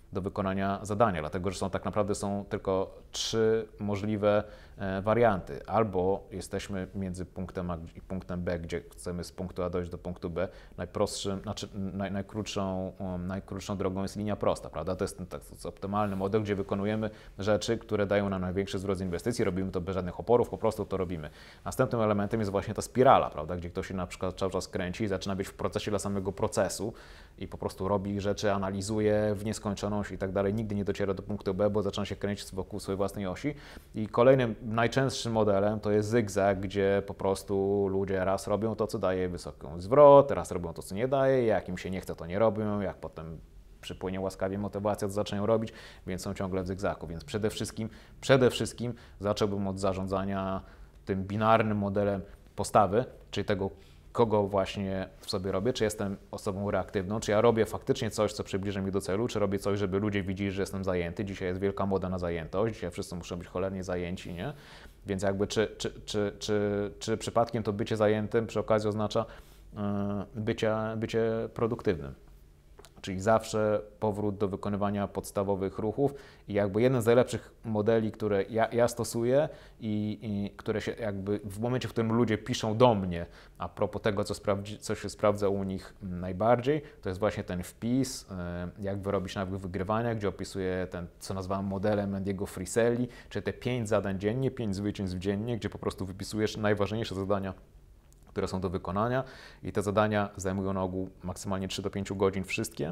do wykonania zadania, dlatego że są tak naprawdę są tylko trzy możliwe e, warianty. Albo jesteśmy między punktem A i punktem B, gdzie chcemy z punktu A dojść do punktu B. Najprostszym, znaczy naj, najkrótszą, um, najkrótszą drogą jest linia prosta, prawda? To jest ten tak, to jest optymalny model, gdzie wykonujemy rzeczy, które dają nam największy zwrot z inwestycji, robimy to bez żadnych oporów, po prostu to robimy. Następnym elementem jest właśnie ta spirala, prawda? Gdzie ktoś się na przykład cały czas kręci i zaczyna być w procesie dla samego procesu i po prostu robi rzeczy, analizuje w nieskończoność i tak dalej, nigdy nie dociera do punktu B, bo zaczyna się kręcić wokół swojej własnej osi. I kolejnym, najczęstszym modelem to jest zygzak, gdzie po prostu ludzie raz robią to, co daje wysoki zwrot, raz robią to, co nie daje, jak im się nie chce, to nie robią, jak potem przypłynie łaskawie motywacja, to zaczynają robić, więc są ciągle w zygzaku. Więc przede wszystkim, przede wszystkim zacząłbym od zarządzania tym binarnym modelem postawy, czyli tego, kogo właśnie w sobie robię, czy jestem osobą reaktywną, czy ja robię faktycznie coś, co przybliży mi do celu, czy robię coś, żeby ludzie widzieli, że jestem zajęty. Dzisiaj jest wielka moda na zajętość, dzisiaj wszyscy muszą być cholernie zajęci, nie? Więc jakby czy, czy, czy, czy, czy przypadkiem to bycie zajętym przy okazji oznacza yy, bycia, bycie produktywnym. Czyli zawsze powrót do wykonywania podstawowych ruchów i jakby jeden z najlepszych modeli, które ja, ja stosuję i, i które się jakby w momencie, w którym ludzie piszą do mnie a propos tego, co, sprawdzi, co się sprawdza u nich najbardziej, to jest właśnie ten wpis, jak wyrobić nawyk wygrywania, gdzie opisuję ten, co nazwałem modelem Andiego Friselli, czyli te pięć zadań dziennie, pięć zwycięstw dziennie, gdzie po prostu wypisujesz najważniejsze zadania, które są do wykonania i te zadania zajmują na ogół maksymalnie trzy do pięciu godzin wszystkie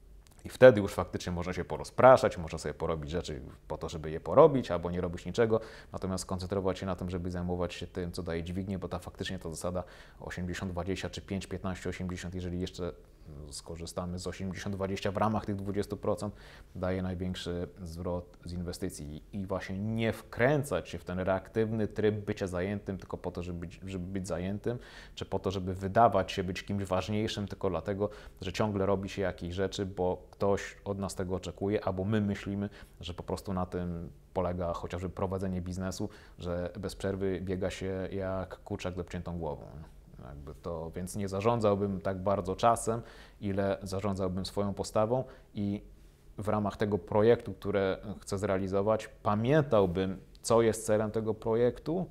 i wtedy już faktycznie można się porozpraszać, można sobie porobić rzeczy po to, żeby je porobić albo nie robić niczego, natomiast skoncentrować się na tym, żeby zajmować się tym, co daje dźwignię, bo ta faktycznie to zasada osiemdziesiąt dwadzieścia czy pięć piętnaście osiemdziesiąt, jeżeli jeszcze skorzystamy z osiemdziesiąt dwadzieścia w ramach tych dwudziestu procent, daje największy zwrot z inwestycji i właśnie nie wkręcać się w ten reaktywny tryb bycia zajętym tylko po to, żeby być, żeby być zajętym, czy po to, żeby wydawać się być kimś ważniejszym tylko dlatego, że ciągle robi się jakieś rzeczy, bo ktoś od nas tego oczekuje, albo my myślimy, że po prostu na tym polega chociażby prowadzenie biznesu, że bez przerwy biega się jak kurczak z obciętą głową. Jakby to, więc nie zarządzałbym tak bardzo czasem, ile zarządzałbym swoją postawą i w ramach tego projektu, które chcę zrealizować, pamiętałbym, co jest celem tego projektu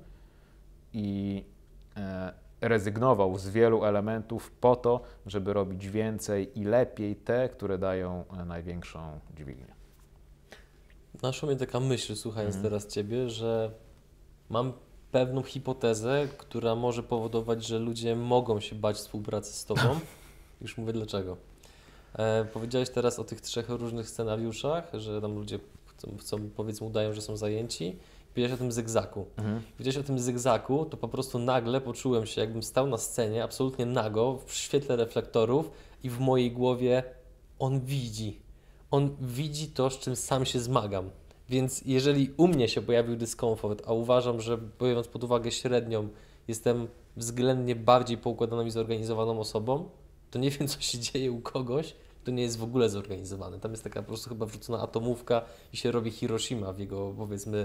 i e, rezygnował z wielu elementów po to, żeby robić więcej i lepiej te, które dają największą dźwignię. Naszła mnie taka myśl, słuchając Mhm. teraz Ciebie, że mam pewną hipotezę, która może powodować, że ludzie mogą się bać współpracy z Tobą. Już mówię dlaczego. E, powiedziałeś teraz o tych trzech różnych scenariuszach, że tam ludzie chcą, chcą powiedzmy udają, że są zajęci. Powiedziałeś o tym zygzaku. Mhm. Powiedziałeś o tym zygzaku, to po prostu nagle poczułem się, jakbym stał na scenie, absolutnie nago, w świetle reflektorów i w mojej głowie on widzi. On widzi to, z czym sam się zmagam. Więc jeżeli u mnie się pojawił dyskomfort, a uważam, że biorąc pod uwagę średnią, jestem względnie bardziej poukładaną i zorganizowaną osobą, to nie wiem, co się dzieje u kogoś, kto nie jest w ogóle zorganizowany. Tam jest taka po prostu chyba wrzucona atomówka i się robi Hiroshima w jego, powiedzmy,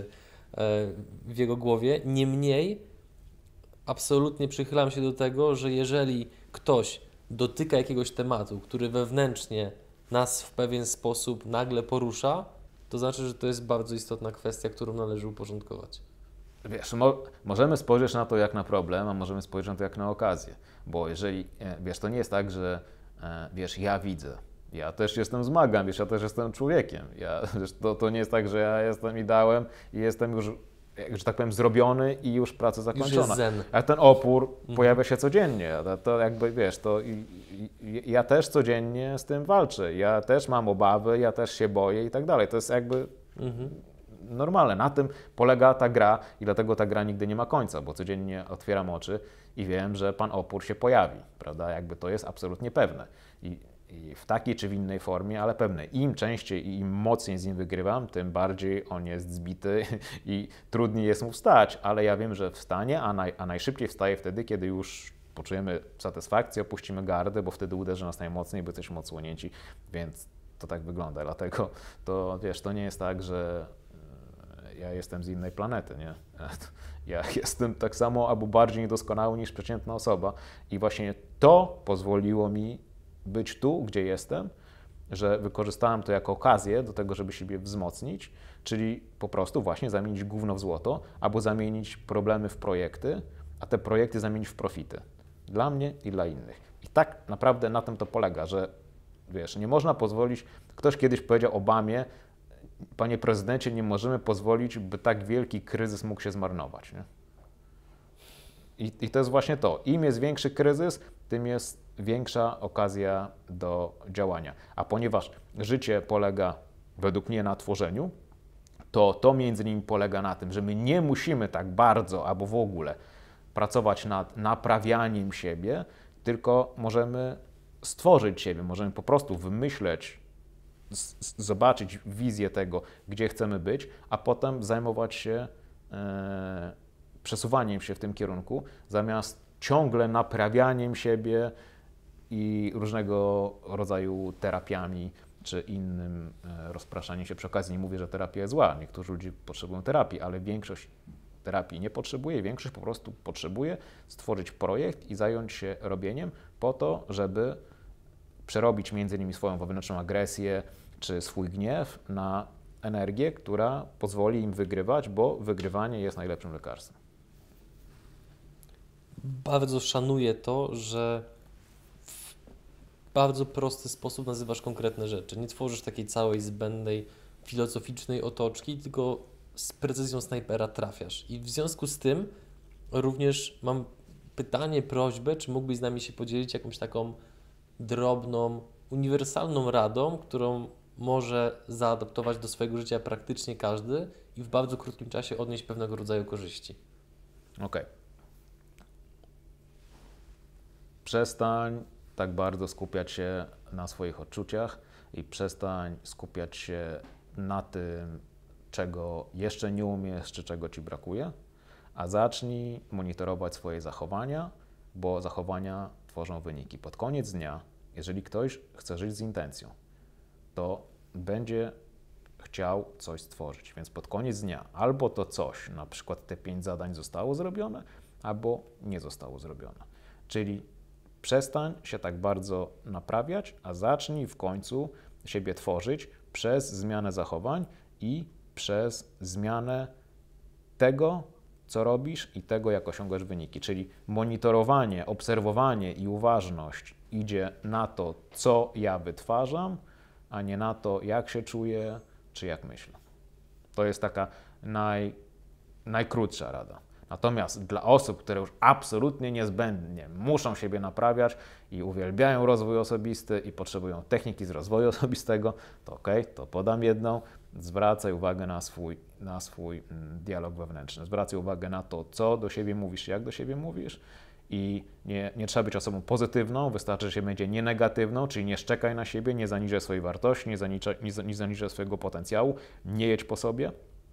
w jego głowie. Niemniej absolutnie przychylam się do tego, że jeżeli ktoś dotyka jakiegoś tematu, który wewnętrznie nas w pewien sposób nagle porusza, to znaczy, że to jest bardzo istotna kwestia, którą należy uporządkować. Wiesz, mo możemy spojrzeć na to jak na problem, a możemy spojrzeć na to jak na okazję, bo jeżeli, wiesz, to nie jest tak, że wiesz, ja widzę, ja też jestem zmagam, wiesz, ja też jestem człowiekiem, ja, wiesz, to, to nie jest tak, że ja jestem ideałem i jestem już, że tak powiem, zrobiony i już praca zakończona. Już jest zen. A ten opór Mhm. pojawia się codziennie, to, to jakby, wiesz, to i, i, ja też codziennie z tym walczę, ja też mam obawy, ja też się boję i tak dalej, to jest jakby Mhm. normalne. Na tym polega ta gra i dlatego ta gra nigdy nie ma końca, bo codziennie otwieram oczy i wiem, że pan opór się pojawi, prawda, jakby to jest absolutnie pewne. I, i w takiej czy w innej formie, ale pewne. Im częściej i im mocniej z nim wygrywam, tym bardziej on jest zbity i trudniej jest mu wstać, ale ja wiem, że wstanie, a, naj, a najszybciej wstaje wtedy, kiedy już poczujemy satysfakcję, opuścimy gardę, bo wtedy uderzy nas najmocniej, bo jesteśmy odsłonięci, więc to tak wygląda. Dlatego to, wiesz, to nie jest tak, że ja jestem z innej planety, nie? Ja jestem tak samo albo bardziej niedoskonały niż przeciętna osoba i właśnie to pozwoliło mi być tu, gdzie jestem że wykorzystałem to jako okazję do tego, żeby siebie wzmocnić, czyli po prostu właśnie zamienić gówno w złoto, albo zamienić problemy w projekty, a te projekty zamienić w profity. Dla mnie i dla innych. I tak naprawdę na tym to polega, że wiesz, nie można pozwolić, ktoś kiedyś powiedział Obamie, panie prezydencie, nie możemy pozwolić, by tak wielki kryzys mógł się zmarnować. Nie? I, I to jest właśnie to. Im jest większy kryzys, tym jest większa okazja do działania. A ponieważ życie polega według mnie na tworzeniu, to to między innymi polega na tym, że my nie musimy tak bardzo albo w ogóle pracować nad naprawianiem siebie, tylko możemy stworzyć siebie, możemy po prostu wymyśleć, zobaczyć wizję tego, gdzie chcemy być, a potem zajmować się e, przesuwaniem się w tym kierunku, zamiast ciągle naprawianiem siebie i różnego rodzaju terapiami czy innym e, rozpraszaniem się. Przy okazji nie mówię, że terapia jest zła. Niektórzy ludzie potrzebują terapii, ale większość terapii nie potrzebuje, większość po prostu potrzebuje stworzyć projekt i zająć się robieniem po to, żeby przerobić między innymi swoją wewnętrzną agresję czy swój gniew na energię, która pozwoli im wygrywać, bo wygrywanie jest najlepszym lekarstwem. Bardzo szanuję to, że w bardzo prosty sposób nazywasz konkretne rzeczy. Nie tworzysz takiej całej zbędnej, filozoficznej otoczki, tylko z precyzją snajpera trafiasz. I w związku z tym również mam pytanie, prośbę, czy mógłbyś z nami się podzielić jakąś taką drobną, uniwersalną radą, którą może zaadaptować do swojego życia praktycznie każdy i w bardzo krótkim czasie odnieść pewnego rodzaju korzyści. Okej. Okay. Przestań tak bardzo skupiać się na swoich odczuciach i przestań skupiać się na tym, czego jeszcze nie umiesz, czy czego ci brakuje, a zacznij monitorować swoje zachowania, bo zachowania tworzą wyniki. Pod koniec dnia, jeżeli ktoś chce żyć z intencją, to będzie chciał coś stworzyć, więc pod koniec dnia albo to coś, na przykład te pięć zadań zostało zrobione, albo nie zostało zrobione. Czyli przestań się tak bardzo naprawiać, a zacznij w końcu siebie tworzyć przez zmianę zachowań i przez zmianę tego, co robisz i tego, jak osiągasz wyniki. Czyli monitorowanie, obserwowanie i uważność idzie na to, co ja wytwarzam, a nie na to, jak się czuję, czy jak myślę. To jest taka naj, najkrótsza rada. Natomiast dla osób, które już absolutnie niezbędnie muszą siebie naprawiać i uwielbiają rozwój osobisty i potrzebują techniki z rozwoju osobistego, to ok, to podam jedną. Zwracaj uwagę na swój, na swój dialog wewnętrzny. Zwracaj uwagę na to, co do siebie mówisz, jak do siebie mówisz. I nie, nie trzeba być osobą pozytywną, wystarczy, że się będzie nie negatywną, czyli nie szczekaj na siebie, nie zaniżaj swojej wartości, nie zaniżaj, nie, nie zaniżaj swojego potencjału, nie jedź po sobie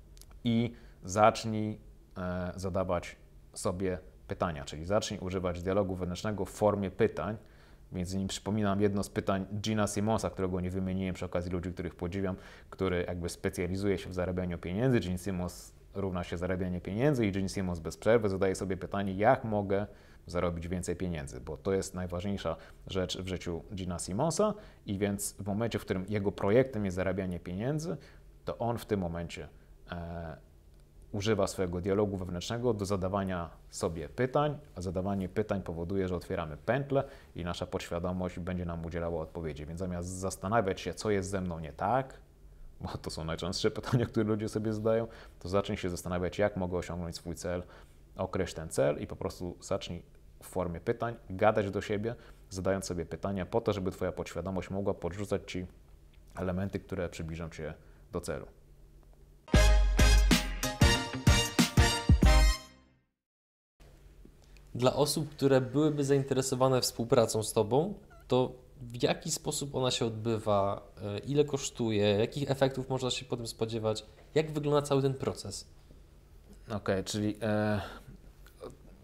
i zacznij e, zadawać sobie pytania, czyli zacznij używać dialogu wewnętrznego w formie pytań. Między innymi przypominam jedno z pytań Gina Simonsa, którego nie wymieniłem przy okazji ludzi, których podziwiam, który jakby specjalizuje się w zarabianiu pieniędzy. Gene Simons równa się zarabianie pieniędzy i Gene Simons bez przerwy zadaje sobie pytanie, jak mogę zarobić więcej pieniędzy, bo to jest najważniejsza rzecz w życiu Gina Simonsa i więc w momencie, w którym jego projektem jest zarabianie pieniędzy, to on w tym momencie e, używa swojego dialogu wewnętrznego do zadawania sobie pytań, a zadawanie pytań powoduje, że otwieramy pętlę i nasza podświadomość będzie nam udzielała odpowiedzi. Więc zamiast zastanawiać się, co jest ze mną nie tak, bo to są najczęstsze pytania, które ludzie sobie zadają, to zacznij się zastanawiać, jak mogę osiągnąć swój cel, określ ten cel i po prostu zacznij w formie pytań gadać do siebie, zadając sobie pytania po to, żeby Twoja podświadomość mogła podrzucać Ci elementy, które przybliżą Cię do celu. Dla osób, które byłyby zainteresowane współpracą z Tobą, to w jaki sposób ona się odbywa, ile kosztuje, jakich efektów można się po tym spodziewać, jak wygląda cały ten proces? Okej, okay, czyli e,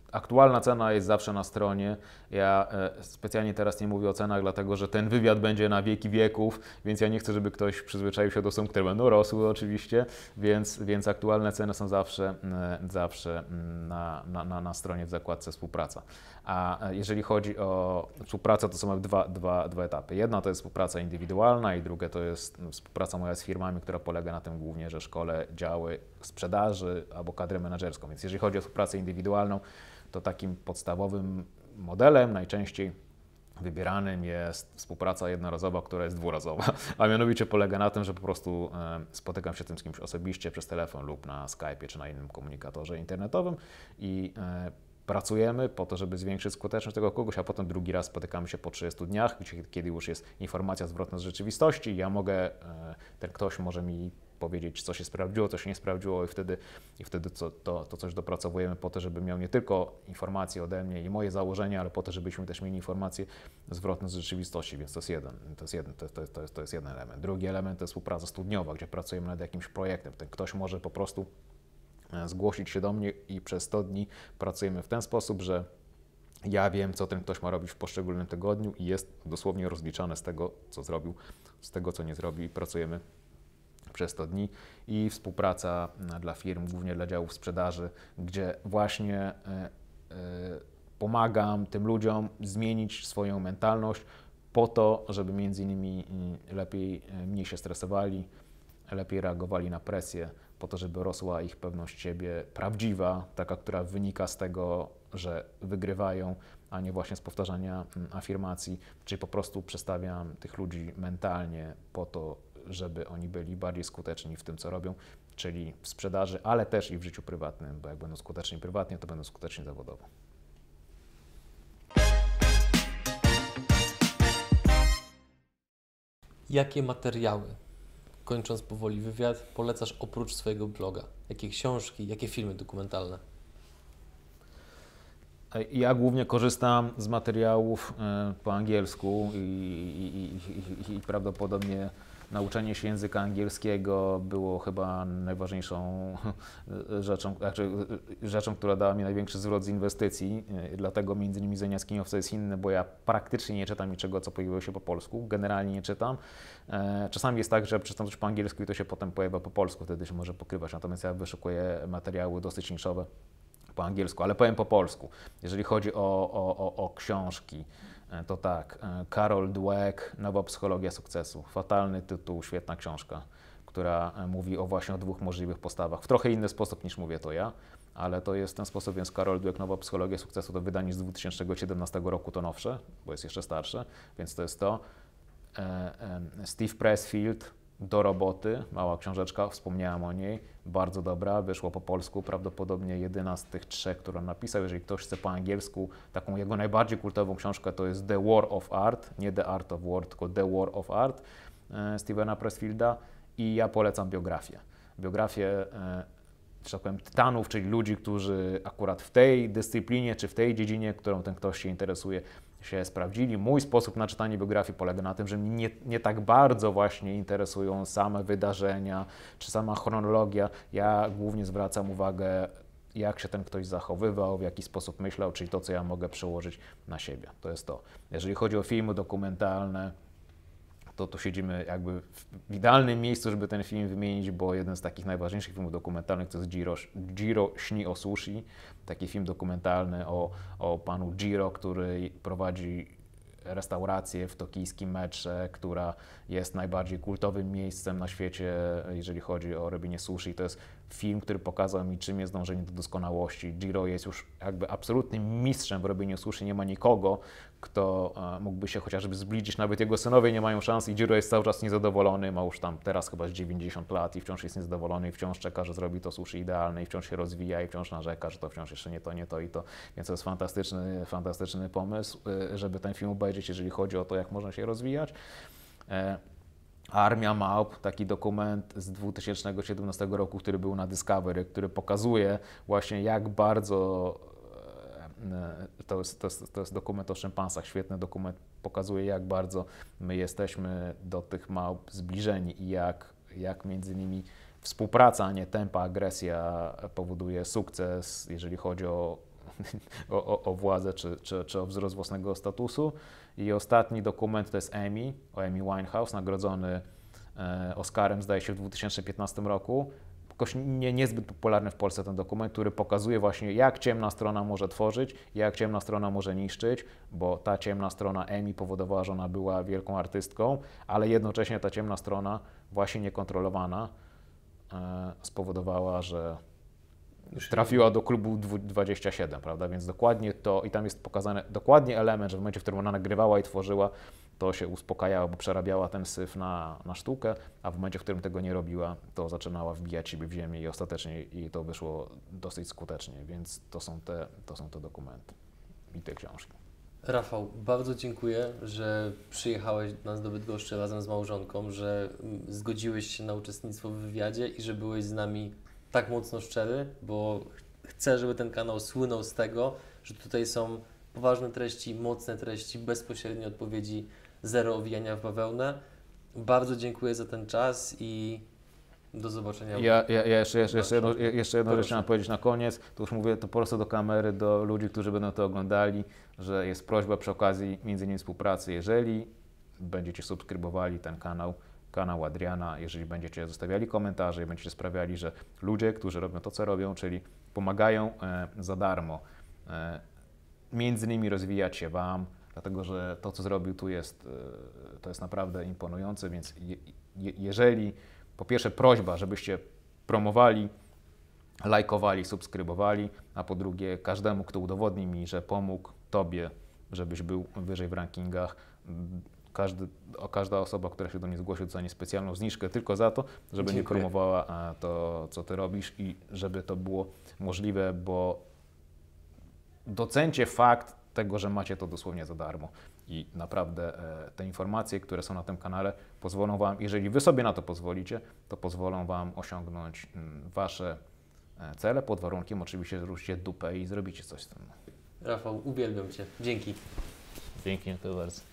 aktualna cena jest zawsze na stronie. Ja e, specjalnie teraz nie mówię o cenach, dlatego że ten wywiad będzie na wieki wieków, więc ja nie chcę, żeby ktoś przyzwyczaił się do sum, które będą rosły oczywiście, więc, więc aktualne ceny są zawsze, e, zawsze na, na, na, na stronie w zakładce współpraca. A jeżeli chodzi o współpracę, to są dwa, dwa, dwa etapy. Jedna to jest współpraca indywidualna i druga to jest współpraca moja z firmami, która polega na tym głównie, że szkolę działy sprzedaży albo kadrę menedżerską. Więc jeżeli chodzi o współpracę indywidualną, to takim podstawowym modelem najczęściej wybieranym jest współpraca jednorazowa, która jest dwurazowa, a mianowicie polega na tym, że po prostu spotykam się z kimś osobiście przez telefon lub na Skype'ie czy na innym komunikatorze internetowym i pracujemy po to, żeby zwiększyć skuteczność tego kogoś, a potem drugi raz spotykamy się po trzydziestu dniach, kiedy już jest informacja zwrotna z rzeczywistości. Ja mogę, ten ktoś może mi powiedzieć, co się sprawdziło, co się nie sprawdziło i wtedy, i wtedy to, to, to coś dopracowujemy po to, żeby miał nie tylko informacje ode mnie i moje założenia, ale po to, żebyśmy też mieli informacje zwrotne z rzeczywistości, więc to jest jeden, to jest jeden, to, to, to, jest, to jest jeden element. Drugi element to jest współpraca studniowa, gdzie pracujemy nad jakimś projektem. Ten ktoś może po prostu zgłosić się do mnie i przez sto dni pracujemy w ten sposób, że ja wiem, co ten ktoś ma robić w poszczególnym tygodniu i jest dosłownie rozliczane z tego, co zrobił, z tego, co nie zrobił i pracujemy przez sto dni. I współpraca dla firm, głównie dla działów sprzedaży, gdzie właśnie pomagam tym ludziom zmienić swoją mentalność po to, żeby między innymi lepiej, mniej się stresowali, lepiej reagowali na presję, po to, żeby rosła ich pewność siebie prawdziwa, taka, która wynika z tego, że wygrywają, a nie właśnie z powtarzania afirmacji, czyli po prostu przestawiam tych ludzi mentalnie po to, żeby oni byli bardziej skuteczni w tym, co robią, czyli w sprzedaży, ale też i w życiu prywatnym, bo jak będą skuteczni prywatnie, to będą skuteczni zawodowo. Jakie materiały, kończąc powoli wywiad, polecasz oprócz swojego bloga? Jakie książki, jakie filmy dokumentalne? Ja głównie korzystam z materiałów po angielsku i, i, i, i prawdopodobnie nauczenie się języka angielskiego było chyba najważniejszą rzeczą, znaczy rzeczą, która dała mi największy zwrot z inwestycji. Dlatego między innymi Zenia Skiniowca jest inny, bo ja praktycznie nie czytam niczego, co pojawiło się po polsku. Generalnie nie czytam. Czasami jest tak, że przeczytam coś po angielsku i to się potem pojawia po polsku, wtedy się może pokrywać. Natomiast ja wyszukuję materiały dosyć niszowe po angielsku, ale powiem po polsku. Jeżeli chodzi o, o, o, o książki, to tak, Carol Dweck, Nowa psychologia sukcesu. Fatalny tytuł, świetna książka, która mówi o właśnie o dwóch możliwych postawach. W trochę inny sposób niż mówię to ja, ale to jest ten sposób, więc Carol Dweck, Nowa psychologia sukcesu, to wydanie z dwa tysiące siedemnastego roku, to nowsze, bo jest jeszcze starsze, więc to jest to. Steve Pressfield, Do roboty, mała książeczka, wspomniałem o niej, bardzo dobra, wyszło po polsku, prawdopodobnie jedyna z tych trzech, którą napisał. Jeżeli ktoś chce po angielsku, taką jego najbardziej kultową książkę to jest The War of Art, nie The Art of War, tylko The War of Art e, Stevena Pressfielda i ja polecam biografię. Biografię, e, że tak powiem, tytanów, czyli ludzi, którzy akurat w tej dyscyplinie, czy w tej dziedzinie, którą ten ktoś się interesuje, się sprawdzili. Mój sposób na czytanie biografii polega na tym, że mnie nie, nie tak bardzo właśnie interesują same wydarzenia, czy sama chronologia. Ja głównie zwracam uwagę, jak się ten ktoś zachowywał, w jaki sposób myślał, czyli to, co ja mogę przełożyć na siebie. To jest to. Jeżeli chodzi o filmy dokumentalne, to tu siedzimy jakby w idealnym miejscu, żeby ten film wymienić, bo jeden z takich najważniejszych filmów dokumentalnych to jest Jiro, Jiro śni o sushi. Taki film dokumentalny o, o panu Jiro, który prowadzi restaurację w tokijskim metrze, która jest najbardziej kultowym miejscem na świecie, jeżeli chodzi o robienie sushi. To jest film, który pokazał mi, czym jest dążenie do doskonałości. Jiro jest już jakby absolutnym mistrzem w robieniu sushi. Nie ma nikogo, kto mógłby się chociażby zbliżyć. Nawet jego synowie nie mają szans i Jiro jest cały czas niezadowolony. Ma już tam teraz chyba z dziewięćdziesiąt lat i wciąż jest niezadowolony i wciąż czeka, że zrobi to sushi idealne i wciąż się rozwija i wciąż narzeka, że to wciąż jeszcze nie to, nie to i to. Więc to jest fantastyczny, fantastyczny pomysł, żeby ten film obejrzeć, jeżeli chodzi o to, jak można się rozwijać. Armia Małp, taki dokument z dwa tysiące siedemnastego roku, który był na Discovery, który pokazuje właśnie, jak bardzo, to jest, to jest, to jest dokument o szympansach, świetny dokument, pokazuje, jak bardzo my jesteśmy do tych małp zbliżeni i jak, jak między nimi współpraca, a nie tępa agresja powoduje sukces, jeżeli chodzi o o, o, o władzę czy, czy, czy o wzrost własnego statusu. I ostatni dokument to jest Emmy, o Amy Winehouse, nagrodzony e, Oscarem, zdaje się, w dwa tysiące piętnastym roku. Jakoś nie, niezbyt popularny w Polsce ten dokument, który pokazuje właśnie, jak ciemna strona może tworzyć, jak ciemna strona może niszczyć, bo ta ciemna strona Emmy powodowała, że ona była wielką artystką, ale jednocześnie ta ciemna strona, właśnie niekontrolowana, e, spowodowała, że trafiła do klubu dwadzieścia siedem, prawda? Więc dokładnie to, i tam jest pokazany dokładnie element, że w momencie, w którym ona nagrywała i tworzyła, to się uspokajała, bo przerabiała ten syf na, na sztukę, a w momencie, w którym tego nie robiła, to zaczynała wbijać siebie w ziemię i ostatecznie i to wyszło dosyć skutecznie, więc to są te, to są te dokumenty i te książki. Rafał, bardzo dziękuję, że przyjechałeś do nas do Bydgoszczy razem z małżonką, że zgodziłeś się na uczestnictwo w wywiadzie i że byłeś z nami tak mocno szczery, bo chcę, żeby ten kanał słynął z tego, że tutaj są poważne treści, mocne treści, bezpośrednie odpowiedzi, zero owijania w bawełnę. Bardzo dziękuję za ten czas i do zobaczenia. Ja, ja, ja jeszcze, jeszcze, jeszcze, jedno, jeszcze jedną rzecz chciałem powiedzieć na koniec. To już mówię to po prostu do kamery, do ludzi, którzy będą to oglądali, że jest prośba przy okazji między innymi współpracy. Jeżeli będziecie subskrybowali ten kanał, kanał Adriana, jeżeli będziecie zostawiali komentarze i będziecie sprawiali, że ludzie, którzy robią to, co robią, czyli pomagają e, za darmo, e, między innymi rozwijać się Wam, dlatego że to, co zrobił tu jest, e, to jest naprawdę imponujące, więc je, je, jeżeli po pierwsze prośba, żebyście promowali, lajkowali, subskrybowali, a po drugie każdemu, kto udowodni mi, że pomógł Tobie, żebyś był wyżej w rankingach, każdy, każda osoba, która się do mnie zgłosi, dostanie specjalną zniżkę tylko za to, żeby Dziękuję. nie promowała to, co Ty robisz i żeby to było możliwe, bo docencie fakt tego, że macie to dosłownie za darmo. I naprawdę e, te informacje, które są na tym kanale, pozwolą Wam, jeżeli Wy sobie na to pozwolicie, to pozwolą Wam osiągnąć m, Wasze e, cele, pod warunkiem oczywiście, że ruszcie dupę i zrobicie coś z tym. Rafał, uwielbiam Cię. Dzięki. Dzięki, dziękuję bardzo.